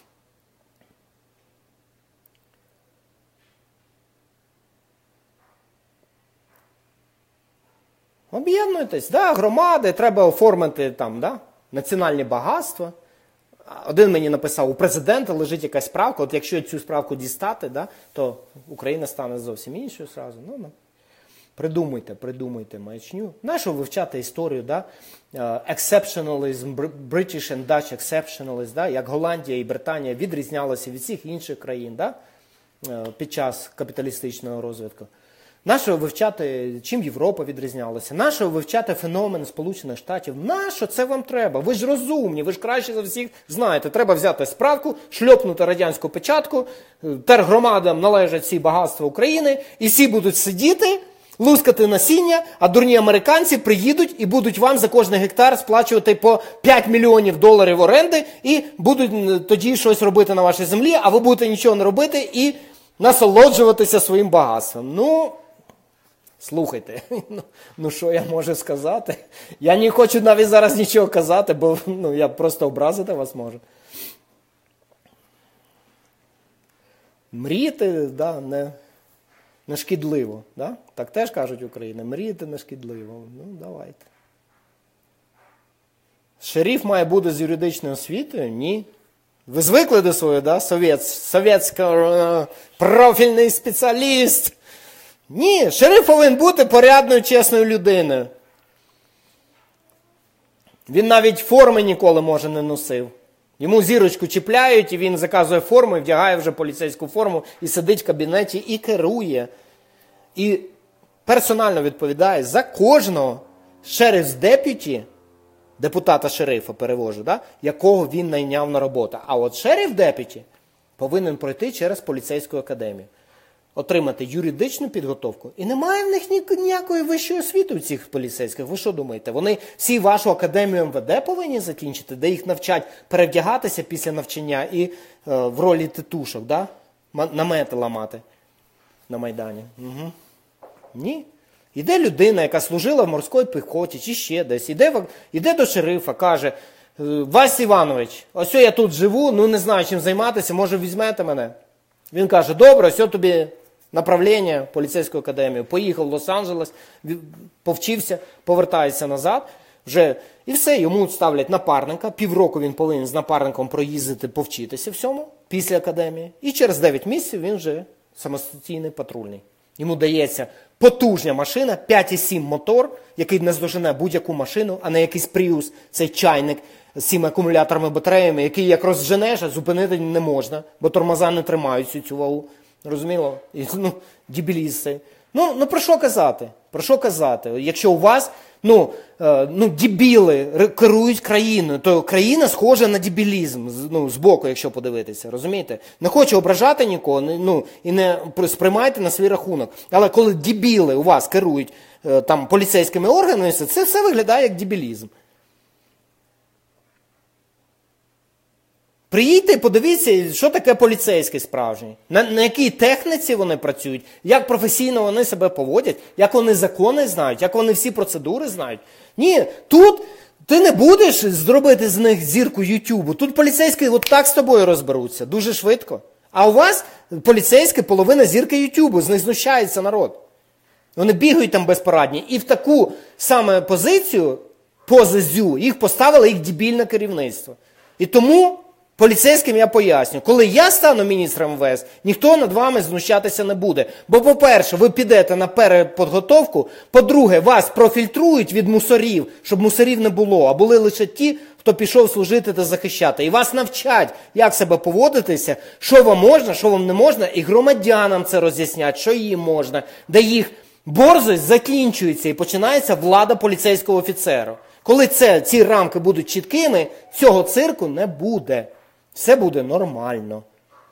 Об'єднуйтесь, да, громади, треба оформити там, да, національні багатства. Один мені написав, у президента лежить якась справка, от якщо цю справку дістати, да, то Україна стане зовсім іншою зразу. Ну, ну. Придумайте, придумайте маячню. Нащо вивчати історію, да? Exceptionalism, British and Dutch exceptionalism, да? Як Голландія і Британія відрізнялися від всіх інших країн, да? Під час капіталістичного розвитку. Нащо вивчати, чим Європа відрізнялася? Нащо вивчати феномен Сполучених Штатів? Нащо це вам треба? Ви ж розумні, ви ж краще за всіх знаєте. Треба взяти справку, шльопнути радянську печатку, тергромадам належать всі багатства України, і всі будуть сидіти, лускати насіння, а дурні американці приїдуть і будуть вам за кожний гектар сплачувати по п'ять мільйонів доларів оренди і будуть тоді щось робити на вашій землі, а ви будете нічого не робити і насолоджуватися своїм багатством. Ну, слухайте, ну, ну що я можу сказати? Я не хочу навіть зараз нічого казати, бо ну, я просто образити вас можу. Мріяти, да, не... Не шкідливо, да? Так теж кажуть Україна. Мріяти не шкідливо. Ну, давайте. Шериф має бути з юридичною освітою? Ні. Ви звикли до свого, да? Совєт, совєтсько профільний спеціаліст? Ні. Шериф повинен бути порядною, чесною людиною. Він навіть форми ніколи, може, не носив. Йому зірочку чіпляють, і він заказує форму, і вдягає вже поліцейську форму, і сидить в кабінеті, і керує. І персонально відповідає за кожного шериф-депюті, депутата-шерифа перевожу, да, якого він найняв на роботу. А от шериф-депюті повинен пройти через поліцейську академію, отримати юридичну підготовку. І немає в них ніякої вищої освіти у цих поліцейських. Ви що думаєте? Вони всі вашу академію ем ве де повинні закінчити, де їх навчать перевдягатися після навчання і е, в ролі титушок, да? Намети ламати на Майдані. Угу. Ні. Іде людина, яка служила в морській піхоті чи ще десь, іде, іде до шерифа, каже: Вась Іванович, ось я тут живу, ну не знаю, чим займатися, може візьмете мене? Він каже: добре, ось тобі направлення в поліцейську академію. Поїхав в Лос-Анджелес, повчився, повертається назад. Вже, і все, йому ставлять напарника. Півроку він повинен з напарником проїздити, повчитися всьому після академії. І через дев'ять місяців він вже самостійний патрульний. Йому дається потужна машина, п'ять цілих сім мотор, який наздожене будь-яку машину, а не якийсь Prius, цей чайник з цими акумуляторами, батареями, який як розженеш, а зупинити не можна, бо тормоза не тримають всю цю вагу. Розуміло? І, ну, дебіліз цей. Ну, ну, про що казати? Про що казати? Якщо у вас, ну, е, ну дебіли керують країною, то країна схожа на дебілізм, ну, збоку, якщо подивитися, розумієте? Не хочу ображати нікого, ну, і не сприймайте на свій рахунок. Але коли дебіли у вас керують е, там поліцейськими органами, це все виглядає як дебілізм. Приїдьте і подивіться, що таке поліцейський справжній. На, на якій техніці вони працюють, як професійно вони себе поводять, як вони закони знають, як вони всі процедури знають. Ні, тут ти не будеш зробити з них зірку Ютубу. Тут поліцейські от так з тобою розберуться, дуже швидко. А у вас поліцейські половина зірки Ютубу, з них знущається народ. Вони бігають там безпорадні. І в таку саме позицію, поза зю, їх поставило їх дебільне керівництво. І тому поліцейським я поясню, коли я стану міністром ем ве ес, ніхто над вами знущатися не буде. Бо, по-перше, ви підете на переподготовку, по-друге, вас профільтрують від мусорів, щоб мусорів не було, а були лише ті, хто пішов служити та захищати. І вас навчать, як себе поводитися, що вам можна, що вам не можна, і громадянам це роз'яснять, що їм можна, де їх борзость закінчується і починається влада поліцейського офіцера. Коли це, ці рамки будуть чіткими, цього цирку не буде. Все буде нормально.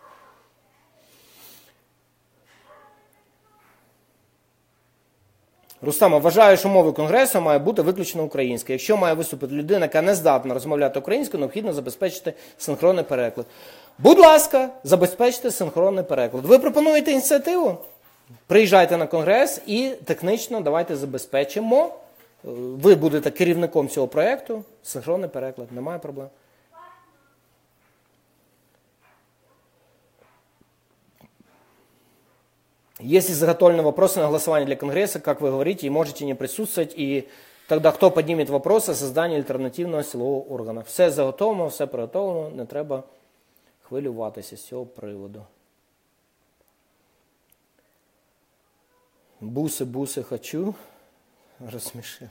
Рустама, вважаю, що мовою Конгресу має бути виключно українська. Якщо має виступити людина, яка не здатна розмовляти українською, необхідно забезпечити синхронний переклад. Будь ласка, забезпечте синхронний переклад. Ви пропонуєте ініціативу? Приїжджайте на Конгрес і технічно давайте забезпечимо. Ви будете керівником цього проєкту, синхронний переклад, немає проблем. Если заготовлены вопросы на голосование для Конгресса, как вы говорите, и можете не присутствовать, и тогда кто поднимет вопрос о создании альтернативного силового органа? Все заготовлено, все приготовлено, не треба хвилюватися з цього приводу. Буси, буси хочу. Розсмішив.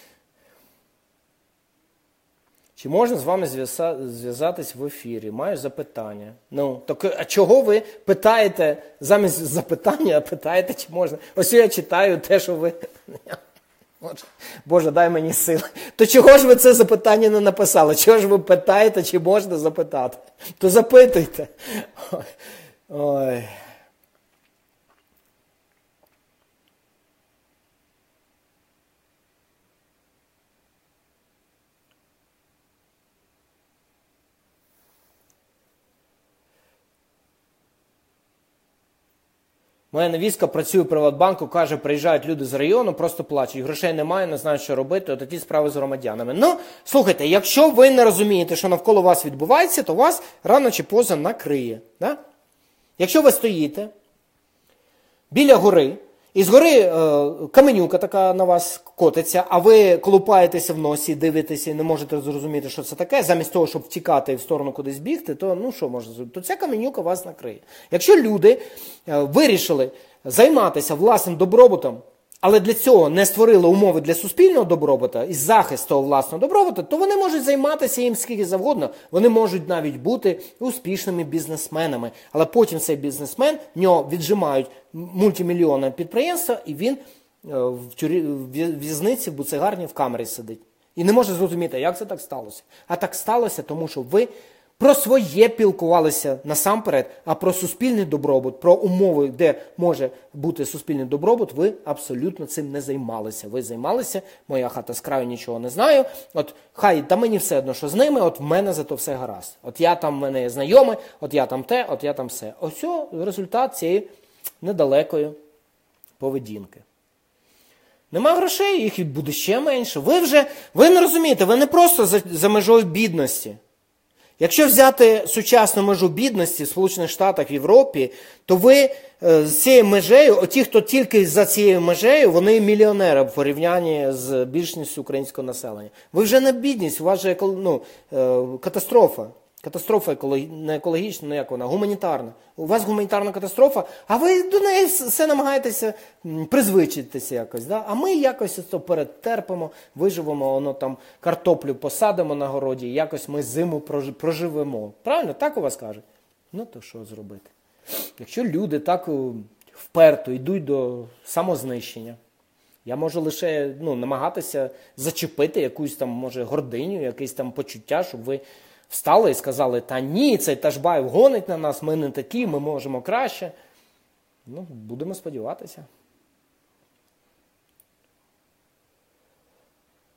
Чи можна з вами зв'язатись в ефірі? Маю запитання. Ну, так, а чого ви питаєте, замість запитання, питаєте, чи можна? Ось я читаю те, що ви... Боже, дай мені сили. То чого ж ви це запитання не написали? Чого ж ви питаєте, чи можна запитати? То запитуйте. Ой. Моя невістка працює в Приватбанку, каже, приїжджають люди з району, просто плачуть, грошей немає, не знають, що робити, от такі справи з громадянами. Ну, слухайте, якщо ви не розумієте, що навколо вас відбувається, то вас рано чи поза накриє. Да? Якщо ви стоїте біля гори, і з гори е, каменюка така на вас котиться, а ви колупаєтеся в носі, дивитеся і не можете зрозуміти, що це таке, замість того, щоб втікати і в сторону кудись бігти, то ну що можна зробити? То ця каменюка вас накриє. Якщо люди е, вирішили займатися власним добробутом, але для цього не створили умови для суспільного добробуту і захисту того власного добробуту, то вони можуть займатися їм скільки завгодно. Вони можуть навіть бути успішними бізнесменами. Але потім цей бізнесмен, в нього віджимають мультимільйонне підприємство, і він в, тюрі... в в'язниці, в буцегарні, в камері сидить. І не може зрозуміти, як це так сталося. А так сталося, тому що ви про своє піклувалися насамперед, а про суспільний добробут, про умови, де може бути суспільний добробут, ви абсолютно цим не займалися. Ви займалися, моя хата з краю, нічого не знаю, от хай, та мені все одно, що з ними, от в мене зато все гаразд. От я там, в мене є знайомий, от я там те, от я там все. Ось результат цієї недалекої поведінки. Нема грошей, їх буде ще менше. Ви вже, ви не розумієте, ви не просто за, за межою бідності. Якщо взяти сучасну межу бідності в Сполучених Штатах, в Європі, то ви з цією межею, оті, хто тільки за цією межею, вони мільйонери в порівнянні з більшістю українського населення. Ви вже не бідність, у вас же ну, катастрофа. Катастрофа екологі... не екологічна, ну як вона, гуманітарна. У вас гуманітарна катастрофа, а ви до неї все намагаєтеся призвичитися якось. Да? А ми якось це перетерпимо, виживемо, воно там картоплю посадимо на городі, якось ми зиму проживемо. Правильно? Так у вас кажуть? Ну то що зробити? Якщо люди так вперто йдуть до самознищення, я можу лише ну, намагатися зачепити якусь там, може, гординю, якесь там почуття, щоб ви встали і сказали, та ні, цей Ташбаєв гонить на нас, ми не такі, ми можемо краще. Ну, будемо сподіватися.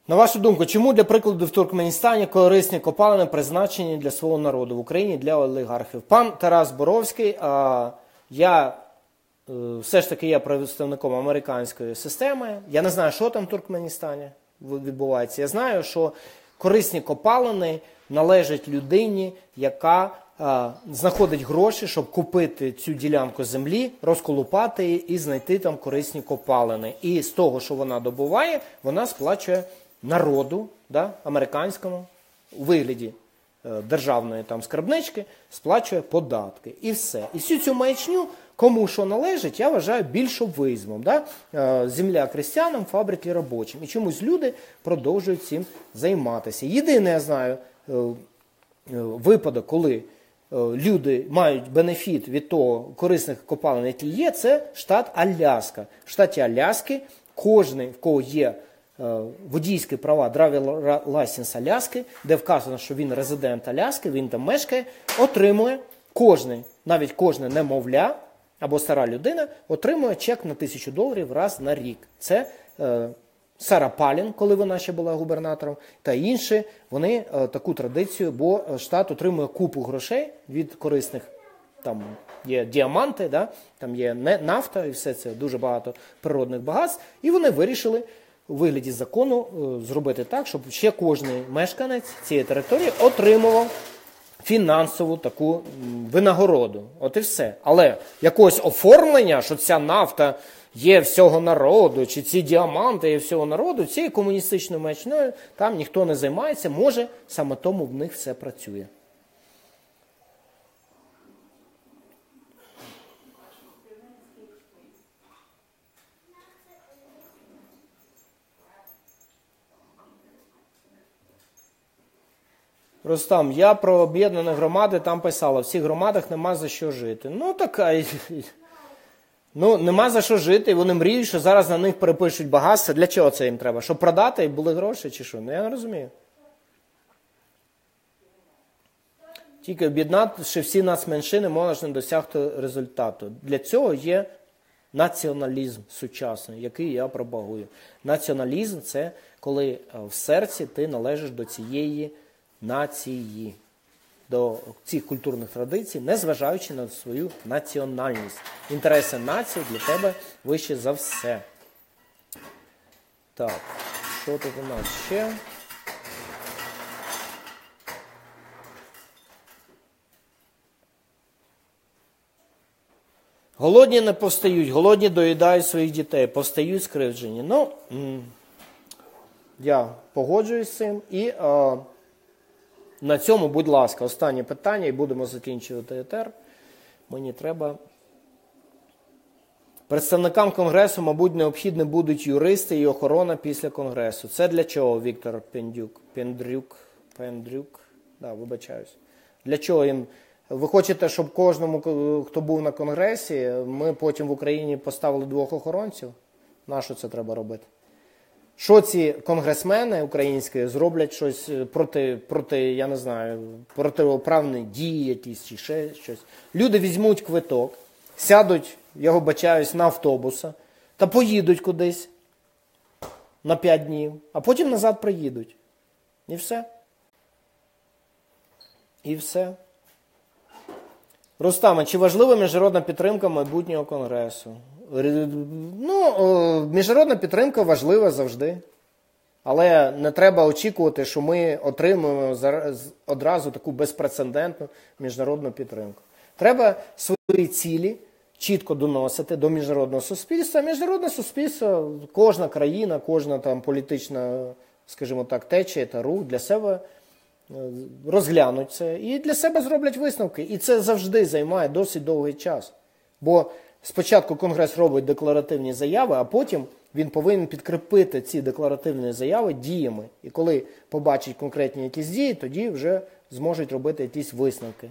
На вашу думку, чому, для прикладу, в Туркменістані корисні копалини призначені для свого народу, в Україні для олігархів? Пан Тарас Боровський, а, я е, все ж таки є представником американської системи. Я не знаю, що там в Туркменістані відбувається. Я знаю, що корисні копалини належать людині, яка а, знаходить гроші, щоб купити цю ділянку землі, розколупати її і знайти там корисні копалини. І з того, що вона добуває, вона сплачує народу, да, американському, у вигляді е, державної там скарбнички, сплачує податки. І все. І всю цю маячню, кому що належить, я вважаю більшовизмом. Да? Е, земля крестьянам, фабрики робочим. І чомусь люди продовжують цим займатися. Єдине, я знаю, е, е, випадок, коли е, люди мають бенефіт від того корисних копалин, які є, це штат Аляска. В штаті Аляски кожен, в кого є водійські права, Driver License Аляски, де вказано, що він резидент Аляски, він там мешкає, отримує кожний, навіть кожне немовля або стара людина, отримує чек на тисячу доларів раз на рік. Це е, Сара Палін, коли вона ще була губернатором, та інші, вони е, таку традицію, бо штат отримує купу грошей від корисних, там є діаманти, да? Там є нафта і все це, дуже багато природних багатств, і вони вирішили у вигляді закону зробити так, щоб ще кожен мешканець цієї території отримував фінансову таку винагороду. От і все. Але якогось оформлення, що ця нафта є всього народу, чи ці діаманти є всього народу, цією комуністичною маячнею там ніхто не займається, може саме тому в них все працює. Рустам, я про об'єднані громади там писала, в цих громадах нема за що жити. Ну, така, ну, нема за що жити, і вони мріють, що зараз на них перепишуть багатство. Для чого це їм треба? Щоб продати і були гроші, чи що? Ну, я не розумію. Тільки об'єднавши всі нацменшини, можна досягти результату. Для цього є націоналізм сучасний, який я пропагую. Націоналізм – це коли в серці ти належиш до цієї нації, до цих культурних традицій, незважаючи на свою національність. Інтереси нації для тебе вище за все. Так, що тут у нас ще? Голодні не повстають, голодні доїдають своїх дітей, повстають скривджені. Ну, я погоджуюсь з цим. І а, на цьому, будь ласка, останнє питання, і будемо закінчувати етер. Мені треба. Представникам Конгресу, мабуть, необхідні будуть юристи і охорона після Конгресу. Це для чого, Віктор Пендюк? Пендрюк? Пендрюк? Да, вибачаюсь. Для чого їм? Ви хочете, щоб кожному, хто був на Конгресі, ми потім в Україні поставили двох охоронців? Нащо це треба робити? Що ці конгресмени українські зроблять щось проти, проти, я не знаю, протиправні дії якісь чи ще щось? Люди візьмуть квиток, сядуть, я вибачаюсь, на автобуса та поїдуть кудись на п'ять днів, а потім назад приїдуть. І все. І все. Рустаме, чи важлива міжнародна підтримка майбутнього Конгресу? Ну, міжнародна підтримка важлива завжди. Але не треба очікувати, що ми отримуємо одразу таку безпрецедентну міжнародну підтримку. Треба свої цілі чітко доносити до міжнародного суспільства. Міжнародне суспільство, кожна країна, кожна там політична, скажімо так, течія та рух для себе розглянуть це і для себе зроблять висновки. І це завжди займає досить довгий час. Бо спочатку Конгрес робить декларативні заяви, а потім він повинен підкріпити ці декларативні заяви діями. І коли побачить конкретні якісь дії, тоді вже зможуть робити якісь висновки.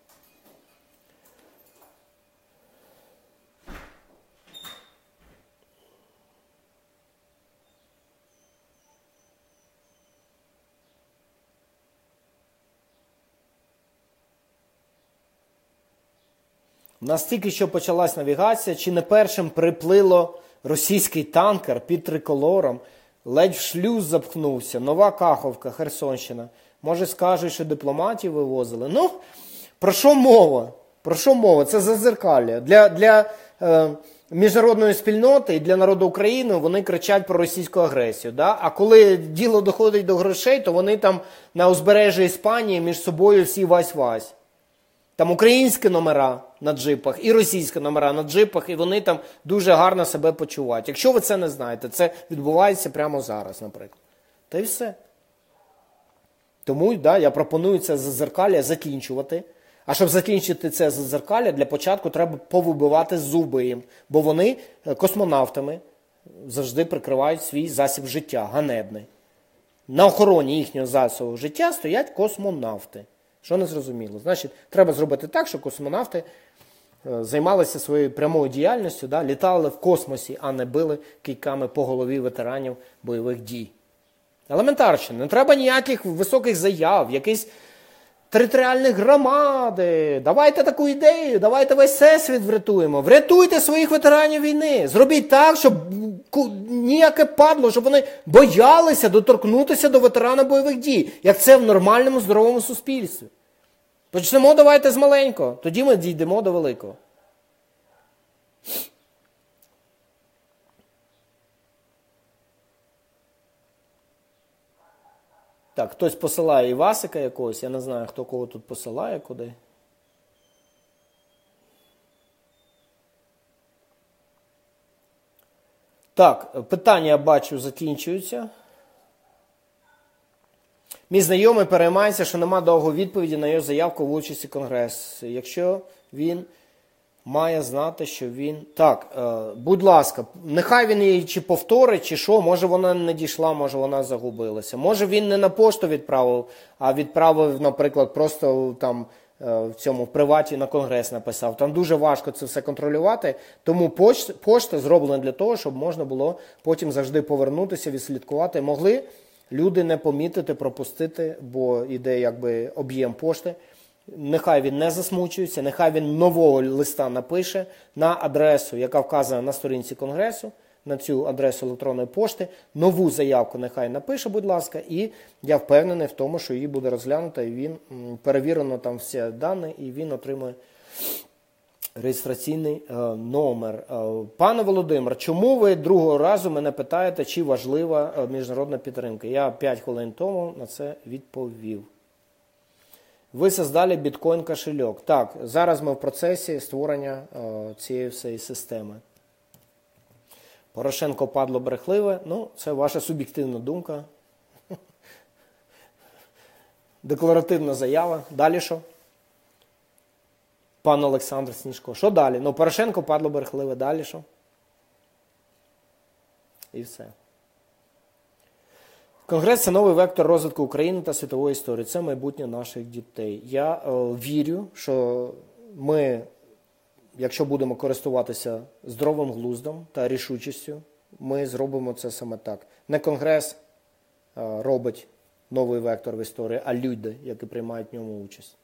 У нас тільки що почалась навігація, чи не першим приплило російський танкер під триколором Ледь в шлюз запхнувся. Нова Каховка, Херсонщина. Може скажуть, що дипломатів вивозили? Ну, про що мова? Про що мова? Це зазеркалля. Для, для е, міжнародної спільноти і для народу України вони кричать про російську агресію. Да? А коли діло доходить до грошей, то вони там на узбережжі Іспанії між собою всі вась-вась. Там українські номера на джипах і російські номера на джипах, і вони там дуже гарно себе почувають. Якщо ви це не знаєте, це відбувається прямо зараз, наприклад. Та й все. Тому, да, я пропоную це зазеркалля закінчувати. А щоб закінчити це зазеркалля, для початку треба повибивати зуби їм. Бо вони космонавтами завжди прикривають свій засіб життя, ганебний. На охороні їхнього засобу життя стоять космонавти. Що не зрозуміло? Значить, треба зробити так, щоб космонавти займалися своєю прямою діяльністю, да, літали в космосі, а не били кийками по голові ветеранів бойових дій. Елементарщина. Не треба ніяких високих заяв, якісь територіальних громади. Давайте таку ідею, давайте весь всесвіт врятуємо. Врятуйте своїх ветеранів війни. Зробіть так, щоб ніяке падло, щоб вони боялися доторкнутися до ветерана бойових дій, як це в нормальному, здоровому суспільстві. Почнемо давайте з маленького, тоді ми дійдемо до великого. Так, хтось посилає Івасика якогось, я не знаю, хто кого тут посилає куди. Так, питання, я бачу, закінчуються. Мій знайомий переймається, що нема довгої відповіді на його заявку в участі Конгресу. Якщо він має знати, що він... Так, е, будь ласка, нехай він її чи повторить, чи що, може вона не дійшла, може вона загубилася. Може він не на пошту відправив, а відправив, наприклад, просто там е, в цьому в приваті на Конгрес написав. Там дуже важко це все контролювати, тому пошта, пошта зроблена для того, щоб можна було потім завжди повернутися, відслідкувати. Могли люди не помітити, пропустити, бо іде якби об'єм пошти. Нехай він не засмучується, нехай він нового листа напише на адресу, яка вказана на сторінці Конгресу, на цю адресу електронної пошти. Нову заявку нехай напише, будь ласка, і я впевнений в тому, що її буде розглянута, і він перевірено там всі дані, і він отримує реєстраційний е, номер. Е, пане Володимир, чому ви другого разу мене питаєте, чи важлива е, міжнародна підтримка? Я п'ять хвилин тому на це відповів. Ви создали біткоін-кошельок. Так, зараз ми в процесі створення е, цієї всієї системи. Порошенко падло брехливе. Ну, це ваша суб'єктивна думка. Декларативна заява. Далі що? Пан Олександр Сніжко. Що далі? Ну, Порошенко падло брехливе. Далі що? І все. Конгрес – це новий вектор розвитку України та світової історії. Це майбутнє наших дітей. Я е, вірю, що ми, якщо будемо користуватися здоровим глуздом та рішучістю, ми зробимо це саме так. Не Конгрес е, робить новий вектор в історії, а люди, які приймають в ньому участь.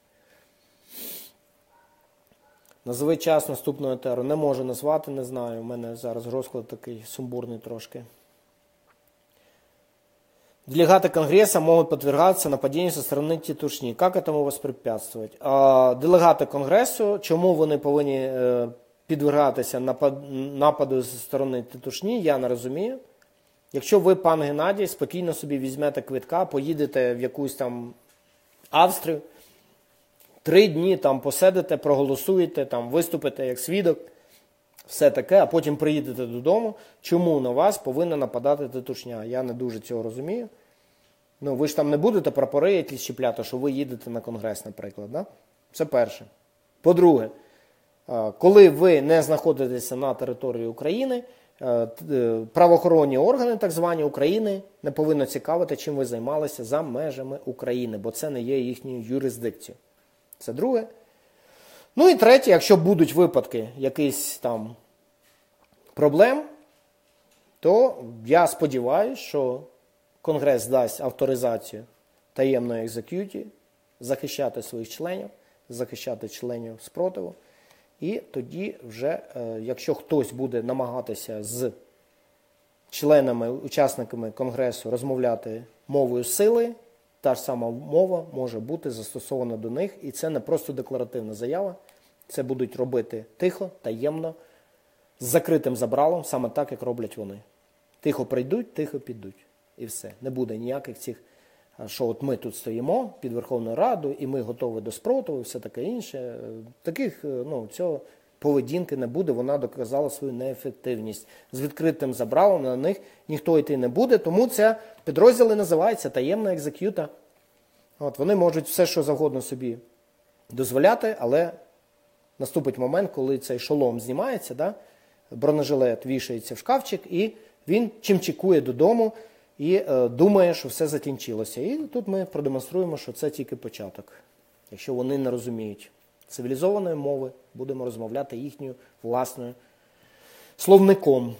Назви час наступного етеру. Не можу назвати, не знаю. У мене зараз розклад такий сумбурний трошки. Делегаты Конгресса могут подвергаться нападению со сторони тітушні. Як этому воспрепятствовать? А, делегати Конгресу, чому вони повинні е, підвергатися напад, нападу зі сторони тітушні, я не розумію. Якщо ви, пан Геннадій, спокійно собі візьмете квитка, поїдете в якусь там Австрію, три дні там посидите, проголосуєте, там виступите як свідок, все таке, а потім приїдете додому, чому на вас повинна нападати тітушня? Я не дуже цього розумію. Ну, ви ж там не будете прапори якісь чіпляти, що ви їдете на Конгрес, наприклад. Да? Це перше. По-друге, коли ви не знаходитеся на території України, правоохоронні органи, так звані України, не повинні цікавити, чим ви займалися за межами України, бо це не є їхньою юрисдикцією. Це друге. Ну і третє, якщо будуть випадки якихось там проблем, то я сподіваюся, що Конгрес дасть авторизацію таємної екзекюції, захищати своїх членів, захищати членів спротиву. І тоді вже, якщо хтось буде намагатися з членами, учасниками Конгресу розмовляти мовою сили, та ж сама мова може бути застосована до них. І це не просто декларативна заява, це будуть робити тихо, таємно, з закритим забралом, саме так, як роблять вони. Тихо прийдуть, тихо підуть. І все. Не буде ніяких цих, що от ми тут стоїмо під Верховною Радою, і ми готові до спротиву, і все таке інше. Таких, ну, цього поведінки не буде, вона доказала свою неефективність. З відкритим забралом на них ніхто йти не буде, тому це підрозділи називаються таємна екзек'юта. От, вони можуть все, що завгодно собі дозволяти, але наступить момент, коли цей шолом знімається, да? Бронежилет вішається в шкафчик, і він чимчикує додому і е, думає, що все закінчилося. І тут ми продемонструємо, що це тільки початок. Якщо вони не розуміють цивілізованої мови, будемо розмовляти їхньою власною словником.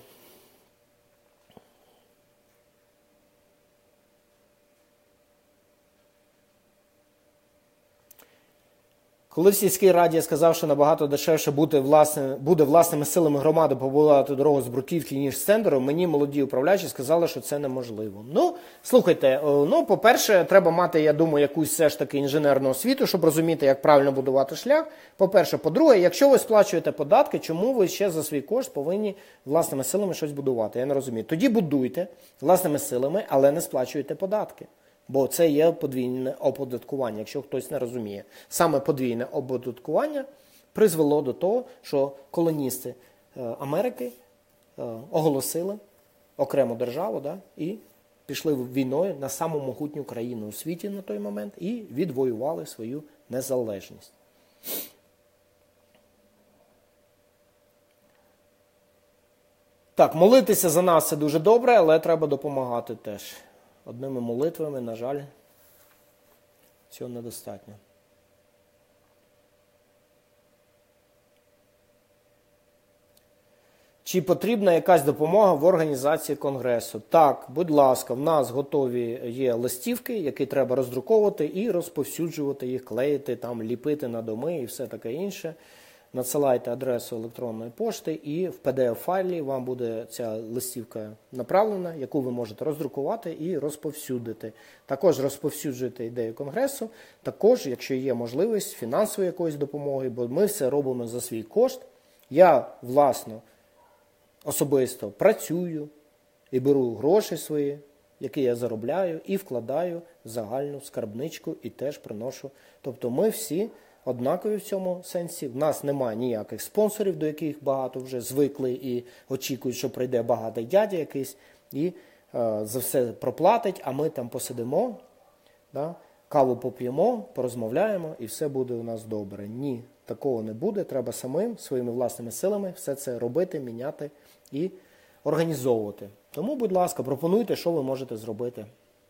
Коли в сільській раді я сказав, що набагато дешевше буде, власне, буде власними силами громади побудувати дорогу з бруківки, ніж з тендеру, мені молоді управляючі сказали, що це неможливо. Ну, слухайте, ну, по-перше, треба мати, я думаю, якусь все ж таки інженерну освіту, щоб розуміти, як правильно будувати шлях. По-перше. По-друге, якщо ви сплачуєте податки, чому ви ще за свій кошт повинні власними силами щось будувати? Я не розумію. Тоді будуйте власними силами, але не сплачуйте податки. Бо це є подвійне оподаткування, якщо хтось не розуміє. Саме подвійне оподаткування призвело до того, що колоністи Америки оголосили окрему державу, да, і пішли війною на саму могутню країну у світі на той момент і відвоювали свою незалежність. Так, молитися за нас – це дуже добре, але треба допомагати теж. Одними молитвами, на жаль, цього недостатньо. Чи потрібна якась допомога в організації Конгресу? Так, будь ласка, в нас готові є листівки, які треба роздруковувати і розповсюджувати їх, клеїти, там, ліпити на доми і все таке інше. Надсилайте адресу електронної пошти, і в пі ді еф-файлі вам буде ця листівка направлена, яку ви можете роздрукувати і розповсюдити. Також розповсюджуйте ідею Конгресу, також, якщо є можливість, фінансової якоїсь допомоги, бо ми все робимо за свій кошт. Я, власно, особисто працюю і беру гроші свої, які я заробляю, і вкладаю в загальну скарбничку і теж приношу. Тобто ми всі однакові в цьому сенсі. В нас немає ніяких спонсорів, до яких багато вже звикли і очікують, що прийде багатий дядя якийсь і е, за все проплатить, а ми там посидимо, да, каву поп'ємо, порозмовляємо і все буде у нас добре. Ні, такого не буде. Треба самим, своїми власними силами все це робити, міняти і організовувати. Тому, будь ласка, пропонуйте, що ви можете зробити.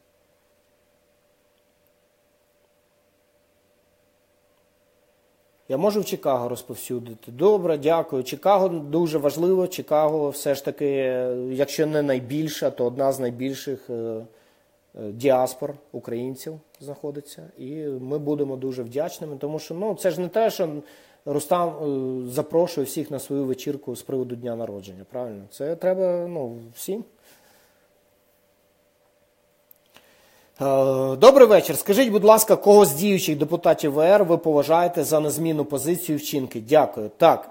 Я можу в Чикаго розповсюдити. Добре, дякую. Чикаго дуже важливо. Чикаго все ж таки, якщо не найбільша, то одна з найбільших діаспор українців знаходиться. І ми будемо дуже вдячними, тому що ну, це ж не те, що Рустам запрошує всіх на свою вечірку з приводу дня народження. Правильно? Це треба ну, всім. Добрий вечір. Скажіть, будь ласка, кого з діючих депутатів ВР ви поважаєте за незмінну позицію і вчинки? Дякую. Так,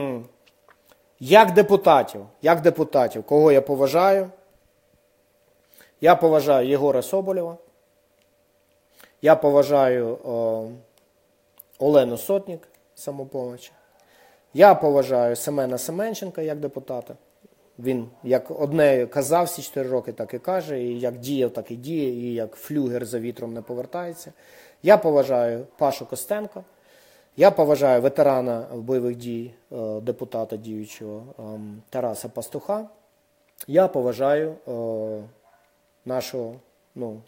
як депутатів, як депутатів, кого я поважаю? Я поважаю Єгора Соболєва, я поважаю о, Олену Сотник, Самопомочі, я поважаю Семена Семенченка як депутата. Він як одне казав всі чотири роки, так і каже, і як діяв, так і діє, і як флюгер за вітром не повертається. Я поважаю Пашу Костенко, я поважаю ветерана бойових дій, депутата діючого Тараса Пастуха, я поважаю нашого ну,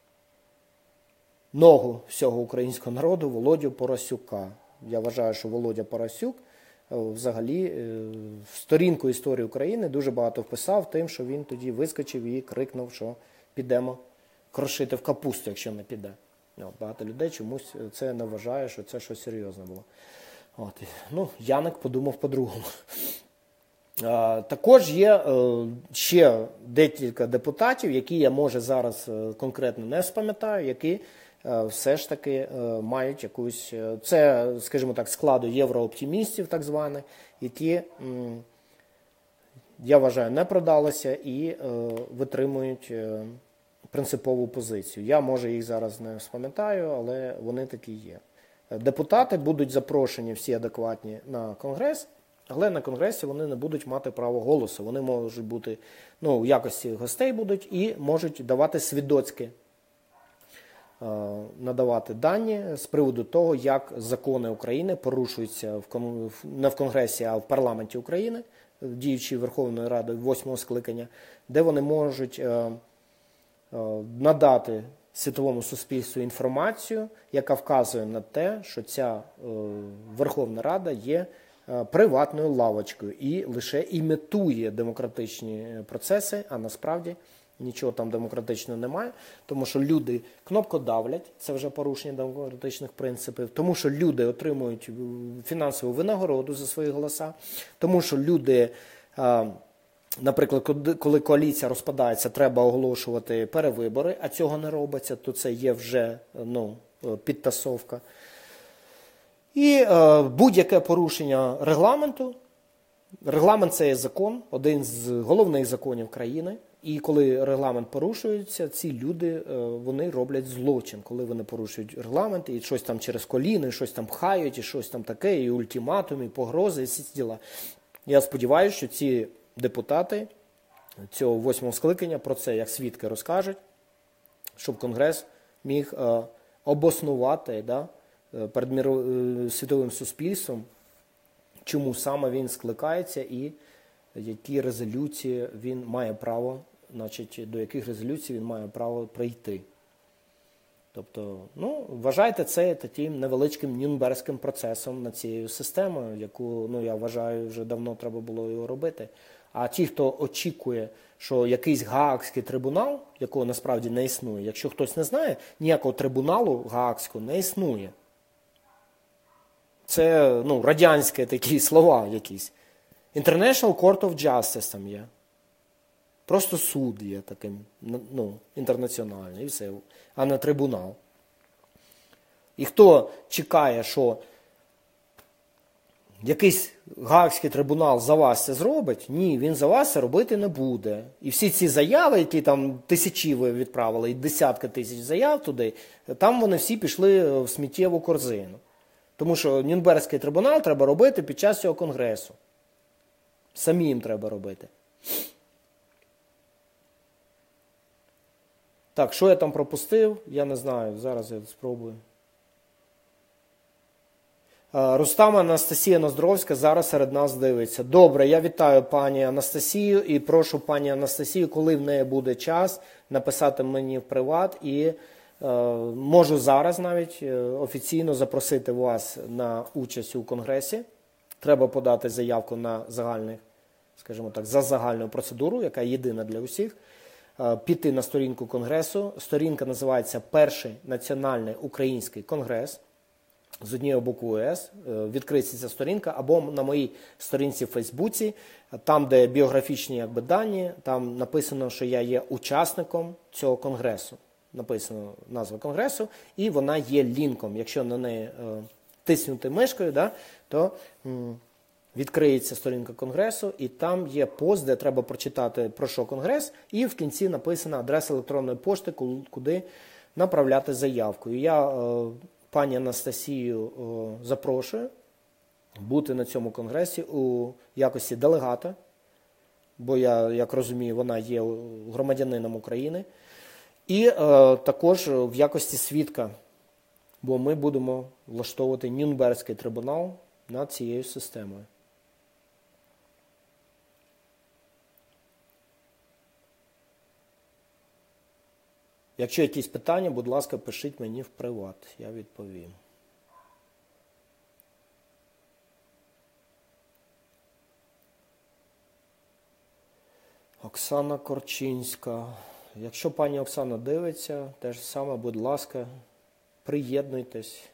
ногу всього українського народу Володю Поросюка. Я вважаю, що Володя Поросюк взагалі в сторінку історії України дуже багато вписав тим, що він тоді вискочив і крикнув, що підемо крошити в капусту, якщо не піде. Багато людей чомусь це не вважає, що це щось серйозне було. От. Ну, Яник подумав по-другому. Також є ще декілька депутатів, які я, може, зараз конкретно не спам'ятаю, які все ж таки мають якусь, це, скажімо так, складу єврооптимістів, так званих, які, я вважаю, не продалися і витримують принципову позицію. Я, може, їх зараз не спам'ятаю, але вони такі є. Депутати будуть запрошені всі адекватні на Конгрес, але на Конгресі вони не будуть мати право голосу. Вони можуть бути, ну, в якості гостей будуть і можуть давати свідоцькі, надавати дані з приводу того, як закони України порушуються в, не в Конгресі, а в парламенті України, діючій Верховною Радою восьмого скликання, де вони можуть надати світовому суспільству інформацію, яка вказує на те, що ця Верховна Рада є приватною лавочкою і лише імітує демократичні процеси, а насправді нічого там демократичного немає, тому що люди кнопкодавлять, це вже порушення демократичних принципів, тому що люди отримують фінансову винагороду за свої голоса, тому що люди, наприклад, коли коаліція розпадається, треба оголошувати перевибори, а цього не робиться, то це є вже, ну, підтасовка. І е, будь-яке порушення регламенту, регламент – це є закон, один з головних законів країни, і коли регламент порушується, ці люди, е, вони роблять злочин, коли вони порушують регламент, і щось там через коліно, і щось там пхають, і щось там таке, і ультиматум, і погрози, і всі ці діла. Я сподіваюся, що ці депутати цього восьмого скликання про це як свідки розкажуть, щоб Конгрес міг е, обоснувати, да, перед світовим суспільством, чому саме він скликається і які резолюції він має право, значить, до яких резолюцій він має право прийти. Тобто, ну, вважайте це таким невеличким нюрнберзьким процесом над цією системою, яку, ну, я вважаю, вже давно треба було його робити. А ті, хто очікує, що якийсь Гаагський трибунал, якого насправді не існує, якщо хтось не знає, ніякого трибуналу Гаагського не існує. Це, ну, радянські такі слова якісь. International Court of Justice там є. Просто суд є таким, ну, інтернаціональний, і все, а не трибунал. І хто чекає, що якийсь Гаагський трибунал за вас це зробить? Ні, він за вас це робити не буде. І всі ці заяви, які там тисячі ви відправили, і десятки тисяч заяв туди, там вони всі пішли в сміттєву корзину. Тому що Нюрнберзький трибунал треба робити під час цього конгресу. Самим треба робити. Так, що я там пропустив, я не знаю, зараз я спробую. Рустам Анастасія Ноздровська зараз серед нас дивиться. Добре, я вітаю пані Анастасію і прошу пані Анастасію, коли в неї буде час, написати мені в приват і е, можу зараз навіть е, офіційно запросити вас на участь у конгресі. Треба подати заявку на загальний, скажімо так, за загальну процедуру, яка єдина для усіх. Е, піти на сторінку конгресу. Сторінка називається «Перший національний український конгрес». З однією буквою «С», відкриється ця сторінка, або на моїй сторінці в Фейсбуці, там, де біографічні, якби, дані, там написано, що я є учасником цього конгресу. Написано назва конгресу, і вона є лінком. Якщо на неї е, тиснути мишкою, да, то м, відкриється сторінка конгресу, і там є пост, де треба прочитати, про що конгрес, і в кінці написана адреса електронної пошти, куди направляти заявку. І я е, пані Анастасію о, запрошую бути на цьому конгресі у якості делегата, бо я, як розумію, вона є громадянином України, і е, також в якості свідка, бо ми будемо влаштовувати Нюрнберзький трибунал над цією системою. Якщо якісь питання, будь ласка, пишіть мені в приват, я відповім. Оксана Корчинська. Якщо пані Оксана дивиться, те ж саме, будь ласка, приєднуйтесь.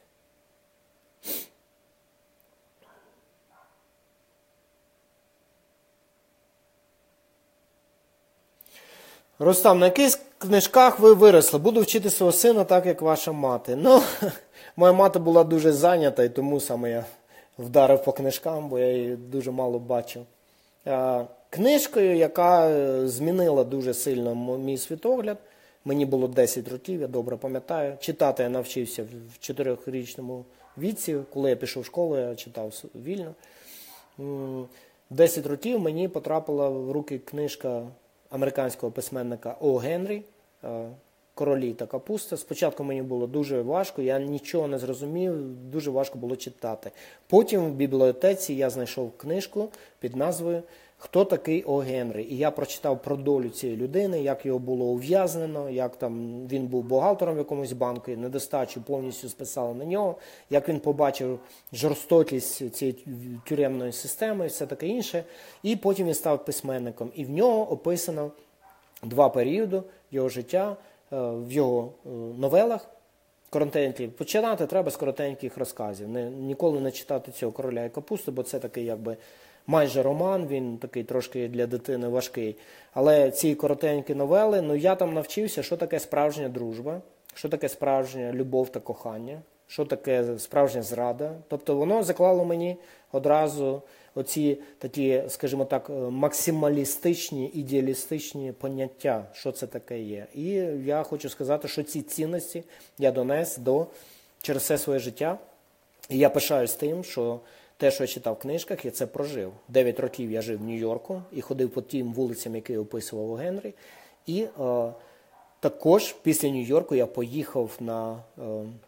Рустам, на яких книжках ви виросли? Буду вчити свого сина так, як ваша мати. Ну, моя мати була дуже зайнята, і тому саме я вдарив по книжкам, бо я її дуже мало бачив. Книжкою, яка змінила дуже сильно мій світогляд, мені було десять років, я добре пам'ятаю. Читати я навчився в чотирьохрічному віці, коли я пішов в школу, я читав вільно. десять років мені потрапила в руки книжка американського письменника О. Генрі «Королі та капуста». Спочатку мені було дуже важко, я нічого не зрозумів, дуже важко було читати. Потім в бібліотеці я знайшов книжку під назвою «Хто такий О. Генрі?». І я прочитав про долю цієї людини, як його було ув'язнено, як там він був бухгалтером в якомусь банку, недостачу повністю списали на нього, як він побачив жорстокість цієї тюремної системи і все таке інше. І потім він став письменником. І в нього описано два періоди його життя, в його новелах. Коротенькі. Починати треба з коротеньких розказів. Не, ніколи не читати цього «Короля і капусту», бо це такий якби майже роман, він такий трошки для дитини важкий. Але ці коротенькі новели, ну я там навчився, що таке справжня дружба, що таке справжня любов та кохання, що таке справжня зрада. Тобто воно заклало мені одразу оці такі, скажімо так, максималістичні, ідеалістичні поняття, що це таке є. І я хочу сказати, що ці цінності я донес до, через все своє життя. І я пишаюсь тим, що те, що я читав в книжках, я це прожив. Дев'ять років я жив в Нью-Йорку і ходив по тим вулицям, які описував О. Генрі. І е, також після Нью-Йорку я поїхав на е,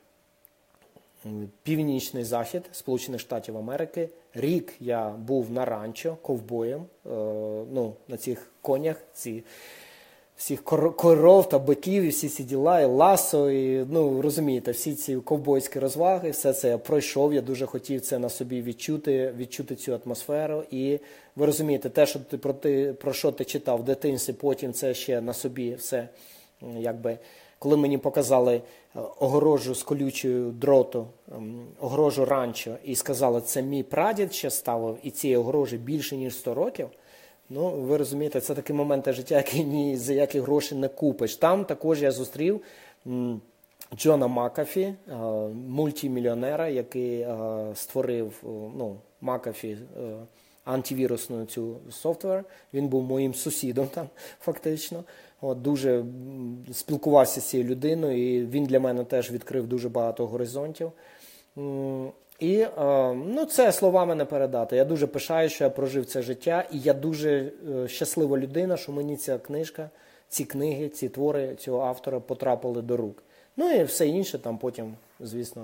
північний захід Сполучених Штатів Америки. Рік я був на ранчо ковбоєм, е, ну, на цих конях, ці всіх коров та биків, і всі ці діла, і ласо, і, ну, розумієте, всі ці ковбойські розваги, все це я пройшов, я дуже хотів це на собі відчути, відчути цю атмосферу, і ви розумієте, те, що ти, про, ти, про що ти читав в дитинстві, потім це ще на собі все, якби, коли мені показали огорожу з колючою дроту, огорожу ранчо, і сказали, це мій прадід ще ставив, і цієї огорожі більше, ніж сто років, ну, ви розумієте, це такі моменти життя, які ні за які гроші не купиш. Там також я зустрів м, Джона Макафі, е, мультимільйонера, який е, створив, ну, Макафі, е, антивірусну цю софтвер. Він був моїм сусідом там, фактично. От, дуже м, спілкувався з цією людиною, і він для мене теж відкрив дуже багато горизонтів. М, І ну, це словами не передати. Я дуже пишаю, що я прожив це життя, і я дуже щаслива людина, що мені ця книжка, ці книги, ці твори цього автора потрапили до рук. Ну і все інше там потім, звісно,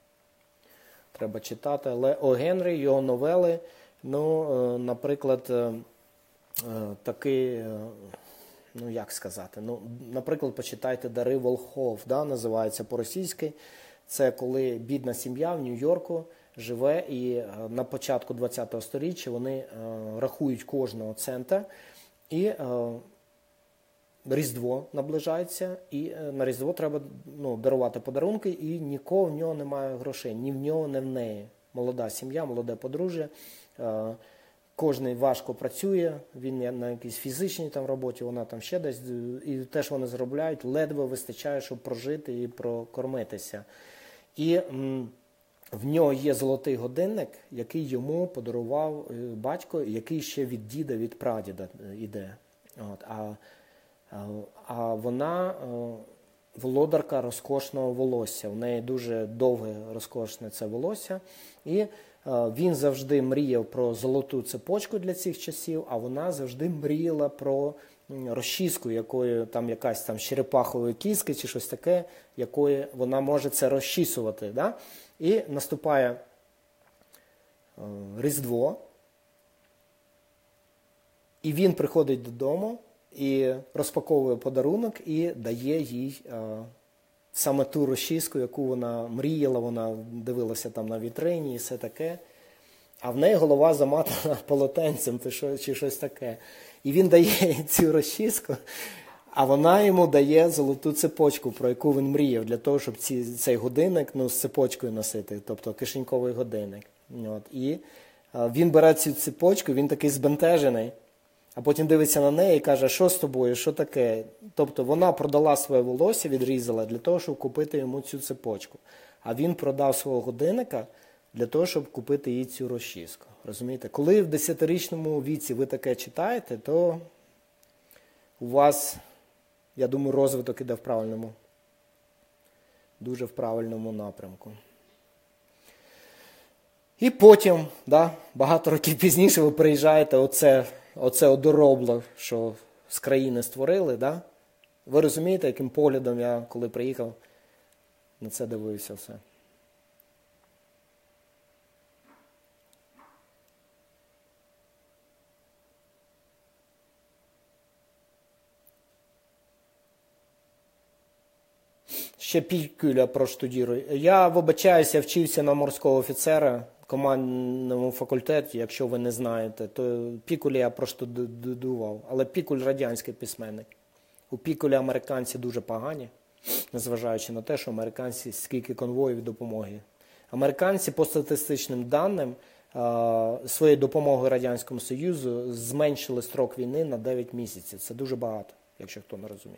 треба читати. Але О. Генрі, його новели, ну, наприклад, такий, ну як сказати, ну, наприклад, почитайте «Дари Волхов», да, називається по-російськи. Це коли бідна сім'я в Нью-Йорку живе, і на початку ХХ століття вони е, рахують кожного цента, і е, Різдво наближається, і е, на Різдво треба, ну, дарувати подарунки, і нікого в нього немає грошей, ні в нього, ні в неї. Молода сім'я, молоде подружжя, е, кожен важко працює, він на якійсь фізичній там роботі, вона там ще десь, і те, що вони заробляють, ледве вистачає, щоб прожити і прокормитися. І м, в нього є золотий годинник, який йому подарував батько, який ще від діда, від прадіда йде. От, а, а, а вона володарка розкошного волосся. У неї дуже довге розкошне це волосся. І він завжди мріяв про золоту цепочку для цих часів, а вона завжди мріяла про розчіску, якою там якась там черепахової кістки чи щось таке, якою вона може це розчісувати. Да? І наступає е, Різдво, і він приходить додому і розпаковує подарунок і дає їй е, саме ту розчіску, яку вона мріяла, вона дивилася там на вітрині і все таке. А в неї голова заматана полотенцем чи щось таке. І він дає цю розчіску, а вона йому дає золоту цепочку, про яку він мріяв, для того, щоб ці, цей годинник, ну, з цепочкою носити, тобто кишеньковий годинник. От. І а, він бере цю цепочку, він такий збентежений. А потім дивиться на неї і каже, що з тобою, що таке? Тобто вона продала своє волосся, відрізала для того, щоб купити йому цю цепочку. А він продав свого годинника для того, щоб купити їй цю розчіску. Розумієте? Коли в десятирічному віці ви таке читаєте, то у вас, я думаю, розвиток іде в правильному, дуже в правильному напрямку. І потім, да, багато років пізніше ви приїжджаєте, оце, оце одоробло, що з країни створили, да? Ви розумієте, яким поглядом я, коли приїхав, на це дивився все. Ще Пікуля проштудірую. Я, вибачаюся, вчився на морського офіцера в командному факультеті, якщо ви не знаєте, то Пікуля я проштудував. Але Пікуль радянський письменник. У Пікуля американці дуже погані, незважаючи на те, що американці скільки конвоїв допомоги. Американці по статистичним даним своєю допомогою Радянському Союзу зменшили строк війни на дев'ять місяців. Це дуже багато, якщо хто не розуміє.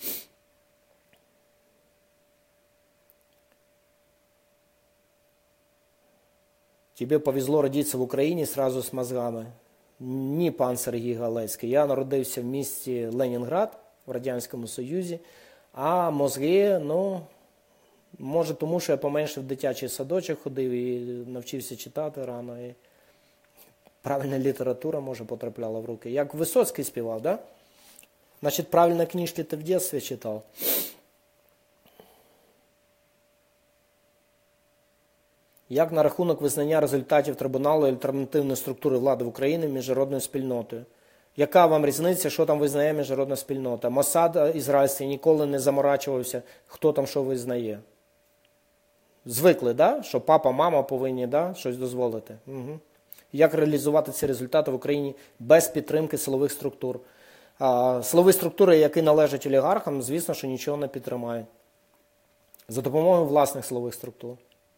Тебе повезло родитися в Україні сразу з мозгами. Ні, пан Сергій Галецький. Я народився в місті Ленінград в Радянському Союзі, а мозги, ну, може тому, що я поменше в дитячий садочок ходив і навчився читати рано. І правильна література, може, потрапляла в руки. Як Висоцький співав, да? Значить, правильні книжки ти в дитинстві читав. Як на рахунок визнання результатів трибуналу альтернативної структури влади в Україні міжнародною спільнотою? Яка вам різниця, що там визнає міжнародна спільнота? Мосад ізраїльський ніколи не заморачувався, хто там що визнає. Звикли, да? Що папа, мама повинні, да? Щось дозволити. Угу. Як реалізувати ці результати в Україні без підтримки силових структур? А, силові структури, які належать олігархам, звісно, що нічого не підтримають. За допомогою власних силових структур.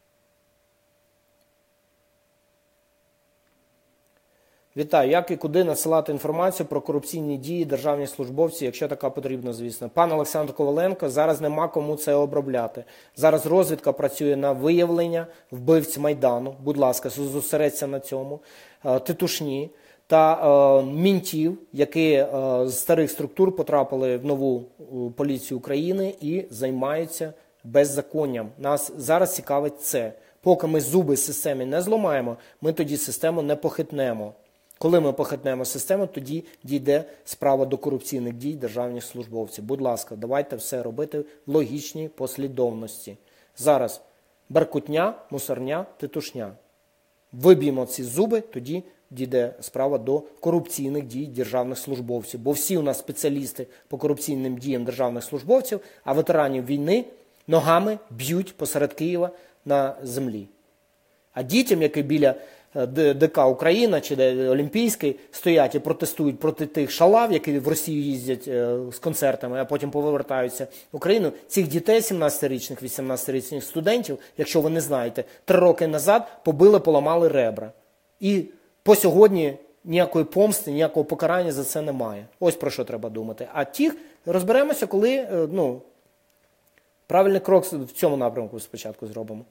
Вітаю. Як і куди надсилати інформацію про корупційні дії державних службовців, якщо така потрібна, звісно. Пан Олександр Коваленко, зараз нема кому це обробляти. Зараз розвідка працює на виявлення вбивць Майдану. Будь ласка, зосередься на цьому. Титушні та е, мінтів, які е, з старих структур потрапили в нову поліцію України і займаються беззаконням. Нас зараз цікавить це. Поки ми зуби системі не зламаємо, ми тоді систему не похитнемо. Коли ми похитнемо систему, тоді дійде справа до корупційних дій державних службовців. Будь ласка, давайте все робити в логічній послідовності. Зараз беркутня, мусорня, титушня. Виб'ємо ці зуби, тоді дійде справа до корупційних дій державних службовців. Бо всі у нас спеціалісти по корупційним діям державних службовців, а ветеранів війни ногами б'ють посеред Києва на землі. А дітям, які біля ДК Україна чи Олімпійський стоять і протестують проти тих шалав, які в Росію їздять з концертами, а потім повертаються в Україну, цих дітей сімнадцятирічних, вісімнадцятирічних студентів, якщо ви не знаєте, три роки назад побили, поламали ребра. І по сьогодні ніякої помсти, ніякого покарання за це немає. Ось про що треба думати. А тих розберемося, коли, ну, правильний крок в цьому напрямку спочатку зробимо.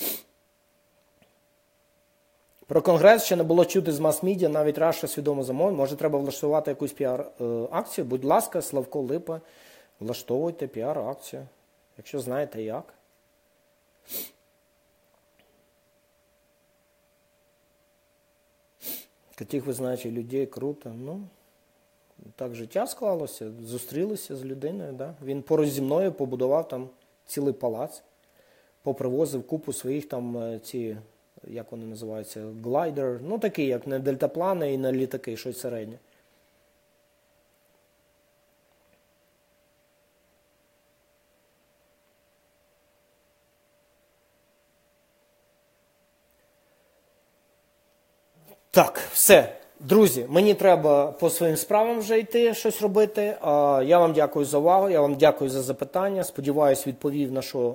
Про Конгрес ще не було чути з мас-медіа, навіть Раша свідомо замовив. Може, треба влаштувати якусь піар-акцію? Будь ласка, Славко Липа, влаштовуйте піар-акцію, якщо знаєте як. Таких, ви знаєте, людей круто. Ну, так життя склалося, зустрілися з людиною. Да? Він поруч зі мною побудував там цілий палац, попривозив купу своїх там ці... як вони називаються, глайдер, ну такі, як не дельтаплани і не літаки, щось середнє. Так, все. Друзі, мені треба по своїм справам вже йти, щось робити. Я вам дякую за увагу, я вам дякую за запитання. Сподіваюсь, відповів на що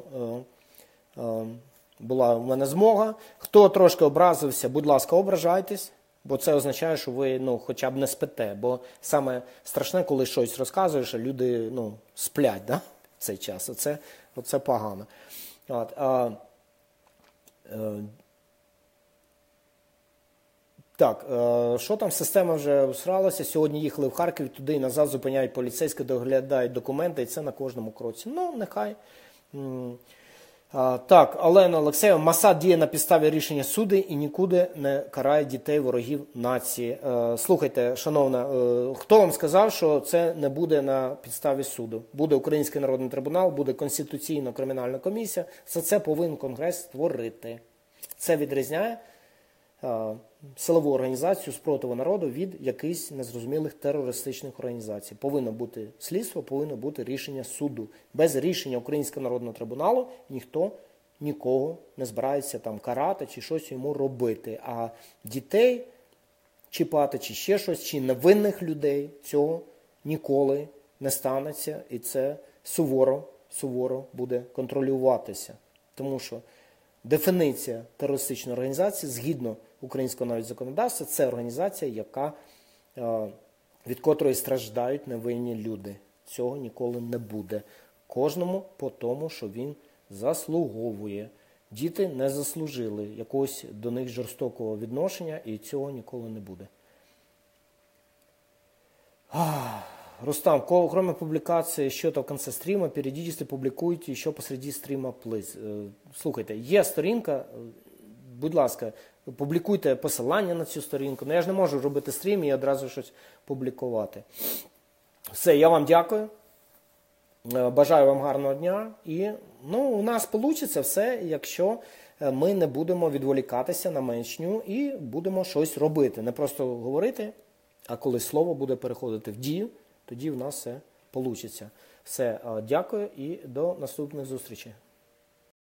була в мене змога. Хто трошки образився, будь ласка, ображайтесь. Бо це означає, що ви ну, хоча б не спите. Бо саме страшне, коли щось розказуєш, а люди ну, сплять да? в цей час. Оце, оце погано. От, а, е, так, е, що там, система вже всралася, сьогодні їхали в Харків, туди і назад зупиняють поліцейські, доглядають документи, і це на кожному кроці. Ну, нехай. А, так, Олена Олексєєва, Масад діє на підставі рішення суду і нікуди не карає дітей ворогів нації. Е, слухайте, шановна, е, хто вам сказав, що це не буде на підставі суду? Буде Український народний трибунал, буде Конституційна кримінальна комісія, все це повинен Конгрес створити. Це відрізняє е, силову організацію спротиву народу від якихось незрозумілих терористичних організацій. Повинно бути слідство, повинно бути рішення суду. Без рішення Українського народного трибуналу ніхто нікого не збирається там карати чи щось йому робити. А дітей чіпати чи ще щось, чи невинних людей цього ніколи не станеться. І це суворо, суворо буде контролюватися. Тому що дефініція терористичної організації, згідно українського навіть законодавства, це організація, яка, від котрої страждають невинні люди. Цього ніколи не буде. Кожному по тому, що він заслуговує. Діти не заслужили якогось до них жорстокого відношення, і цього ніколи не буде. Рустам, кроме публікації що-то в кінці стріма, періодично публікуйте ще посереді стріма, плиз. Слухайте, є сторінка, будь ласка, публікуйте посилання на цю сторінку. Ну, я ж не можу робити стрім і одразу щось публікувати. Все, я вам дякую. Бажаю вам гарного дня. І ну, у нас вийде все, якщо ми не будемо відволікатися на меншню і будемо щось робити. Не просто говорити, а коли слово буде переходити в дію, тоді в нас все вийде. Все, дякую і до наступних зустрічей.